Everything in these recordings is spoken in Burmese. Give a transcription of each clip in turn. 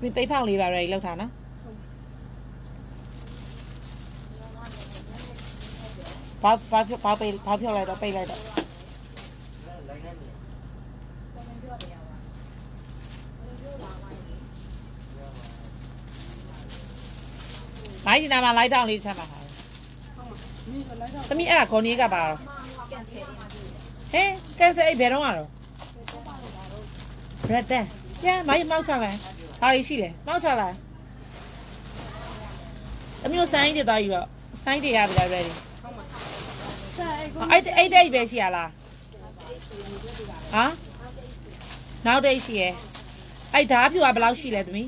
ဒီပိတ်ဖောက်လေးပါရည်လောက်ထားနော်ဘာဖြောက်လိုက်တော့ပိတ်လိုက်တော့မိုင်းဒီနာမှာလိုက်တောင်းလေးချမ်းပါသမီးအဲ့ဒါခေါင်းကြီးကပါတော့ဟဲကန်ဆယ်အဲ့ဘယ်တော့မှတော့ဘရက်တန်ညမိုင်းမောက်ချလိုက်ဟာလေးရှိလေမောက်ချလိုက်အမျိုးဆိုင်တွေသွားယူတော့ဆိုင်တွေရပြီလား ready အဲ့ဒိတ်ပဲရှိရလားဟာနောက်ဒိတ်ရှိရအဲ့ဓာတ်ဖြူကဘယ်လောက်ရှိလဲသမီး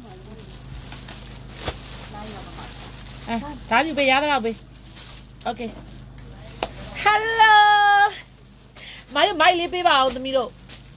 ဓာတ်ဖြူပေးရတော့ပေး okay hello မိုက်လေးပေးပါအောင်သမီးတို့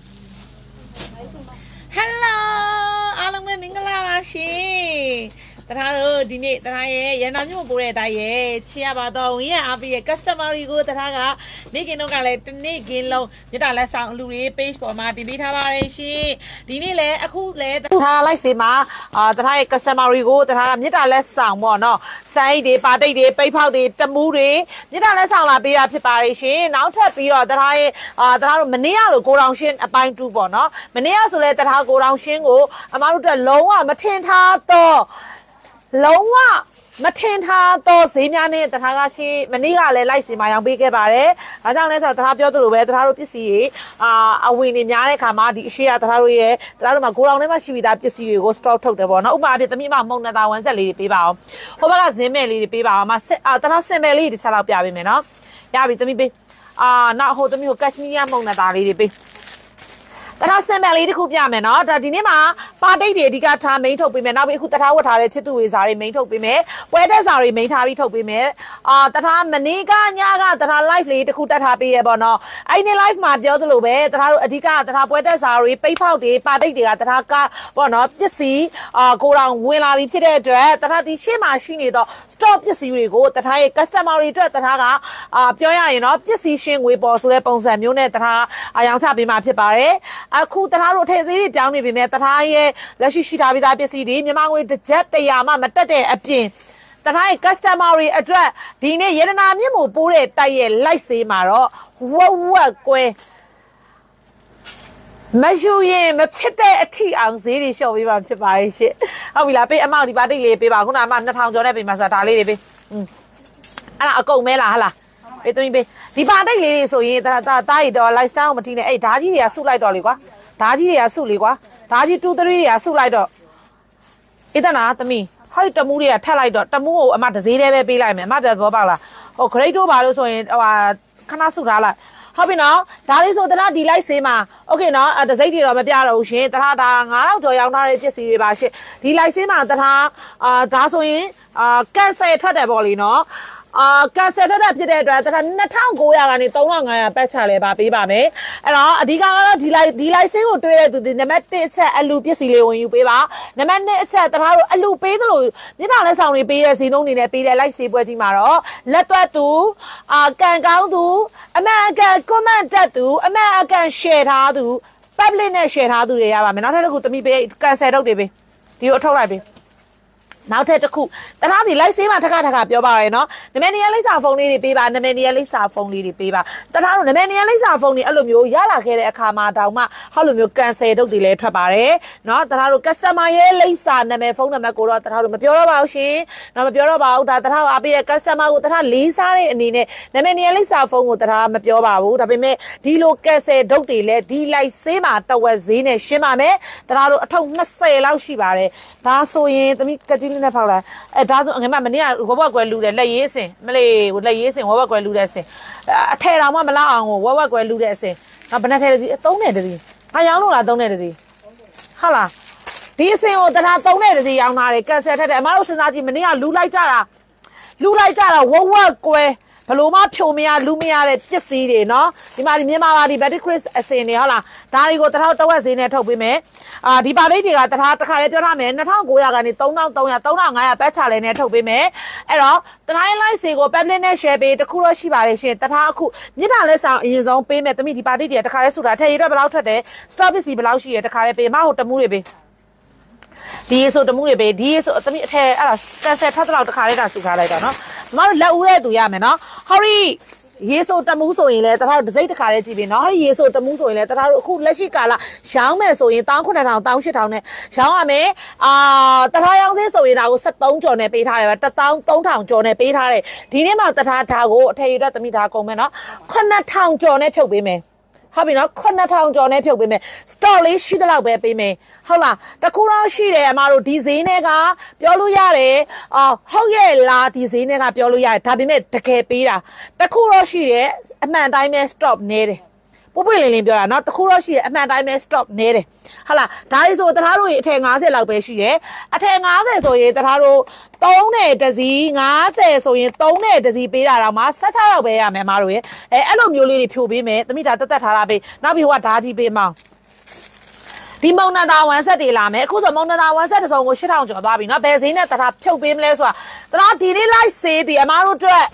hello အားလုံးပဲမင်္ဂလာပါရှင်တထားတို့ဒီနေ့တထားရဲ့ရန်နာမြို့ပို့တဲ့အတိုင်းရဲ့ချစ်ရပါတော့ဝင်ရအားပေးရဲ့ customer တွေကိုတထားကနေ့ကင်းတော့ကလည်းတနေ့ကင်းလုံးမြတ်တာလက်ဆောင်အလူတွေ page ပေါ်မှာတင်ပေးထားပါတယ်ရှင်ဒီနေ့လည်းအခုလည်းတထားလိုက်စေမှာတထားရဲ့ customer တွေကိုတထားကမြတ်တာလက်ဆောင်ပေါ့နော်စိုင်းတွေပါတိတ်တွေပိတ်ဖောက်တွေတမူးတွေမြတ်တာလက်ဆောင်လာပေးတာဖြစ်ပါတယ်ရှင်နောက်ထပ်ပြီးတော့တထားရဲ့တထားတို့မနေ့ကလို့ကိုတောင်ရှင်းအပိုင်း2ပေါ့နော်မနေ့ကဆိုလဲတထားကိုတောင်ရှင်းကိုအမတို့တက်လုံးဝမထင်ထားတော့လုံးဝမထင်ထားတော့ဈေးများနဲ့တထားကရှိမနေ့ကလည်းလိုက်စီမရောင်းပေးခဲ့ပါတယ်။ဒါကြောင့်လဲဆိုတော့တထားပြောသလိုပဲတထားတို့ပစ္စည်းတွေအဝင်နေများတဲ့ခါမှာဒီအရှိရတထားတို့ရဲ့တထားတို့မှာကိုလောင်ထဲမှာရှိပြီးသားပစ္စည်းတွေကို stock ထုတ်တယ်ပေါ့နော်။ဥပမာအဖြစ်သမီးမမုံနတာဝန်ဆက်လေးတွေပေးပါအောင်။ဟိုဘက်ကဇင်းမဲ့လေးတွေပေးပါအောင်။တထားစင်မဲ့လေးတွေတစ်ချက်လောက်ပြပေးမယ်နော်။ရပြီသမီးပေးနောက်ဟိုသမီးကိုကက်ရှမီးယားမုံနတာလေးတွေပေးတထားစင်မယ်လေးတစ်ခုပြမယ်နော်ဒါဒီနေ့မှာပါတိတ်တွေအဓိကထားမိန်ထုတ်ပေးမယ်နောက်ပြီးအခုတထားဝတ်ထားတဲ့ချစ်တူဝေစာတွေမိန်ထုတ်ပေးမယ်ပွဲတက်စာတွေမိန်ထားပြီးထုတ်ပေးမယ်တထားမနေ့ကညကတထား live လေးတစ်ခုတက်ထားပေးရပေါ့နော်အဲ့ဒီ live မှာပြောသလိုပဲတထားတို့အဓိကတထားပွဲတက်စာတွေပိတ်ဖောက်တွေပါတိတ်တွေကတထားကပေါ့နော်ပစ္စည်းကိုတောင်ဝင်လာပြီးဖြစ်တဲ့အတွက်တထားဒီရှေ့မှာရှိနေတော့ stock ပစ္စည်းတွေကိုတထားရဲ့ customer တွေအတွက်တထားကပြောရရင်တော့ပစ္စည်းရှင်းငွေပေါ်ဆိုတဲ့ပုံစံမျိုးနဲ့တထားရောင်းချပေးမှာဖြစ်ပါတယ်အခုတထားတို့ထည့်သေးတွေပြောင်းနေပြီမဲ့တထားရဲ့လက်ရှိရှိထားပြီးသားပစ္စည်းတွေမြန်မာငွေတစ်ကျပ်100မှမတက်တဲ့အပြင်တထားရဲ့ customer တွေအတွက်ဒီနေ့ရတနာမြင့်မို့ပိုးတဲ့တိုက်ရဲ့ live ဆေးမှာတော့ဝက်ကွဲမယူရင်မဖြစ်တဲ့အထီအောင်ဈေးတွေလျှော့ပေးပါဖြစ်ပါရဲ့ရှင့်ဟုတ်ပြီလားပေးအမောက်ဒီပါတိတ်လေးပေးပါခုနကမှ2000ကျော်နဲ့ပေးမှာဆိုတာဒါလေးတွေပေးအဲ့ဒါအကုန်မဲလားဟာလားပေးသမီးပေးဒီပါတိတ်လေးဆိုရင်တားရီတော့ lifestyle ကိုမထိနဲ့အဲ့ဓာကြီးတွေကဆုလိုက်တော့လေကွာဓာကြီးတွေကဆုလေကွာဓာကြီး2 3တွေကဆုလိုက်တော့ဧတနာသမီးဟောဒီတမူးတွေကထက်လိုက်တော့တမူးကိုအမတဈေးတည်းပဲပေးလိုက်မယ်အမပြဘောပေါက်လားဟို grade တို့ပါလို့ဆိုရင်ဟိုခဏဆုထားလိုက်ဟုတ်ပြီနော်ဒါလေးဆိုတလားဒီလိုက်ဆေးမှာโอเคနော်တစိမ့်တွေတော့မပြတော့ဘူးရှင်တလားဒါ9000ကျော်ရောင်းထားတဲ့ပစ္စည်းတွေပါရှင်ဒီလိုက်ဆေးမှာတလားဒါဆိုရင်ကန်ဆယ်ထွက်တယ်ပေါ့လीနော်ကန်ဆယ်ထွက်တာဖြစ်တဲ့အတွက်2900ကနေ3500ပတ်ချလဲပါပေးပါမယ်အဲ့တော့အဓိကကတော့ဒီလိုက်စင်းကိုတွေးတဲ့သူဒီနံပါတ်1အချက်အလူပစ္စည်းလေးဝင်ယူပေးပါနံပါတ်2အချက်တထားတို့အလူပေးသလိုမြစ်တာလက်ဆောင်တွေပေးရဲ့ဈေးနှုန်းတွေနဲ့ပေးတဲ့လိုက်ဆေးပွဲကြီးမှာတော့လက်သွက်သူကန်ကောင်းသူအမှန်အကန် comment တက်သူအမှန်အကန် share ထားသူ public နဲ့ share ထားသူတွေရပါမယ်နောက်ထပ်တစ်ခုသမီးပေးကန်ဆယ်ထုတ်တွေပေးဒီကိုအထုတ်လိုက်ပေးနောက်ထပ်တစ်ခုတနာဒီလိုက်ဆေးမှာထခပြောပါရယ်နော်နမနေရလိပ်စာဖုန်းလေးတွေပေးပါနမနေရလိပ်စာဖုန်းလေးတွေပေးပါတနာတို့နမနေရလိပ်စာဖုန်းတွေအဲ့လိုမျိုးရလာခဲ့တဲ့အခါမှာတောင်မှဟောလိုမျိုးကန်ဆယ်ထုတ်တွေလည်းထွက်ပါတယ်နော်တနာတို့ customer ရဲ့လိပ်စာနာမည်ဖုန်းနံပါတ်ကိုတော့တနာတို့မပြောတော့ပါဘူးရှင်နော်မပြောတော့ပါဘူးဒါတနာအားပေးတဲ့ customer ကိုတနာလေးစားတဲ့အနေနဲ့နမနေရလိပ်စာဖုန်းကိုတနာမပြောပါဘူးဒါပေမဲ့ဒီလိုကန်ဆယ်ထုတ်တွေလည်းဒီလိုက်ဆေးမှာတဝက်ဈေးနဲ့ရှင်းပါမယ်တနာတို့အထုပ်20လောက်ရှိပါတယ်ဒါဆိုရင်သမီးကတိနဲ့ဖောက်လိုက်ဒါဆိုငါမနေ့ကဝက်ကွယ်လူတယ်လက်ရေးစင်မလေးလက်ရေးစင်ဝက်ကွယ်လူတဲ့အစင်အထယ်တော်မှမလောက်အောင်ဝက်ကွယ်လူတဲ့အစင်ငါဘယ်နဲ့ထဲတည်း3နဲ့တည်းဟာရောင်းလို့လား3နဲ့တည်းဟုတ်လားဒီအစင်ကိုတနာ3နဲ့တည်းရောင်းထားတယ်ကန်ဆယ်ထက်တယ်အမတို့စဉ်းစားကြည့်မနေ့ကလူလိုက်ကြတာဝက်ကွယ်ဘလို့မှဖြိုမရလူမရတဲ့ပစ္စည်းတွေနော်ဒီမှာဒီမြန်မာပါဒီ Betty Chris အစင်တွေဟုတ်လားဒါတွေကိုတထောက်တဝက်ဈေးနဲ့ထုတ်ပေးမယ်ဒီပါလိပ်တွေကတခါလေးပြောထားမယ်2900ကနေ3500ပတ်ချလဲနဲ့ထုတ်ပေးမယ်အဲ့တော့တထားရင် live ဈေးကို public နဲ့ share ပေးတခုတော့ရှိပါတယ်ရှင်တထားအခုမြစ်တာလက်ဆောင်အရင်ဆုံးပေးမယ်တမိဒီပါလိပ်တွေတခါလေးဆိုတာထည့်ရတော့ဘယ်လောက်ထွက်တယ် stock ပစ္စည်းဘယ်လောက်ရှိရတခါလေးပေးမဟုတ်တမူးတွေပေးဒီဆိုတမှုတွေပေးဒီဆိုသမီးအထက်အဲ့ဒါကန်ဆယ်ထပ်တော့တစ်ခါလေးတာစုထားလိုက်တာနော်မမတို့လက်ဦးတဲ့သူရမယ်နော်ဟောဒီရေဆိုတမှုဆိုရင်လည်းတထားတို့တစ်စိတ်တစ်ခါလေးကြည့်ပြီနော်ဟောဒီရေဆိုတမှုဆိုရင်လည်းတထားတို့အခုလက်ရှိကာလရောင်းမယ်ဆိုရင်19000 18000နဲ့ရောင်းရမယ်တထားရောင်းသေးဆိုရင်ဒါကို73ကျော်နဲ့ပေးထားတယ်ဗျ13000ကျော်နဲ့ပေးထားတယ်ဒီနေ့မှတထားဒါကိုအထက်ရတဲ့သမီးဒါကုန်မယ်နော်9000ကျော်နဲ့ဖြုတ်ပေးမယ်ဟုတ်ပြီနော်9000ကျော်နဲ့ဖြုတ်ပေးမယ် stock လေးရှိတဲ့လောက်ပဲပေးမယ်ဟုတ်လားတခုတော့ရှိတယ်အမတို့ဒီဈေးနဲ့ကပြောလို့ရတယ်ဟုတ်ရဲ့လားဒီဈေးနဲ့ကပြောလို့ရတယ်ဒါပေမဲ့တကယ်ပေးတာတခုတော့ရှိတယ်အမှန်တိုင်းပဲ stop နေတယ်ပို့ပွင့်လင်းလင်းပြောတာเนาะတခုတော့ရှိတယ်အမှန်တိုင်းပဲ stop နေတယ်ဟုတ်လားဒါလေးဆိုတထားတို့ရေအထည်90လောက်ပဲရှိတယ်အထည်90ဆိုရင်တထားတို့3နဲ့တစီ90ဆိုရင်3နဲ့တစီပေးတာတော့မှ16လောက်ပဲရမယ်အမတို့ရေအဲ့လိုမျိုးလေးတွေဖြိုပေးမယ်တမိတာတက်ထားတာပေးနောက်ပြီးဟိုကဓာကြီးပေးမအောင်ဒီမုံနာတာ1ဆက်တွေလာမယ်အခုဆိုမုံနာတာ1ဆက်တစ်စုံကို8000ကျော်သွားပြီเนาะဘယ်ဈေးနဲ့တထားဖြုတ်ပေးမလဲဆိုတာတထားဒီနေ့လိုက်စေးဒီအမတို့အတွက်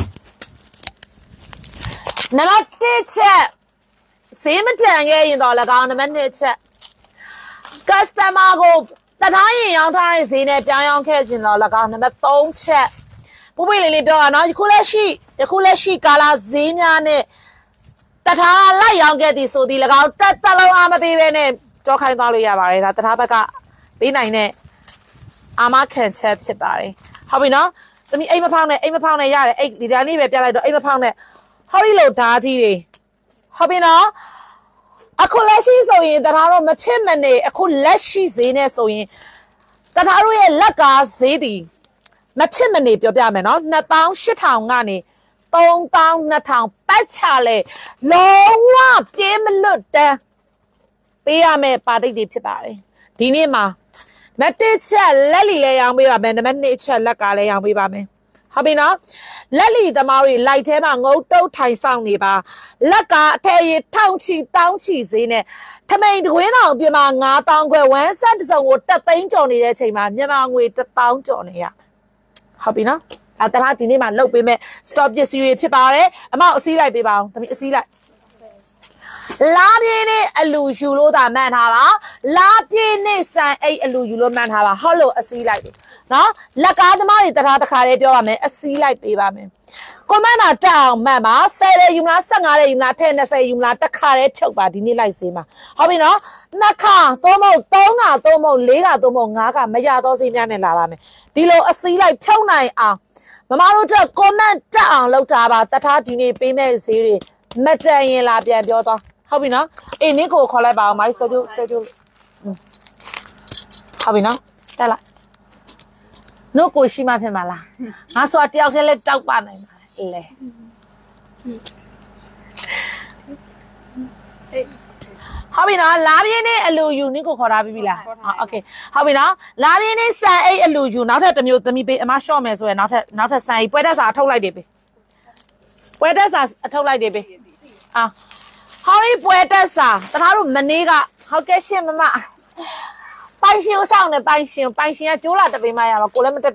နံပါတ်1ချက်ဈေးမတန်ခဲ့ရင်တော့၎င်းနံပါတ်2ချက် customer ကိုတထားရင်ရောင်းထားတဲ့ဈေးနဲ့ပြောင်းရောင်းခဲ့ရင်တော့၎င်းနံပါတ်3ချက်ပို့ပွင့်လေးပြောတာเนาะယခုလက်ရှိကာလာဈေးများနဲ့တထားလိုက်ရောင်းခဲ့သည်ဆိုသည်၎င်းတက်လုံးအားမပေးဘဲနဲ့ကြောခိုင်းသွားလို့ရပါတယ်ဒါတထားဘက်ကပေးနိုင်တဲ့အာမခံချက်ဖြစ်ပါတယ်ဟုတ်ပြီเนาะသမီးအိမ်မဖောင်းနဲ့ရတယ်အိတ်ဒီတိုင်းလေးပဲပြလိုက်တော့အိမ်မဖောင်းနဲ့ဟောဒီလိုဓာကြီးတွေဟုတ်ပြီနော်အခုလက်ရှိဆိုရင်တထားတော့မဖြစ်မနေအခုလက်ရှိဈေးနဲ့ဆိုရင်တထားတို့ရဲ့လက်ကားဈေးတီမဖြစ်မနေပြောပြမယ်နော်2800ကနေ3200ပတ်ချလဲလုံးဝပြေးမလွတ်တန်းပေးရမယ်ပါတိတ်တွေဖြစ်ပါတယ်ဒီနေ့မှာနံပါတ်1ချက်လက်လီလဲရောင်းပေးပါမယ်နံပါတ်2ချက်လက်ကလည်းရောင်းပေးပါမယ်ဟုတ်ပြီနော်လက်လီသမားတွေလိုက်ထဲမှာငုတ်တုတ်ထိုင်ဆောင်နေပါလက်ကအထည်ရထောင်ချီတောင်းချီဈေးနဲ့ထမိန်တကွင်းတော်ပြင်မှာ9000ခွဲ1ဆက်တစ်စုံကိုတက်သိန်းကျော်နေတဲ့ချိန်မှာမြန်မာငွေ1000ကျော်နေရဟုတ်ပြီနော်တလားဒီနေ့မှာလုတ်ပေးမဲ့ stop ပစ္စည်းတွေဖြစ်ပါတယ်အမောက်အစည်းလိုက်ပေးပါအောင်သမီးအစည်းလိုက်လာပြင်းနဲ့အလူယူလို့သာမှန်ထားပါလာပြင်းနဲ့ဆန်အိတ်အလူယူလို့မှန်ထားပါဟောလို့အစည်းလိုက်တယ်နော်လက်ကားသမားတွေတထားတစ်ခါလေးပြောပါမယ်အစည်းလိုက်ပေးပါမယ်ကွန်မန့်တာတက်အောင်မှန်ပါ10ရဲယူမလား15ရဲယူမလားထဲ20ယူမလားတစ်ခါလေးဖြုတ်ပါဒီနေ့လိုက်စေးမှာဟုတ်ပြီနော်နှစ်ခါသုံးမဟုတ်3ခါသုံးမဟုတ်4ခါသုံးမဟုတ်5ခါမရတော့စေးများနဲ့လာပါမယ်ဒီလိုအစည်းလိုက်ဖြုတ်နိုင်အောင်မမတို့အတွက်ကွန်မန့်တက်အောင်လုပ်တာပါတထားဒီနေ့ပေးမဲ့ဈေးတွေမတန်ရင်လာပြန်ပြောသွားဟုတ်ပြီနော်အေးနင်းကိုခေါ်လိုက်ပါအောင်မိုင်းဆွဲကြိုးဟုတ်ပြီနော်တက်လိုက်နို့ကိုရှိမှဖြစ်မှာလားငါဆိုတယောက်တည်းလဲတောက်ပါနိုင်ပါလေဟုတ်ပြီနော်လာပြင်းနဲ့အလူယူနင်းကိုခေါ်ထားပြီလားโอเคဟုတ်ပြီနော်လာပြင်းနဲ့ဆန်အိတ်အလူယူနောက်ထပ်တစ်မျိုးသမီးပေးအမရှော့မယ်ဆိုရင်နောက်ထပ်ဆန်အိတ်ပွဲတက်စာအထုတ်လိုက်တယ်ပေးပွဲတက်စာအထုတ်လိုက်တယ်ပေးဟောဒီပွဲတက်စာတထားတို့မနေ့ကဟုတ်ကဲ့ရှင်မမပိုင်ရှင်ကိုစောင့်နေပိုင်ရှင်ကကျိုးလာတပေးမရပါကိုလည်းမတက်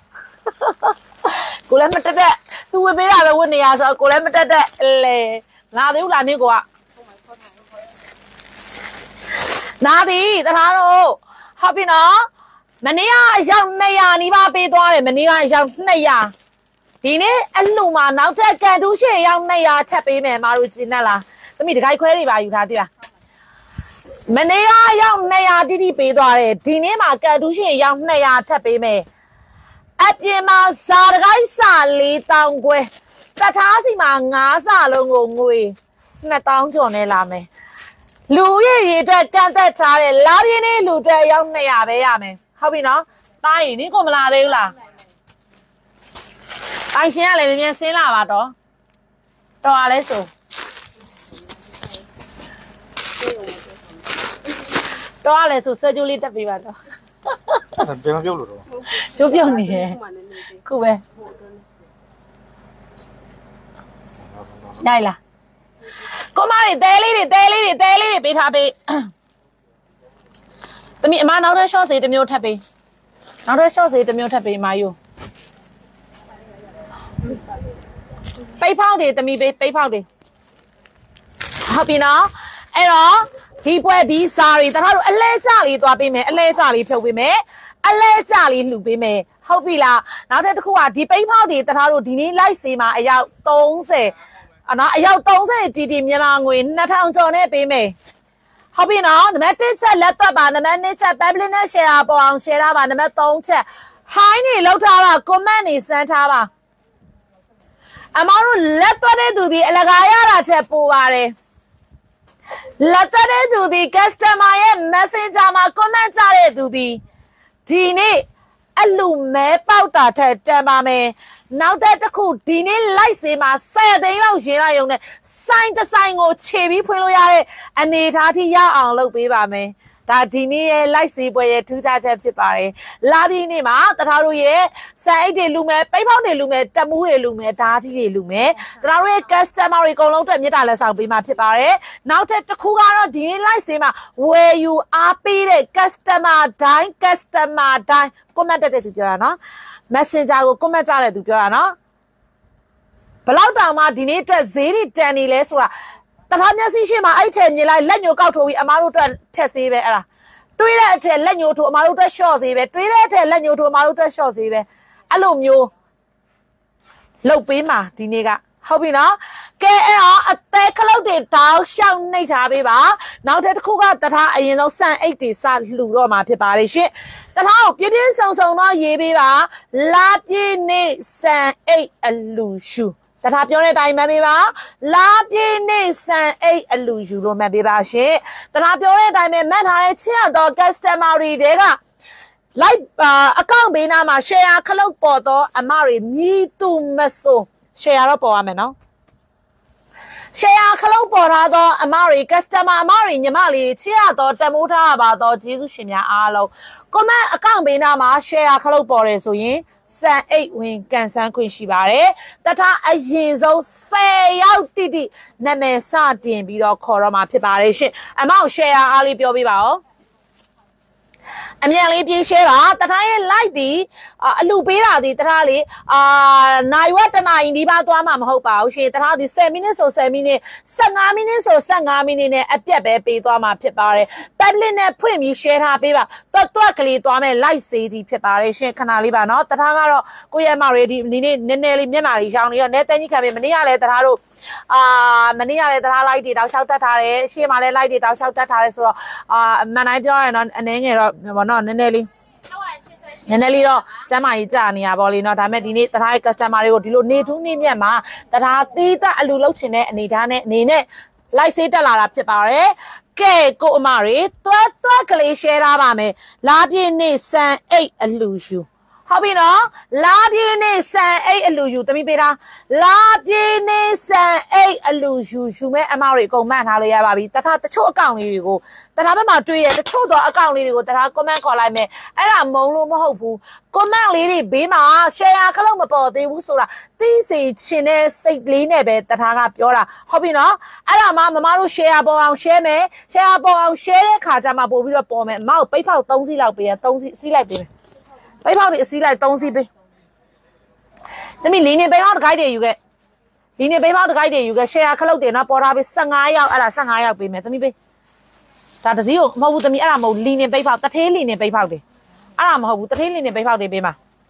သူဝေပေးတာပဲဝတ်နေရဆိုကိုလည်းမတက်လေငါသေးဘူးလားနင်းကိုကနာသည်တထားတို့ဟုတ်ပြီနော်မနေ့ကအယောက်200နီးပါးပေးသွားတယ်မနေ့ကအယောက်200ဒီနေ့အလှမှာနောက်ထပ်ကန်တူးရှေ့အယောက်200ချက်ပေးမယ်မတို့ကျင်းနဲ့လားသမီးတခိုက်ခွဲတွေပါယူထားသေးလားမနေ့ကရောက်200တိတိပေးသွားတယ်ဒီနေ့မှာကန်တူးရှင်ရောက်200ထပ်ပေးမယ်အပြင်မှာဇာတကိုက်စာ4000ခွဲတထားစီမှာ9စာလုံးကိုငွေ2000ကျော်နဲ့လာမယ်လူရဲ့ရေအတွက်ကန့်သက်ထားတယ်လာပြင်းနေလူတွေရောက်200ပဲရမယ်ဟုတ်ပြီနော်တားရင်နင်းကိုမလာသေးဘူးလားအိုင်ရှင်ကလည်းမြန်ဆင်းလာပါတော့တော်ရလဲဆိုတော့လည်းဆိုဆွဲကြိုးလေးတက်ပေးပါတော့ပြန်ပြုတ်လို့တော့ကျိုးပြုတ်နေတယ်ခုပဲနိုင်လားကိုမလေးတဲလေးတွေပေးထားပေးသမီးအမနောက်တဲ့ short စေးတစ်မျိုးထပ်ပေးနောက်တဲ့ short စေးတစ်မျိုးထပ်ပေးမာယူပိတ်ဖောက်တွေသမီးပေးပိတ်ဖောက်တွေဟုတ်ပြီနော်အဲ့တော့ဒီပွဲဒီစားရီတထားတို့အလဲကြလေးသွားပေးမယ်အလဲကြလေးဖြုတ်ပေးမယ်အလဲကြလေးလှူပေးမယ်ဟုတ်ပြီလားနောက်တစ်ခုကဒီပိန်းဖောက်တွေတထားတို့ဒီနေ့လိုက်စီမှာအယောက်30နော်အယောက်30တီတီမြန်မာငွေ2000ကျော်နဲ့ပေးမယ်ဟုတ်ပြီနော်နံပါတ်1ချက်လက်သက်ပါနံပါတ်2ချက် public နဲ့ share ပေါ်အောင် share ထားပါနံပါတ်3ချက် high နေလောက်ထားပါ comment နေစမ်းထားပါအမတို့လက်သွက်တဲ့သူဒီအလကားရတာချက်ပို့ပါတယ်လက်သွက်တဲ့သူဒီ customer ရဲ့ messenger မှာ comment ကြတဲ့သူဒီနေ့အလူမဲပေါက်တာထက်တန်ပါမယ်နောက်တစ်ခုဒီနေ့ live စီမှာ10သိန်းလောက်ရင်းလိုက်ရုံနဲ့ဆိုင်တစ်ဆိုင်ကိုခြေပြီးဖွင့်လို့ရတဲ့အနေထားထိရအောင်လုပ်ပေးပါမယ်ဒါဒီနေ့ရဲ့ live စီပွဲရဲ့ထူးခြားချက်ဖြစ်ပါတယ်လာပြီးနေ့မှာတထားတို့ရဲ့စံအိတ်တွေလူမယ်ပိတ်ဖောက်တွေလူမယ်တက်မှုတွေလူမယ်ဓာကြီးတွေလူမယ်တထားတို့ရဲ့ customer တွေအကုန်လုံးအတွက်မြတ်တာလက်ဆောင်ပေးမှာဖြစ်ပါတယ်နောက်ထပ်တစ်ခုကတော့ဒီနေ့ live စီမှာဝယ်ယူအားပေးတဲ့ customer တိုင်း comment တက်တဲ့သူပြောတာနော် messenger ကို comment ကြတဲ့သူပြောတာနော်ဘလောက်တောင်မှဒီနေ့အတွက်ဈေးတွေတန်နေလဲဆိုတာတထားမျက်စိရှိမှအဲ့ထက်မြင်လိုက်လက်ညိုကောက်ထိုးပြီးအမားတို့အတွက်ထက်သေးပဲအဲ့ဒါတွေးတဲ့အထက်လက်ညိုထိုးအမားတို့အတွက် short သေးပဲတွေးတဲ့အထက်လက်ညိုထိုးအမားတို့အတွက် short သေးပဲအဲ့လိုမျိုးလှုပ်ပေးမှာဒီနေ့ကဟုတ်ပြီနော်ကဲအဲ့တော့အသေးခလုတ်တွေတောင်းရှောက်နှိပ်ထားပေးပါနောက်တစ်ခုကတထားအရင်ဆုံးစံအိတ်တွေစလှူတော့မှာဖြစ်ပါတယ်ရှင်တထားကိုပြပြဆုံဆုံတော့ရေးပေးပါလာပြည့်နေစံအိတ်အလူရှူတထားပြောတဲ့အတိုင်းမှတ်ပေးပါလာပြည့်နေစံအိတ်အလူယူလို့မှတ်ပေးပါရှင်တထားပြောတဲ့အတိုင်းပဲမှတ်ထားတဲ့ချစ်ရတော့ customer တွေကလိုက်အကောင့်ဘေးနားမှာ share ခလုတ်ပေါ်တော့အမတွေမြည်သူမဆို share တော့ပေါ်ရမယ်နော် share ခလုတ်ပေါ်ထားတော့အမတွေ customer အမတွေညီမလေးချစ်ရတော့တမိုးထားပါတော့ကျေးဇူးရှင်များအားလုံး comment အကောင့်ဘေးနားမှာ share ခလုတ်ပေါ်တယ်ဆိုရင်စံအိတ်ဝင်ကန်ဆန်းခွင့်ရှိပါတယ်တထားအရင်ဆုံး10ရောက်တိနာမည်စတင်ပြီးတော့ခေါ်တော့မှာဖြစ်ပါတယ်ရှင်အမောက် share အားလေးပြောပေးပါဦးအမြန်လေးပြေး share ပါတထားရဲ့ like ဒီအလူပေးတာဒီတထားလေးနိုင်ဝက်တနာရင်ဒီပါသွားမှာမဟုတ်ပါဘူးရှင်တထားဒီ10မိနစ်ဆို10မိနစ်15မိနစ်ဆို15မိနစ်နဲ့အပြက်ပဲပေးသွားမှာဖြစ်ပါတယ် public နဲ့ဖွင့်ပြီး share ထားပေးပါတွက်ကလေးသွားမယ် like စေးဒီဖြစ်ပါတယ်ရှင်ခဏလေးပါနော်တထားကတော့ကိုယ့်ရဲ့မောက်ရေးဒီနေ့နည်းနည်းလေးမျက်နှာလေးရှောင်းနေတော့နဲတန်းကြီးခံပေးမနေ့ကလည်းတထားတို့မနေ့ကလည်းတထား like တွေတောက်လျှောက်တက်ထားတယ်ရှေ့မှာလည်း like တွေတောက်လျှောက်တက်ထားတယ်ဆိုတော့မန်တိုင်းပြောရရင်တော့အနေငယ်တော့ဘောနော်နည်းနည်းလေးတော့ကျမ်းမာရေးကြာနေရပါလေနော်ဒါပေမဲ့ဒီနေ့တထားရဲ့ customer တွေကိုဒီလိုနေထူးနေမြတ်မှာတထားသီးသက်အလူလုပ်ချင်တဲ့အနေထားနဲ့အနေနဲ့ like စေးတက်လာတာဖြစ်ပါတယ်ကဲကိုအမတွေတွက်ကလေး share ထားပါမယ်လာပြည့်နေ့စံအိတ်အလူယူဟုတ်ပြီနော်လာပြည့်နေ့စံအိတ်အလူယူတမိပေးတာလာပြည့်နေ့စံအိတ်အလူယူမဲ့အမတွေအကုန်မှတ်ထားလို့ရပါပြီတထားတချို့အကောင့်လေးတွေကိုတထားဘက်မှာတွေ့ရတချို့တော့အကောင့်လေးတွေကိုတထား comment ခေါ်လိုက်မယ်အဲ့ဒါမုံလို့မဟုတ်ဘူး comment လေးတွေဘေးမှာ share ခလုတ်မပေါ်သေးဘူးဆိုတာသိစေချင်တဲ့စိတ်လေးနဲ့ပဲတထားကပြောတာဟုတ်ပြီနော်အဲ့ဒါမှမမတို့ share ပေါ်အောင် share မယ် share ပေါ်အောင် share တဲ့ခါကျမှပို့ပြီးတော့ပေါ်မယ်အမကိုပိတ်ဖောက်3စီးလောက်ပေးရ3စီးစီးလိုက်ပေးမယ်ပိတ်ဖောက်တွေအစီးလိုက်3စီးပေးသမီးလင်းနေပိတ်ဖောက်တစ်ခိုက်တွေယူခဲ့လင်းနေပိတ်ဖောက်တစ်ခိုက်တွေယူခဲ့ share ခလုတ်တွေနော်ပေါ်ထားပေး15ရောက်အဲ့ဒါ15ရောက်ပေးမယ်သမီးပေးဒါတစည်းကိုမဟုတ်ဘူးသမီးအဲ့ဒါမဟုတ်လင်းနေပိတ်ဖောက်တထေးလင်းနေပိတ်ဖောက်တွေအဲ့ဒါမဟုတ်ဘူးတထေးလင်းနေပိတ်ဖောက်တွေပေးမှာ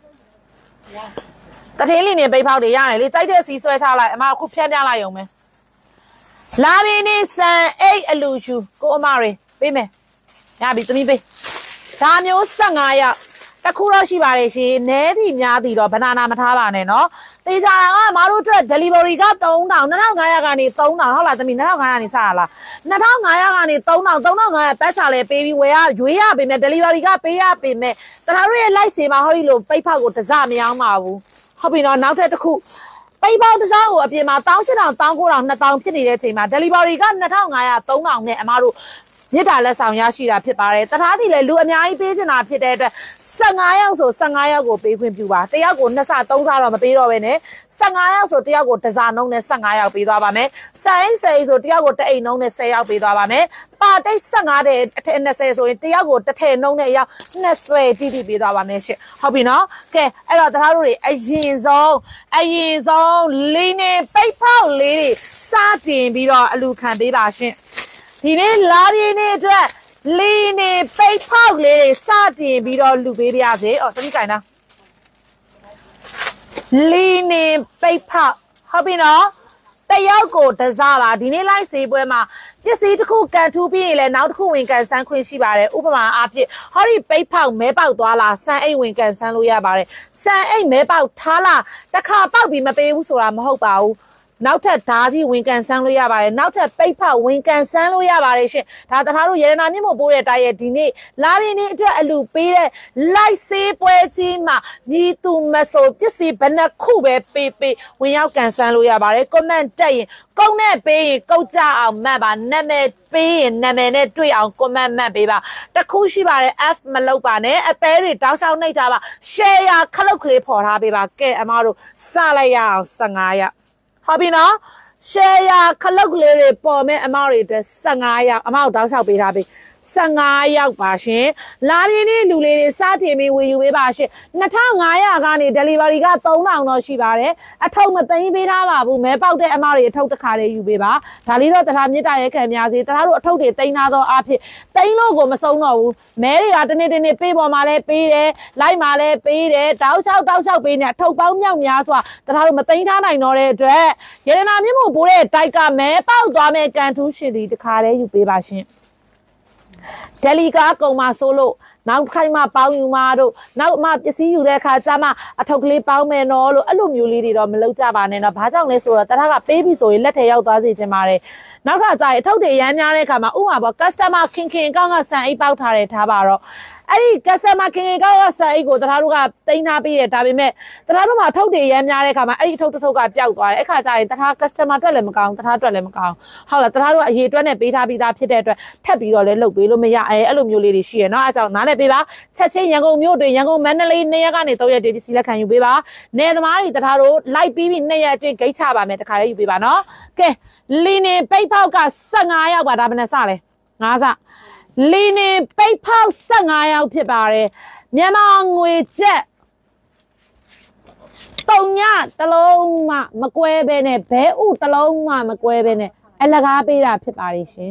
တထေးလင်းနေပိတ်ဖောက်တွေရတယ်လေကြိုက်တဲ့စီဆွဲထားလိုက်အမအခုဖြန်းပြလိုက်အောင်မယ်လာပြီနေစံအိတ်အလူရှူကိုအမတွေပေးမယ်ရပြီသမီးပေးဒါမျိုး15ရောက်တခုတော့ရှိပါတယ်ရှင်နဲတီများတီတော့ဘနာနာမထားပါနဲ့နော်တေချာတာကမတို့အတွက် delivery က3000 2500ကနေ3000ဟုတ်လားသမီး2500ကနေစရလား2500ကနေ3000 3500ပတ်ချလဲပေးပြီးဝယ်ရရွေးရပေးမယ် delivery ကပေးရပေးမယ်တနာတို့ရဲ့ like စီမှာဟောဒီလိုပိတ်ဖောက်ကိုတစမရောင်းပါဘူးဟုတ်ပြီနော်နောက်ထပ်တစ်ခုပိတ်ပေါင်းတစားကိုအပြင်မှာ18000 19000 2000ဖြစ်နေတဲ့အချိန်မှာ delivery က2500 3000နဲ့အမတို့မြစ်တာလက်ဆောင်ရရှိတာဖြစ်ပါတယ်တထားတီလည်းလူအများကြီးပေးချင်တာဖြစ်တဲ့အတွက်15ရောက်ဆို15ရောက်ကိုပေးခွင့်ပြုပါတယောက်ကို2ဆ3ဆတော့မပေးတော့ဘဲနဲ့15ရောက်ဆိုတယောက်ကို1စားနှုံးနဲ့15ရောက်ပေးသွားပါမယ်ဆိုင်ဆိုတယောက်ကို1အိမ်နှုံးနဲ့10ရောက်ပေးသွားပါမယ်ပါတိတ်15တဲ့အထက်20ဆိုရင်တယောက်ကို1ထည်နှုံးနဲ့ရောက်20တိတိပေးသွားပါမယ်ရှင့်ဟုတ်ပြီနော်ကဲအဲ့တော့တထားတို့တွေအရင်ဆုံးလေးနေပိတ်ဖောက်လေးစတင်ပြီးတော့အလူခံပေးပါရှင့်ဒီနေ့လာပြင်းနေ့အတွက်လင်းနေပိတ်ဖောက်လေးစတင်ပြီးတော့လူပေးပြရစေ။သမီးကင်နာလင်းနေပိတ်ဖောက်ဟုတ်ပြီနော်တယောက်ကိုတစားပါဒီနေ့လိုက်စေးပွဲမှာပစ္စည်းတစ်ခုကန်ထူးပြီးရင်လည်းနောက်တစ်ခုဝင်ကန်ဆန်းခွင့်ရှိပါတယ်ဥပမာအားဖြင့်ဟောဒီပိတ်ဖောက်မဲပေါက်သွားလားဆန်အိတ်ဝင်ကန်ဆန်းလို့ရပါတယ်ဆန်အိတ်မဲပေါက်ထားလားတစ်ခါပေါက်ပြီးမပေးဘူးဆိုတာမဟုတ်ပါဘူးနောက်ထပ်ဓာကြီးဝင်ကန်ဆန်းလို့ရပါတယ်နောက်ထပ်ပိတ်ဖောက်ဝင်ကန်ဆန်းလို့ရပါတယ်ရှင်ဒါတထားတို့ရေနာမြင့်မို့ပိုးတဲ့တိုက်ရဲ့ဒီနေ့လာပြင်းနေ့အတွက်အလူပေးတဲ့လိုက်စေးပွဲကြီးမှာမြည်သူမဆိုပစ္စည်းဘယ်နှခုပဲပေးဝင်ရောက်ကန်ဆန်းလို့ရပါတယ် comment တက်ရင်ကုန်းနဲ့ပေးရင်ကုတ်ကြအောင်မှတ်ပါနာမည်ပေးရင်နာမည်နဲ့တွေ့အောင် comment မှတ်ပေးပါတခုရှိပါတယ် F မလုပ်ပါနဲ့အသေးတွေတောက်လျှောက်နှိပ်ထားပါ share ခလုတ်ကလေးဖော်ထားပေးပါကဲအမတို့စလိုက်ရအောင်15ရက်ဟုတ်ပြီနော် share ခလုတ်ကလေးတွေပေါ်မဲ့အမတွေအတွက်15ရက်အမတို့တောက်လျှောက်ပေးထားပေး15ရောက်ပါရှင်လာပြင်းနေ့လူလေးတွေစတင်ပြီးဝင်ယူပေးပါရှင်2500ကနေ delivery က3000တော့ရှိပါတယ်အထုပ်မသိမ်းပေးထားပါဘူးမဲပေါက်တဲ့အမတွေအထုပ်တစ်ခါလေးယူပေးပါဒါလေးတော့တထားမြစ်တာရဲခံများစေတထားတို့အထုပ်တွေသိမ်းထားသောအဖြစ်သိမ်းလို့ကိုမဆုံးတော့ဘူးမဲတွေကတနေ့ပေးပေါ်မှာလဲပေးတယ်လိုက်မှာလဲပေးတယ်တောက်လျှောက်ပေးနေအထုပ်ပေါင်းမြောက်များစွာတထားတို့မသိမ်းထားနိုင်တော့တဲ့အတွက်ရေနာမြင့်မို့ပိုးတဲ့တိုက်ကမဲပေါက်သွားမဲ့ကန်ထူးရှင်ဒီတစ်ခါလေးယူပေးပါရှင်တယ်လီကာကုံမှာဆိုလို့နောက်ခိုင်းမှပေါင်းယူမှာတို့နောက်မှပစ္စည်းယူတဲ့အခါကျမှအထုပ်ကလေးပေါင်းမယ်နော်လို့အဲ့လိုမျိုးလေးတွေတော့မလုပ်ကြပါနဲ့တော့ဘာကြောင့်လဲဆိုတော့တထားကပေးပြီဆိုရင်လက်ထဲရောက်သွားစေချင်ပါတယ်နောက်ခါကျရင်အထုပ်တွေရမ်းများတဲ့အခါမှာဥပမာပေါ့ customer ခင်ကောင်းကဆန်အိတ်ပေါက်ထားတယ်ထားပါတော့အဲ့ဒီ customer ခင်ကောင်းကဆန်အိတ်ကိုတထားတို့ကတင်ထားပေးတယ်ဒါပေမဲ့တထားတို့မှာအထုပ်တွေရမ်းများတဲ့အခါမှာအဲ့ဒီအထုပ်တစ်ထုပ်ကပျောက်သွားတယ်အဲ့ခါကျရင်တထား customer အတွက်လည်းမကောင်းတထားအတွက်လည်းမကောင်းဟုတ်လားတထားတို့ကအရေးအတွက်နဲ့ပေးထားပြီးသားဖြစ်တဲ့အတွက်ထပ်ပြီးတော့လည်းလုပ်ပေးလို့မရအဲ့လိုမျိုးလေးတွေရှိရနော်အဲ့ကြောင့်နားလည်ပေးပါချက်ချင်းရန်ကုန်မြို့တွင်ရန်ကုန်မန္တလေး2ရက်ကနေ3ရက်တည်းပစ္စည်းလက်ခံယူပေးပါနေသမားတွေတထားတို့လိုက်ပြီး2ရက်အတွင်းဂိတ်ချပါမယ်တခါလေးယူပေးပါနော်ကဲလီနေပိတ်ဖောက်က15ရောက်ပါဒါဘယ်နဲ့စလဲ9စလီနေပိတ်ဖောက်15ရောက်ဖြစ်ပါတယ်မြန်မာငွေကျပ်3ညတလုံးမှမကွဲပဲနဲ့ဘဲဥတလုံးမှမကွဲပဲနဲ့အလကားပေးတာဖြစ်ပါတယ်ရှင်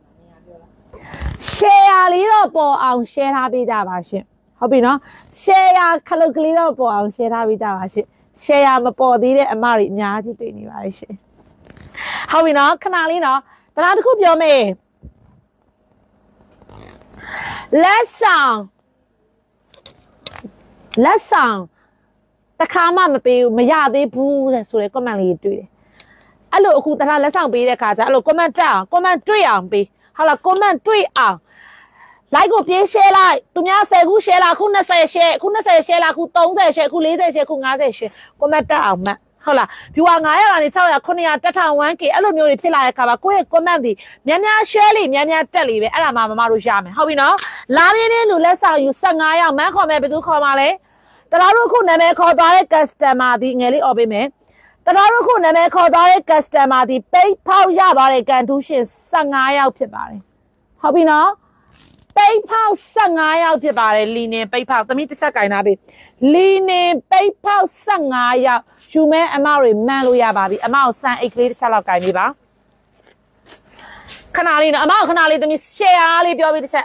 share လေးတော့ပေါ်အောင် share ထားပေးကြပါရှင်ဟုတ်ပြီနော် share ခလုတ်ကလေးတော့ပေါ်အောင် share ထားပေးကြပါရှင် share မပေါ်သေးတဲ့အမတွေအများကြီးတွေ့နေပါတယ်ရှင်ဟုတ်ပြီနော်ခဏလေးနော်တလားတစ်ခုပြောမယ်လက်ဆောင်တခါမှမပေးဘူးမရသေးဘူးတဲ့ဆိုတဲ့ comment လေးတွေ့တယ်အဲ့လိုအခုတလားလက်ဆောင်ပေးတဲ့ခါကျအဲ့လို comment တက်အောင် comment တွေ့အောင်ပေးဟုတ်လား comment တွေ့အောင် like ကိုပြေး share လိုက်သူများ10ခု share လာခု20 share ခု20 share လာခု30 share ခု40 share ခု50 share comment တက်အောင်မှတ်ဟုတ်လား viewer 900ကနေ600 900 1000 1k အဲ့လိုမျိုးတွေဖြစ်လာတဲ့အခါမှာကိုယ့်ရဲ့ comment တွေများ share လေးများတက်လေးပဲအဲ့ဒါမှမမတို့ရမယ်ဟုတ်ပြီနော်လာပြင်းလေးလူလက်ဆောင်ယူ15ရောက်မန်းခေါ်မယ်ဘယ်သူခေါ်မှာလဲတလားတို့ခုနာမည်ခေါ်သွားတဲ့ customer ဒီငယ်လေးអော်ပေးမယ်တလားတို့ခုနာမည်ခေါ်သွားတဲ့ customer ဒီပိတ်ဖောက်ရသွားတဲ့ကန်ထူးရှင်15ရောက်ဖြစ်ပါတယ်ဟုတ်ပြီနော်ပိတ်ဖောက်15ရောက်ဖြစ်ပါတယ်လီနေပိတ်ဖောက်သမီးတစ်ဆက်ကင်ထားပြီလီနေပိတ်ဖောက်15ရောက်ယူမဲအမတွေမှန်လို့ရပါပြီအမကိုစံအိတ်ကလေးတစ်ချက်လောက်ကင်ပေးပါခဏလေးနော်အမကိုခဏလေးသမီး share လေးပြောပြီးတစ်ချက်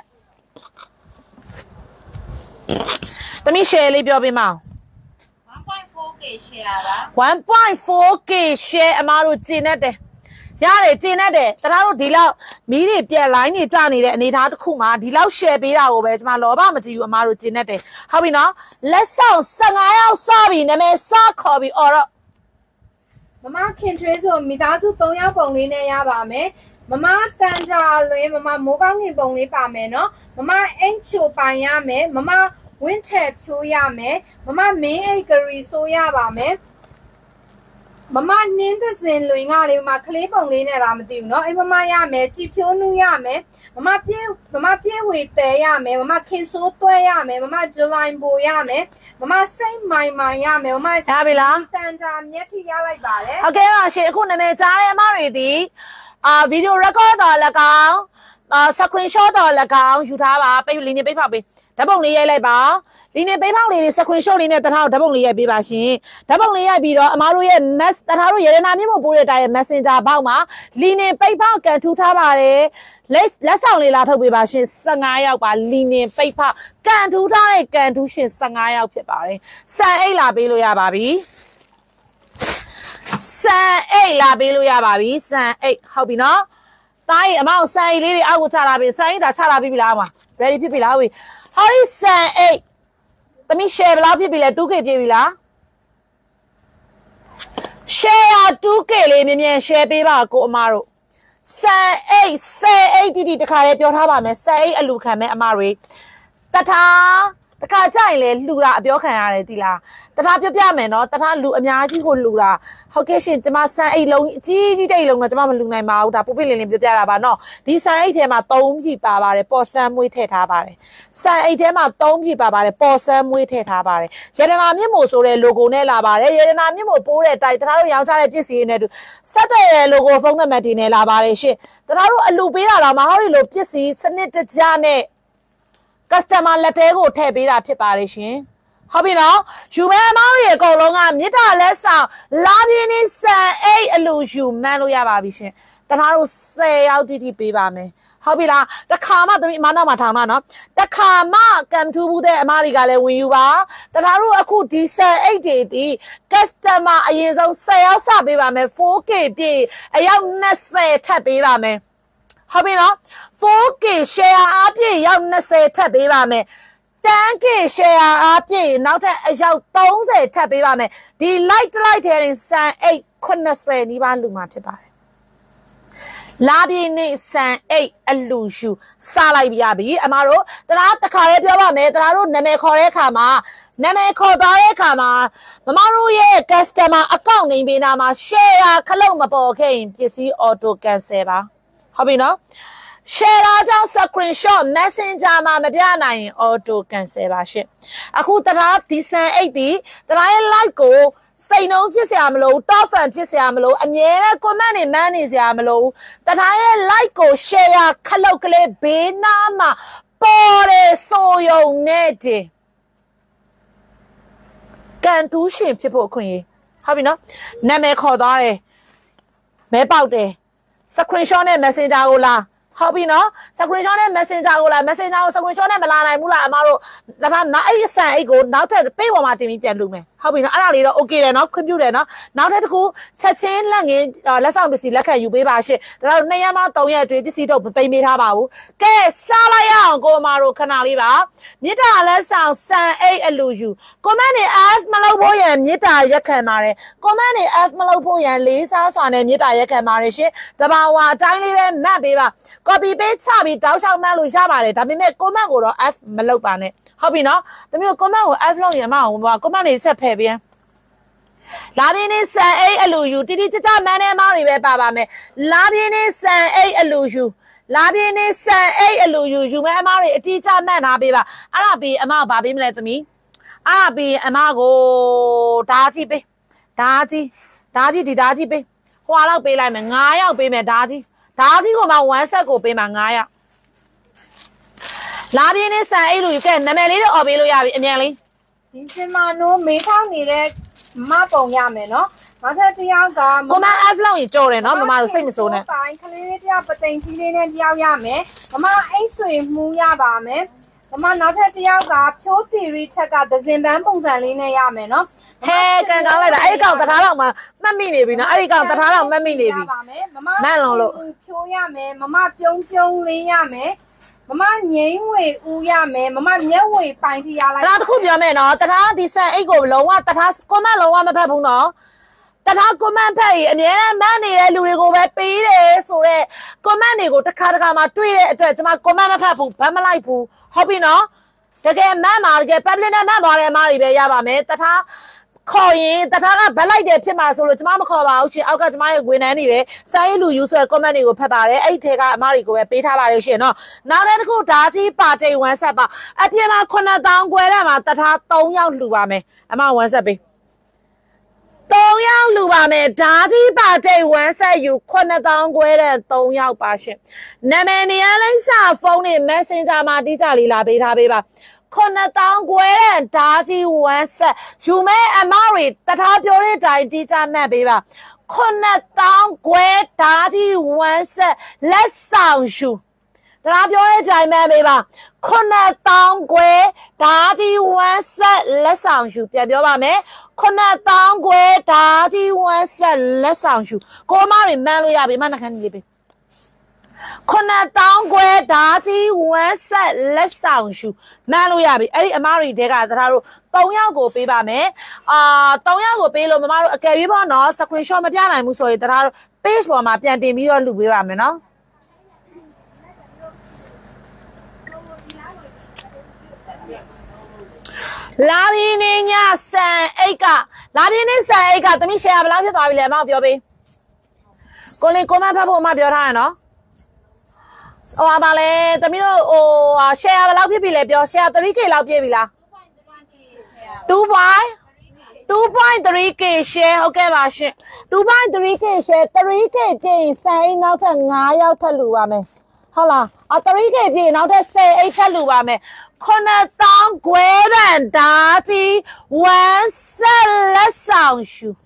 သမီး share လေးပြောပေးမအောင် 1.4k share ပါ 1.4k share အမတို့ကျင်တတ်တယ်ရတယ်ကျင်တတ်တယ်တလားတို့ဒီလောက်မီးတွေပြက်လိုင်းနေကြနေတဲ့အနေထားတစ်ခုမှာဒီလောက် share ပေးတာကိုပဲကျွန်မလောဘမကြည့်ဘူးအမတို့ကျင်တတ်တယ်ဟုတ်ပြီနော်လက်ဆောင်15ရောက်စပြီနာမည်စခေါ်ပြီးအော်တော့မမခင်ထွေးဆိုမိသားစု3ယောက်ပုံလေးနဲ့ရပါမယ်မမတန်ကြလွင်မမမိုးကောင်းခင်ပုံလေးပါမယ်နော်မမအင်ချိုပိုင်ရမယ်မမဝင်းချယ်ဖြိုးရမယ်မမမင်းအိတ်ဂရီဆိုရပါမယ်မမနင်းသစင်လွင်ကလေးမမကလေးပုံလေးနဲ့တော့မသိဘူးเนาะအဲ့မမရမယ်ကြည်ဖြိုးနူးရမယ်မမပြေးဝေတဲရမယ်မမခင်ဆိုးတွဲရမယ်မမဇူလိုင်ဘိုရမယ်မမစိတ်မိုင်ရမယ်မမရပြီလားတန်တာမျက်ထိရလိုက်ပါတယ်ဟုတ်ကဲ့ပါရှင်အခုနာမည်ကြားတဲ့အမတွေဒီဗီဒီယို record တော်၎င်းscreenshot တော်၎င်းယူထားပါပိတ်လင်းနေပိတ်ဖောက်ပေးဓာတ်ပုံလေးရိုက်လိုက်ပါဒီနေ့ပိတ်ဖောက်လေးတွေ screenshot လေးနဲ့တထားဓာတ်ပုံလေးရိုက်ပေးပါရှင်ဓာတ်ပုံလေးရိုက်ပြီးတော့အမားတို့ရဲ့ tထားတို့ရေရနာမြင့်မို့ပို့တဲ့တိုင်းရဲ့ messenger ဘောက်မှာလီနေပိတ်ဖောက်ကန်ထူထားပါတယ်လက်ဆောင်လေးလာထုတ်ပေးပါရှင်15ယောက်ပါလီနင်ပိတ်ဖကန်ထူးထားတဲ့ကန်ထူးရှင်15ယောက်ဖြစ်ပါတယ်စံအိတ်လာပေးလို့ရပါပြီစံအိတ်လာပေးလို့ရပါပြီစံအိတ်ဟုတ်ပြီနော်တားရင်အမောက်စံအိတ်လေးတွေအောက်ကိုချလာပြီစံအိတ်ဒါချလာပြီလားအမ ready ဖြစ်ပြီလားဟိုဟောဒီစံအိတ်သမီး share ဘယ်လောက်ဖြစ်ပြီလဲ 2k ပြည့်ပြီလား share 2k လေးမြင်မြန် share ပေးပါကိုအမတို့စံအိတ်10အိတ်တီတခါလေးပြောထားပါမယ်10အိတ်အလူခံမဲ့အမတွေတထားတခါကြရင်လေလှူတာအပြောခံရတယ်ဒီလားတထားပြပြမယ်နော်တထားလူအများကြီးကိုလှူတာဟုတ်ကဲ့ရှင်ကျမစံအိတ်လုံးအကြီးတိတ်လုံးတော့ကျမမလှူနိုင်ပါဘူးဒါပုပ်ပိလင်းပြပြတာပါနော်ဒီစံအိတ်ထဲမှာ3ပြည့်ပါပါတယ်ပေါ်ဆန်းမွေးထည့်ထားပါတယ်စံအိတ်ထဲမှာ3ပြည့်ပါပါတယ်ပေါ်ဆန်းမွေးထည့်ထားပါတယ်ရတနာမြင့်မို့ဆိုတဲ့ logo နဲ့လာပါတယ်ရတနာမြင့်မို့ပိုးတဲ့တိုက်တထားတို့ရောင်းချတဲ့ပစ္စည်းတွေနဲ့တူဆက်တဲ့ logo ဖုန်းနံပါတ်တွေနဲ့လာပါတယ်ရှင်တထားတို့အလူပေးတာတော့မဟုတ်လို့ပစ္စည်းစနစ်တကျနဲ့customer လက်ထဲကိုထည့်ပေးတာဖြစ်ပါတယ်ရှင်ဟုတ်ပြီနော်ယူမဲမောင်းရေအကုန်လုံးကမြစ်တာလက်ဆောင်လာပြင်းနေစံအိတ်အလူယူမှန်းလို့ရပါပြီရှင်တခါတို့10ယောက်တိပေးပါမယ်ဟုတ်ပြီလားတခါမှသမီးအမနောက်မှာထောင်မှာနော်တခါမှကံထူးဘူးတဲ့အမတွေကလည်းဝင်ယူပါတခါတို့အခုဒီစံအိတ်တွေဒီ customer အရင်ဆုံး10ယောက်စပေးပါမယ် 4k ပြည့်အယောက်20ထပ်ပေးပါမယ်ဟုတ်ပြီနော် 4k share အားပြည့်ရောက်20ထပ်ပေးပါမယ် 10k share အားပြည့်နောက်ထပ်အယောက်30ထပ်ပေးပါမယ်ဒီ like ထဲတင်စံ8 80နီးပါးလူမှာဖြစ်ပါတယ်လာပြည့်နေစံ8အလူယူစားလိုက်ပြရပြီအမတို့တလားတခါလေးပြောပါမယ်တလားတို့နာမည်ခေါ်တဲ့အခါမှာနာမည်ခေါ်သွားတဲ့အခါမှာမမတို့ရဲ့ customer account နေပေးနာမှာ share ခလုတ်မပေါ်ခဲ့ရင်ပစ္စည်း auto cancel ပါဟုတ်ပြီနော် share ကြောင့် screenshot messenger မှာမပြနိုင်ရင် auto cancel ပါရှင့်အခုတလားဒီစံအိတ်ဒီတလားရဲ့ like ကိုစိတ်နှုံးဖြစ်เสียမလို့ top fan ဖြစ်เสียမလို့အမြဲတမ်း comment တွေမှန်းနေเสียမလို့တထားရဲ့ like ကို share ခလုတ်ကလေးဘေးနားမှာပေါ်တယ်ဆိုရုံနဲ့တင်ကန်တူးရှင်ဖြစ်ဖို့အခွင့်အရေးဟုတ်ပြီနော်နာမည်ခေါ်သွားတယ်မဲပေါက်တယ် screenshot နဲ့ messenger ကိုလာဟုတ်ပြီနော် screenshot နဲ့ messenger ကိုလာ messenger ကို screenshot နဲ့မလာနိုင်ဘူးလားအမတို့ဒါကနောက်အဲ့စံအိတ်ကိုနောက်ထပ်ပေးပေါ်မှာတင်ပြီးပြန်လုပ်မယ်ဟုတ်ပြီနော်အဲ့ဒါလေးတော့ okay တယ်နော်ခွင့်ပြုတယ်နော်နောက်ထပ်တစ်ခုချက်ချင်းလက်ငင်းလက်ဆောင်ပစ္စည်းလက်ခံယူပေးပါရှင့်ဒါတော့2ရက်မှ3ရက်အတွင်းပစ္စည်းတော့မသိမ်းပေးထားပါဘူးကဲစားလိုက်ရအောင်ကိုအမတို့ခဏလေးပါမြစ်တာလက်ဆောင်စံအိတ်အလူယူ comment နဲ့ F မလုပ်ဖို့ရန်မြစ်တာရက်ခံပါတယ် comment နဲ့ F မလုပ်ဖို့ရန်လေးစားစွာနဲ့မြစ်တာရက်ခံပါတယ်ရှင့်တဘာဝအတိုင်းလေးပဲမှတ်ပေးပါ copy paste ချပြီးတောက်လျှောက်မှတ်လို့ရပါတယ်ဒါပေမဲ့ comment ကိုတော့ F မလုပ်ပါနဲ့ဟုတ်ပြီနော်တမီးတို့ comment ကို F လုပ်ရင်မအောင်ဘာ comment တွေဆက်ဖယ်ပြန်လာပြင်းနေစံအိတ်အလူယူတိတိကျကျမန်းနေမောင်းတွေပဲပါပါမယ်လာပြင်းနေစံအိတ်အလူယူလာပြင်းနေစံအိတ်အလူယူယူမဲအမားတွေအတိအကျမှတ်ထားပေးပါအဲ့ဒါပြီးအမဘာပေးမလဲသမီးအဲ့ဒါပြီးအမကိုဓာကြီးပေးဓာကြီးဒီဓာကြီးပေးဟွာလောက်ပေးလိုက်မယ်9ယောက်ပေးမယ်ဓာကြီးကိုမှ1 set ကိုပေးမှာ9ယောက်လာပြင်းနေစံအိတ်လူယူကဲနာမည်လေးတော့អော်ပေးလို့ရပြီအမြန်လေးဒီစင်မာနိုးမေးထောင်းနေတဲ့မပုံရမယ်နော်နောက်ထပ်တစ်ယောက်ကကိုမ F လောက်ရင်ကြော်တယ်နော်မမတို့စိတ်မစိုးနဲ့ပိုင်းကလေးလေးတစ်ယောက်ပတိန်ကြီးလေးနဲ့တစ်ယောက်ရမယ်မမအိတ်ဆွေမှုရပါမယ်မမနောက်ထပ်တစ်ယောက်ကဖြိုးတီရီချက်ကဒဇင်ပန်းပုံစံလေးနဲ့ရမယ်နော်ဟဲကန်ကောင်းလိုက်တာအဲ့ဒီကောင်တထားတော့မှမှတ်မိနေပြီနော်အဲ့ဒီကောင်တထားတော့မှတ်မိနေပြီမလုံးလို့ဖြိုးရမယ်မမပြုံးလေးရမယ်မမငိမ့်ဝေဦးရမယ်မမမျက်ဝေပိုင်ထရလိုက်ဒါတခုပြောမယ်နော်တထားဒီဆန်အိတ်ကိုလုံးဝတထားကွန်မန့်လုံးဝမဖတ်ဘူးနော်တထားကွန်မန့်ဖတ်ရင်အများနဲ့မှန်းနေတဲ့လူတွေကိုပဲပေးတယ်ဆိုတော့ကွန်မန့်တွေကိုတစ်ခါမှတွေ့တဲ့အတွက်ကျွန်မကွန်မန့်မဖတ်ဘူးဗတ်မလိုက်ဘူးဟုတ်ပြီနော်တကယ်မှန်းပါတကယ် public နဲ့မှန်းသွားတဲ့အမားတွေပဲရပါမယ်တထားခေါ်ရင်တထားကဗတ်လိုက်တယ်ဖြစ်မှာဆိုလို့ကျွန်မမခေါ်ပါဘူးရှင်အောက်ကကျွန်မရဲ့ဝန်ထမ်းတွေပဲစာရေးလူယူဆိုတဲ့ comment တွေကိုဖတ်ပါတယ်အဲ့ဒီထဲကအမားတွေကိုပဲပေးထားပါတယ်ရှင်နော်နောက်တစ်ခုဓာကြီးပါတိတ်1 set ပါအပြင်မှာ9000ခွဲတဲ့မှာတထား3ယောက်လှူပါမယ်အမ1 set ပေး3ယောက်လှူပါမယ်ဓာကြီးပါတိတ်1 set ယူ9000ခွဲတဲ့3ယောက်ပါရှင်နာမည်နေရာလိမ့်စာဖုန်းနဲ့ messenger မှာတိကျလေးလာပေးထားပေးပါ9000ခွဲတဲ့ဓာကြီး1 set ယူမဲ့အမတွေတထားပြောတဲ့တိုင်တိကျမှတ်ပေးပါ9000ခွဲဓာကြီး1 set လက်ဆောင်ယူတရားပြောတဲ့ကြိုင်မဲ့ပေးပါ9000ခွဲဓာကြီးဝမ်းဆက်လက်ဆောင်ရှူပြန်ပြောပါမယ်9000ခွဲဓာကြီးဝမ်းဆက်လက်ဆောင်ရှူကိုမတွေမှန်းလို့ရပြီမနှခမ်းလေးပေး9000ခွဲဓာကြီးဝမ်းဆက်လက်ဆောင်ရှူမှန်းလို့ရပြီအဲ့ဒီအမတွေတဲကတရားတို့3ယောက်ကိုပေးပါမယ်3ယောက်ကိုပေးလို့မမတို့အကယ်၍ပေါ့နော် screenshot မပြနိုင်ဘူးဆိုရင်တရားတို့ page ပေါ်မှာပြန်တင်ပြီးတော့လှူပေးပါမယ်နော်လာဘီနေညဆန်အိတ်ကလာဘီနေဆန်အိတ်ကသမီး share ဘယ်လောက်ဖြစ်သွားပြီလဲအမပြောပေးကိုလင် comment ဖတ်ဖို့အမပြောထားရနော်ဟိုပါလေသမီးတို့ဟို share ဘယ်လောက်ဖြစ်ပြီလဲပြော share 3k လောက်ပြည့်ပြီလား 2.3k share ဟုတ်ကဲ့ပါရှင် 2.3k share 3k ပြည့်ဆန်အိတ်နောက်ထပ်9ယောက်ထပ်လှူပါမယ်ဟုတ်လား3k ပြည့်နောက်ထပ်10အိတ်ထပ်လှူပါမယ်9000ခွဲရန်ဒါကြီးဝမ်းဆက်လက်ဆောင်ရှူ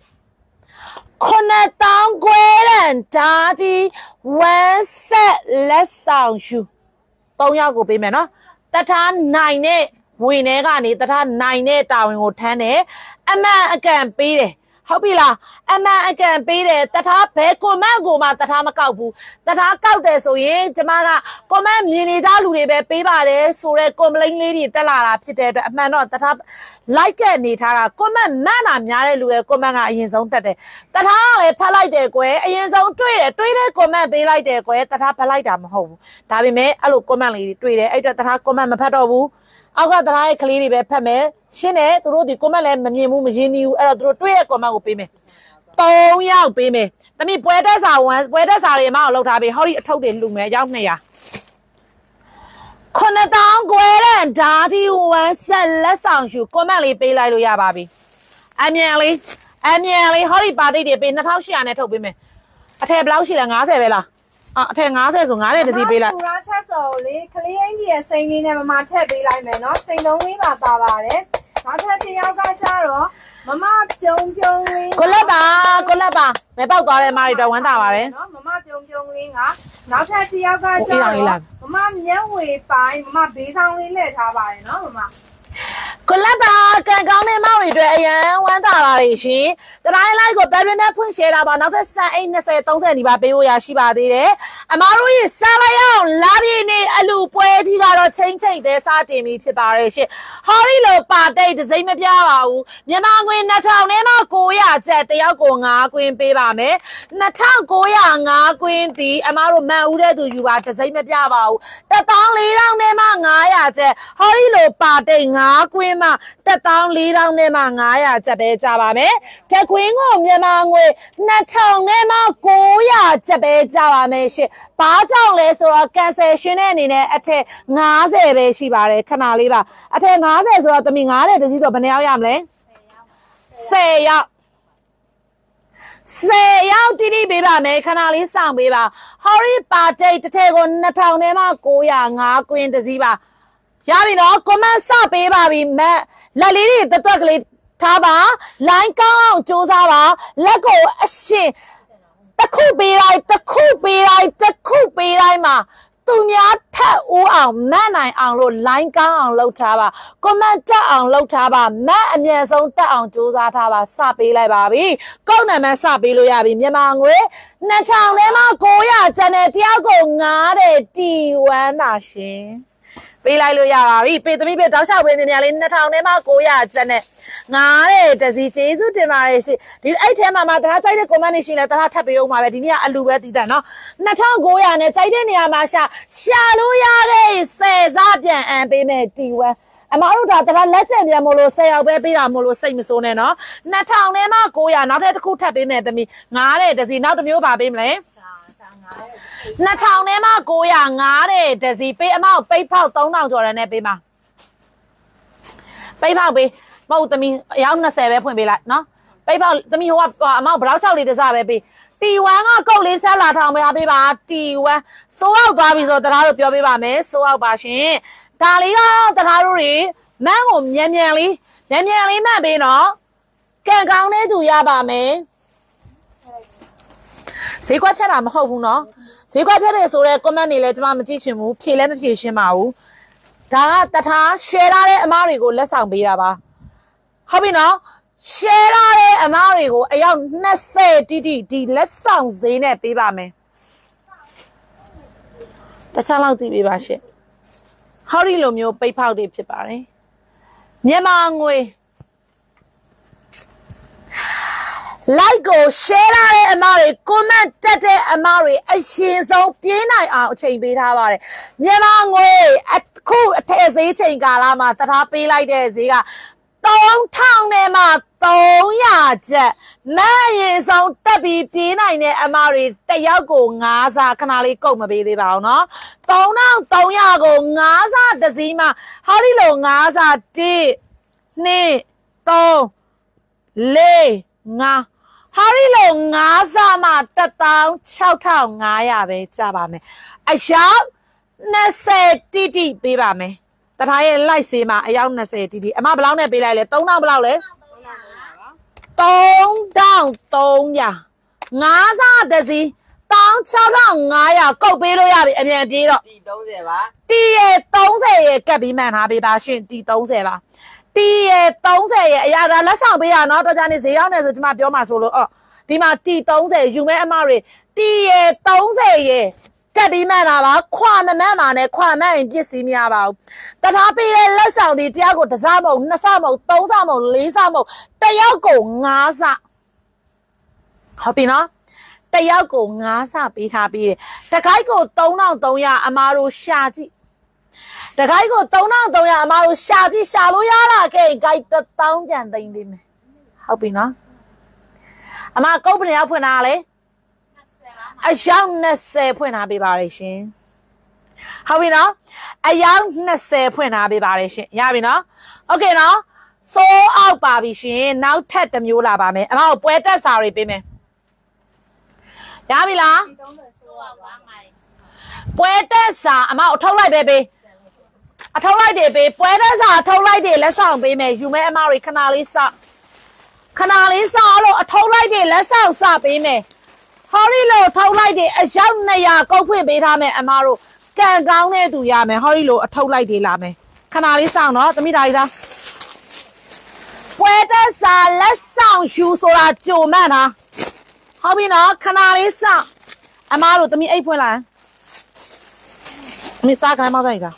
9000ခွဲရန်ဒါကြီးဝမ်းဆက်လက်ဆောင်ရှူ3ယောက်ကိုပေးမယ်နော်တထားနိုင်တဲ့ဝင်ထဲကနေတထားနိုင်တဲ့တာဝန်ကိုထမ်းတယ်အမှန်အကန်ပေးတယ်ဟုတ်ပြီလားအမှန်အကန်ပေးတယ်တထားဘဲကွန်မန့်ကိုမှတထားမကောက်ဘူးတထားကောက်တယ်ဆိုရင်ကျမကကွန်မန့်မြင်နေကြလူတွေပဲပေးပါတယ်ဆိုတော့ကွန်ပလိန်လေးတွေတက်လာတာဖြစ်တဲ့အတွက်အမှန်တော့တထား like ကနေထားတာကွန်မန့်မှန်တာများတဲ့လူရဲ့ကွန်မန့်ကအရင်ဆုံးတက်တယ်တထားကလည်းဖတ်လိုက်တယ်ကွယ်အရင်ဆုံးတွေးတဲ့ကွန်မန့်ပေးလိုက်တယ်ကွယ်တထားဖတ်လိုက်တာမဟုတ်ဘူးဒါပေမဲ့အဲ့လိုကွန်မန့်လေးတွေတွေးတယ်အဲ့တော့တထားကွန်မန့်မဖတ်တော့ဘူးအောက်ကတထားရဲ့ကလေးတွေပဲဖတ်မယ်ရှင်းတယ်သူတို့ဒီကွန်မန့်လည်းမမြင်ဘူးမရင်းနှီးဘူးအဲ့တော့သူတို့တွေးတဲ့ကွန်မန့်ကိုပေးမယ်3ယောက်ပေးမယ်တမီပွဲတက်စာပွဲတက်စာတွေအမအောင်လောက်ထားပေးဟောဒီအထုပ်တွေလှူမယ်ရောက်200 9000ခွဲတဲ့ဓာကြီးဝမ်းဆက်လက်ဆောင်ရှူကွန်မန့်လေးပေးလိုက်လို့ရပါပြီအမြန်လေးဟောဒီပါတိတ်တွေပေး2800နဲ့ထုတ်ပေးမယ်အထက်ဘယ်လောက်ရှိလဲ90ပဲလားအထက်90ဆို90တစီပေးလိုက်ပူရာချက်စော်လေကလေးအင်ကြီးရဲ့စိန်လေးနဲ့မမထည့်ပေးလိုက်မယ်နော်စိန်လုံးလေးပါပါပါတယ်နောက်ထပ်တစ်ယောက်ကကျတော့မမပြုံလေးကိုလက်ပါမဲပေါက်သွားတဲ့မားတွေတော့ဝမ်းသာပါတယ်နော်မမပြုံလေးကနောက်ထပ်တစ်ယောက်ကကျတော့မမမျက်ဝေပိုင်းမမဘေးဆောင်လေးလှည့်ထားပါတယ်နော်မမကိုလက်ပါကန်ကောင်းတဲ့မောင်တွေအတွက်အရန်ဝမ်းသာပါလေရှင်တတိုင်းလိုက်ကိုဘယ်တွင်နဲ့ဖွင့်ရှဲတာပါနောက်ထပ်စံအိတ်20 30နီးပါးပေးလို့ရရှိပါသေးတယ်အမားတို့ရဲ့စားလိုက်အောင်လာပြည့်နေအလူပွဲကြီးကတော့ချိန်သေးစားတင်ပြီးဖြစ်ပါရဲ့ရှင်ဟော်ရီလိုပါတိတ်ဒစိမ့်မပြပါဘူးမြန်မာငွေ2000နဲ့မှ900ကျပ်တယောက်ကို9ကွင်းပေးပါမယ်2905ကွင်းဒီအမားတို့မှန်ဦးတဲ့သူယူပါဒစိမ့်မပြပါဘူး14000နဲ့မှ900ကျပ်ဟော်ရီလိုပါတိတ်9ကွင်းမှ14000နဲ့မှ900ကျပ်ပဲကြပါမယ်။တက်ခွင်းကိုမြန်မာငွေ2000နဲ့မှ900ကျပ်ပဲကြပါမယ်ရှင်။ဘာကြောင့်လဲဆိုတော့ cancel တဲ့အနေနဲ့အထက်50ပဲရှိပါတယ်ခဏလေးပါ။အထက်50ဆိုတော့တမီ90တစီဆိုဘယ်နှယောက်ရမလဲ10ယောက်10ယောက်တိတိပေးပါမယ်ခဏလေးစောင့်ပေးပါဟော်ရီပါတိတ်တစ်ထည့်ကို2000နဲ့မှ905ကွင်းတစီပါရပြီနော်ကွန်မန့်စပေးပါပြီမက်လက်လေးတွေတွက်ကလေးထားပါလိုင်းကောင်းအောင်စူးစမ်းပါလက်ကိုအရှင်တစ်ခုပေးလိုက်မှာသူများထက်ဦးအောင်မတ်နိုင်အောင်လို့လိုင်းကောင်းအောင်လုပ်ထားပါကွန်မန့်တက်အောင်လုပ်ထားပါမတ်အမြန်ဆုံးတက်အောင်စူးစမ်းထားပါစပေးလိုက်ပါပြီကုန်းနံပါတ်စပေးလို့ရပြီမြန်မာငွေ2000နဲ့မှ900ကျန်တဲ့တယောက်ကို9တဲ့တီဝမ်းပါရှင်ပေးလိုက်လို့ရပါပြီပေးသမီးပေးတောက်လျှောက်ပေးနေရလေး2000နဲ့မှ900ကျန်တဲ့9တဲ့တစီကျေးဇူးတင်ပါတယ်ရှင်ဒီအဲ့ထဲမှာတရားကြိုက်တဲ့ comment တွေရှိလဲတရားထပ်ပေးအောင်ပါပဲဒီနေ့ကအလူပဲတည်တယ်နော်2900နဲ့ကြိုက်တဲ့နေရာမှာရှာလို့ရတဲ့10စားပြန်အန်ပေးမယ်တီဝမ်းအမတို့ဒါတရားလက်ကျန်ပြန်မလို့10ယောက်ပဲပေးတာမလို့စိတ်မစိုးနဲ့နော်2000နဲ့မှ900နောက်ထပ်တစ်ခုထပ်ပေးမယ်သမီး9တဲ့တစီနောက်တစ်မျိုးပါပေးမလဲ2000နဲ့မှ905တဲ့တစီပေးအမောက်ပိတ်ဖောက်3000ကျော်ရနဲ့ပေးပါပိတ်ဖောက်ပေးမဟုတ်သမီးအယောက်20ပဲဖွင့်ပေးလိုက်နော်ပိတ်ဖောက်သမီးဟိုကအမောက်ဘလောက်6လေးတစားပဲပေးတီဝမ်ကကုတ်လေးဆက်လာထောင်ပေးပေးပါတီဝမ်စိုးအောင်သွားပြီဆိုတရားတို့ပြောပေးပါမယ်စိုးအောင်ပါရှင်ဒါလေးကတော့တရားတို့တွေမန်းကိုမြန်လေးမှတ်ပေးနော်ကံကောင်းတဲ့သူရပါမယ်ဈေးကွက်ဖြတ်တာမဟုတ်ဘူးနော်ဈေးကွက်ဖြစ်နေဆိုတဲ့ comment တွေလည်းကျွန်မမကြည့်ချင်ဘူးဖြေလည်းမဖြေရှင်းပါဘူးဒါကတထား share ထားတဲ့အမားတွေကိုလက်ဆောင်ပေးတာပါဟုတ်ပြီနော် share ထားတဲ့အမားတွေကိုအယောက်20တိတိဒီလက်ဆောင်ဈေးနဲ့ပေးပါမယ်တခြားလောက်ကြည့်ပေးပါရှင့်ဟောဒီလိုမျိုးပိတ်ဖောက်တွေဖြစ်ပါတယ်မြန်မာငွေ like ကို share ထားတဲ့အမားတွေ comment တက်တဲ့အမားတွေအရှင်ဆုံးပြေးနိုင်အောင်အချိန်ပေးထားပါတယ်မြန်မာငွေအခုအထက်ဈေးချိန်ကာလမှာတထားပေးလိုက်တဲ့ဈေးက3000နဲ့မှ300ကျပ်မအရင်ဆုံးတက်ပြီးပြေးနိုင်တဲ့အမားတွေတစ်ယောက်ကို9စားခဏလေးကုန်မပေးသေးပါဘူးเนาะ3300ကို9စားတစ်စီးမှာဟောဒီလို9စား1 2 3 4 5ဟာရီလို9စားမှ16500ပဲကြပါမယ်အယောက်20တိတိပေးပါမယ်တထားရဲ့ like ဆေးမှာအယောက်20တိတိအမဘယ်လောက်နဲ့ပေးလိုက်လဲ3000ဘယ်လောက်လဲ3300 9စားတစ်စီး16500ကုတ်ပေးလို့ရပြီအမြန်ပြေးတော့တီ30ပါတီရဲ့30ရဲ့ကပ်ပြီးမှန်ထားပေးပါရှင်တီ30ပါတီရဲ့30ရဲ့အရာဒါလက်ဆောင်ပေးရနော်တော်ကြနေဈေးရောက်နေဆိုဒီမှာပြောမှာဆိုလို့ဒီမှာတီ30ယူမဲ့အမတွေတီရဲ့30ရဲ့ကပ်ပြီးမှန်တာပါခွာမမှန်ပါနဲ့ခွာမှန်ရင်ပြစ်စီမရပါဘူးတထားပေးတဲ့လက်ဆောင်ဒီတရားကိုတစ်စားမဟုတ်နှစ်စားမဟုတ်သုံးစားမဟုတ်လေးစားမဟုတ်တယောက်ကို9စားဟုတ်ပြီနော်တယောက်ကို9စားပေးထားပြီးတယ်တခိုက်ကို3300အမားတို့ရှာကြည့်တခိုက်ကို3300အမားတို့ရှာကြည့်ရှာလို့ရတာကဲဂိုက်1000ပြန်သိမ်းပေးမယ်ဟုတ်ပြီနော်အမကုတ်ပနေရောက်ဖွင့်တာလေအယောက်20ဖွင့်ထားပေးပါလေရှင်ဟုတ်ပြီနော်အယောက်20ဖွင့်ထားပေးပါလေရှင်ရပြီနော်โอเคနော်စိုးအောက်ပါပြီရှင်နောက်ထပ်တစ်မျိုးလာပါမယ်အမကိုပွဲတက်စာတွေပေးမယ်ရပြီလားပွဲတက်စာအမအထုတ်လိုက်ပဲပေးအထုတ်လိုက်တယ်ပေးပွဲတက်စာအထုတ်လိုက်တယ်လက်ဆောင်ပေးမယ်ယူမဲအမတွေခဏလေးစလို့အထုတ်လိုက်တယ်လက်ဆောင်စပေးမယ်ဟောရီလိုထုတ်လိုက်တယ်အယောက်200ကုတ်ဖွင့်ပေးထားမယ်အမတို့ကန်ကောင်းတဲ့သူရမယ်ဟောရီလိုအထုတ်လိုက်တယ်လာမယ်ခဏလေးစောင့်နော်သမီးဒါကြီးလားပွဲတက်စာလက်ဆောင်ယူဆိုတာကြုံမှန်တာဟုတ်ပြီနော်ခဏလေးစောင့်အမတို့သမီးအိတ်ဖွင့်လာသမီးစားခိုင်းမောက်တိုင်း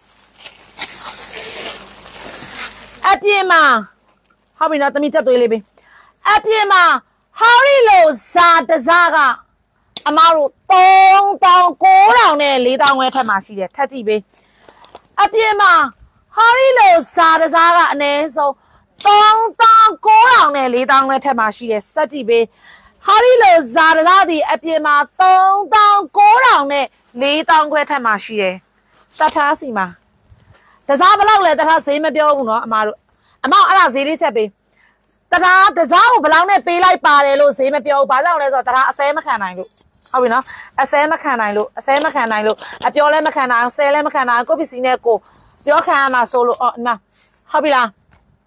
ကအပြင်မှာဟုတ်ပြီနော်သမီးချက်သွေးလေးပေးအပြင်မှာဟောရီလိုဇာတစားကအမတို့3900နဲ့4000ဝဲထက်မှရှိတယ်ထက်ကြည့်ပေးအပြင်မှာဟောရီလိုဇာတစားကအနည်းဆုံး3900နဲ့4000ဝဲထက်မှရှိတယ်စက်ကြည့်ပေးဟောရီလိုဇာတစားဒီအပြင်မှာ3900နဲ့4000ခွဲထက်မှရှိတယ်တထားစီမှာတစားဘလောက်လဲတထားဈေးမပြောဘူးနော်အမတို့အမအဲ့ဒါဈေးလေးချက်ပေးတထားတစားကိုဘလောက်နဲ့ပေးလိုက်ပါတယ်လို့ဈေးမပြောဘူးဘာကြောင့်လဲဆိုတော့တထားအစဲမခံနိုင်လို့ဟုတ်ပြီနော်အစဲမခံနိုင်လို့အပြောလဲမခံနိုင်ဆဲလဲမခံနိုင်ကိုပစ္စည်းနဲ့ကိုပြောခံရမှာဆိုလို့ဒီမှာဟုတ်ပြီလား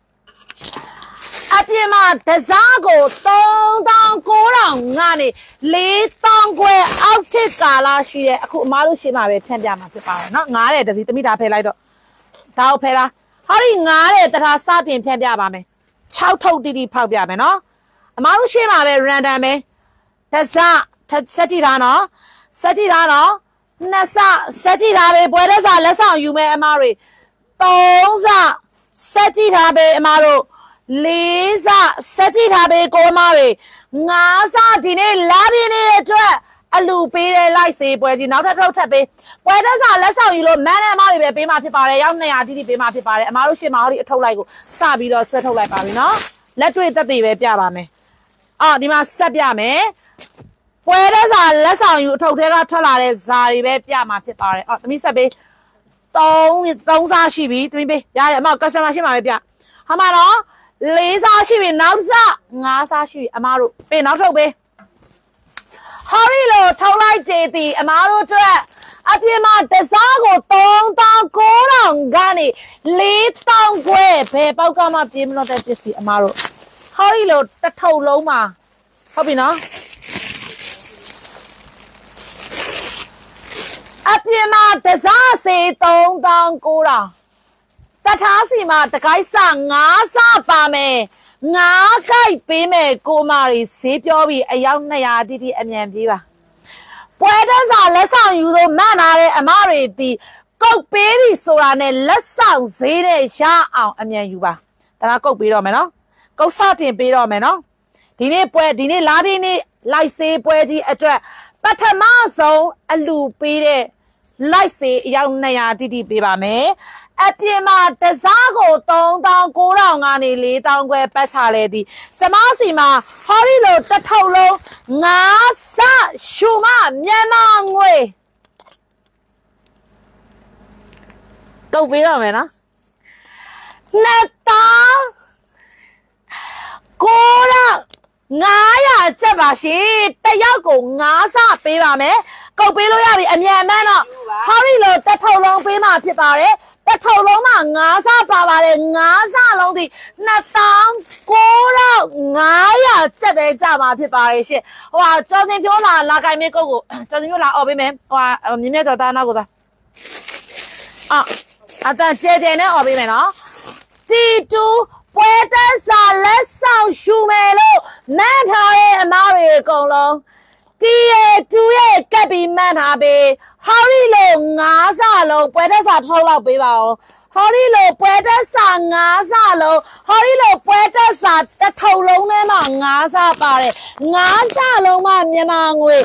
အပြင်မှာတစားကို3900ကနေ4000ခွဲအောက်ထစ်ကာလာရှိတယ်အခုအမားတို့ရှင်းမှာပဲဖြန့်ပြမှာဖြစ်ပါတယ်နော်9တဲ့တစီတမိတာဖယ်လိုက်တော့ဒါကိုဖယ်လားဟောဒီ9တဲ့တထားစတင်ဖြန့်ပြပါမယ်6ထုတ်တိတိဖောက်ပြမယ်နော်အမားတို့ရှင်းမှာပဲ random ပဲတစားစက်ကြည့်တာနော်နှစ်စစက်ကြည့်တာပဲပွဲတဲ့စားလက်ဆောင်ယူမယ်အမားတွေ3စစက်ကြည့်တာပဲအမားတို့4စစက်ကြည့်တာပဲကိုအမားတွေ5စဒီနေ့လာပြင်းနေတဲ့အတွက်အလူပေးတဲ့လိုက်စေးပွဲကြီးနောက်ထပ်ထုတ်ထပ်ပေးပွဲတဲ့စားလက်ဆောင်ယူလို့မန်းတဲ့အမားတွေပဲပေးမှဖြစ်ပါတယ်ရောက်200တိတိပေးမှဖြစ်ပါတယ်အမားတို့ရှင်းမှာဟောဒီအထုတ်လိုက်ကိုစပြီးတော့ဆွဲထုတ်လိုက်ပါပြီနော်လက်တွေ့သက်သေပဲပြပါမယ်ဒီမှာဆက်ပြမယ်ပွဲတဲ့စာလက်ဆောင်ယူအထုပ်ထဲကထွက်လာတဲ့ဇာတွေပဲပြမှာဖြစ်ပါတယ်သမီးဆက်ပေး3စားရှိပြီသမီးပေးရတယ်အမ customer ရှင်းမှာပဲပြဟာမတော့4စားရှိပြီနောက်စား5စားရှိပြီအမတို့ပေးနောက်ထုတ်ပေးဟောရီလိုထုတ်လိုက်ကြည်တီအမတို့အတွက်အပြင်မှာတစားကို3900ကနေ4000ခွဲဘယ်ပေါက်ကမှပြေးမလို့တဲ့ပစ္စည်းအမတို့ဟောရီလိုတစ်ထုပ်လုံးမှာဟုတ်ပြီနော်အပြင်မှာတစားစေ3900တထားစီမှာတကိုက်စ9စပါမယ်9ကိုက်ပေးမယ်ကိုမာရီဈေးပြောပြီးအယောက်200တိတိအမြန်ပြေးပါပွဲတက်စာလက်ဆောင်ယူလို့မှန်လာတဲ့အမတွေဒီကုတ်ပေးပြီဆိုတာနဲ့လက်ဆောင်ဈေးနဲ့ရအောင်အမြန်ယူပါတလားကုတ်ပေးတော့မယ်နော်ကုတ်စတင်ပေးတော့မယ်နော်ဒီနေ့လာပြီးနေ့လိုက်စေးပွဲကြီးအတွက်ပထမဆုံးအလူပေးတဲ့လိုက်စေးအယောက်200တိတိပေးပါမယ်အပြင်မှာတစားကို3900ကနေ4000ခွဲပတ်ချလဲသည်ကျမစီမှာဟော်ရီလိုတစ်ထုပ်လုံး9စရှုမမြန်မာငွေတုတ်ပေးတော့မယ်နော်900ကျပ်ပါရှင်တယောက်ကို9စပေးပါမယ်ကုတ်ပေးလို့ရပြီအမြန်မှန်းတော့ဟော်ရီလိုတစ်ထုပ်လုံးပေးမှဖြစ်ပါတယ်တစ်ထုပ်လုံးမှာ9စပါပါတယ်9စလုံးဒီ2900ကျပ်ပဲကြမှာဖြစ်ပါတယ်ရှင်ဟိုဟာကျော်စင်ပြောလာကြိုင်မေးကုတ်ကိုကျော်စင်ပြောလာអော်ပေးမယ်ဟိုဟာမြင်းမြတ်ကျော်သားနောက်ကိုသားအတန်ကျဲနဲ့អော်ပေးမယ်နော်တီတူပွဲတက်စာလက်ဆောင်ရှူမယ်လို့မှန်းထားတဲ့အမားတွေအကုန်လုံးတီရဲ့တူရဲ့ကပ်ပြီးမှန်းထားပေးဟော်ရီလို9စလုံးပွဲတက်စာတစ်ထုပ်လောက်ပေးပါဦးဟော်ရီလိုပွဲတက်စာ9စလုံးဟော်ရီလိုပွဲတက်စာတစ်ထုပ်လုံးထဲမှာ9စပါတယ်9စလုံးမှမြန်မာငွေ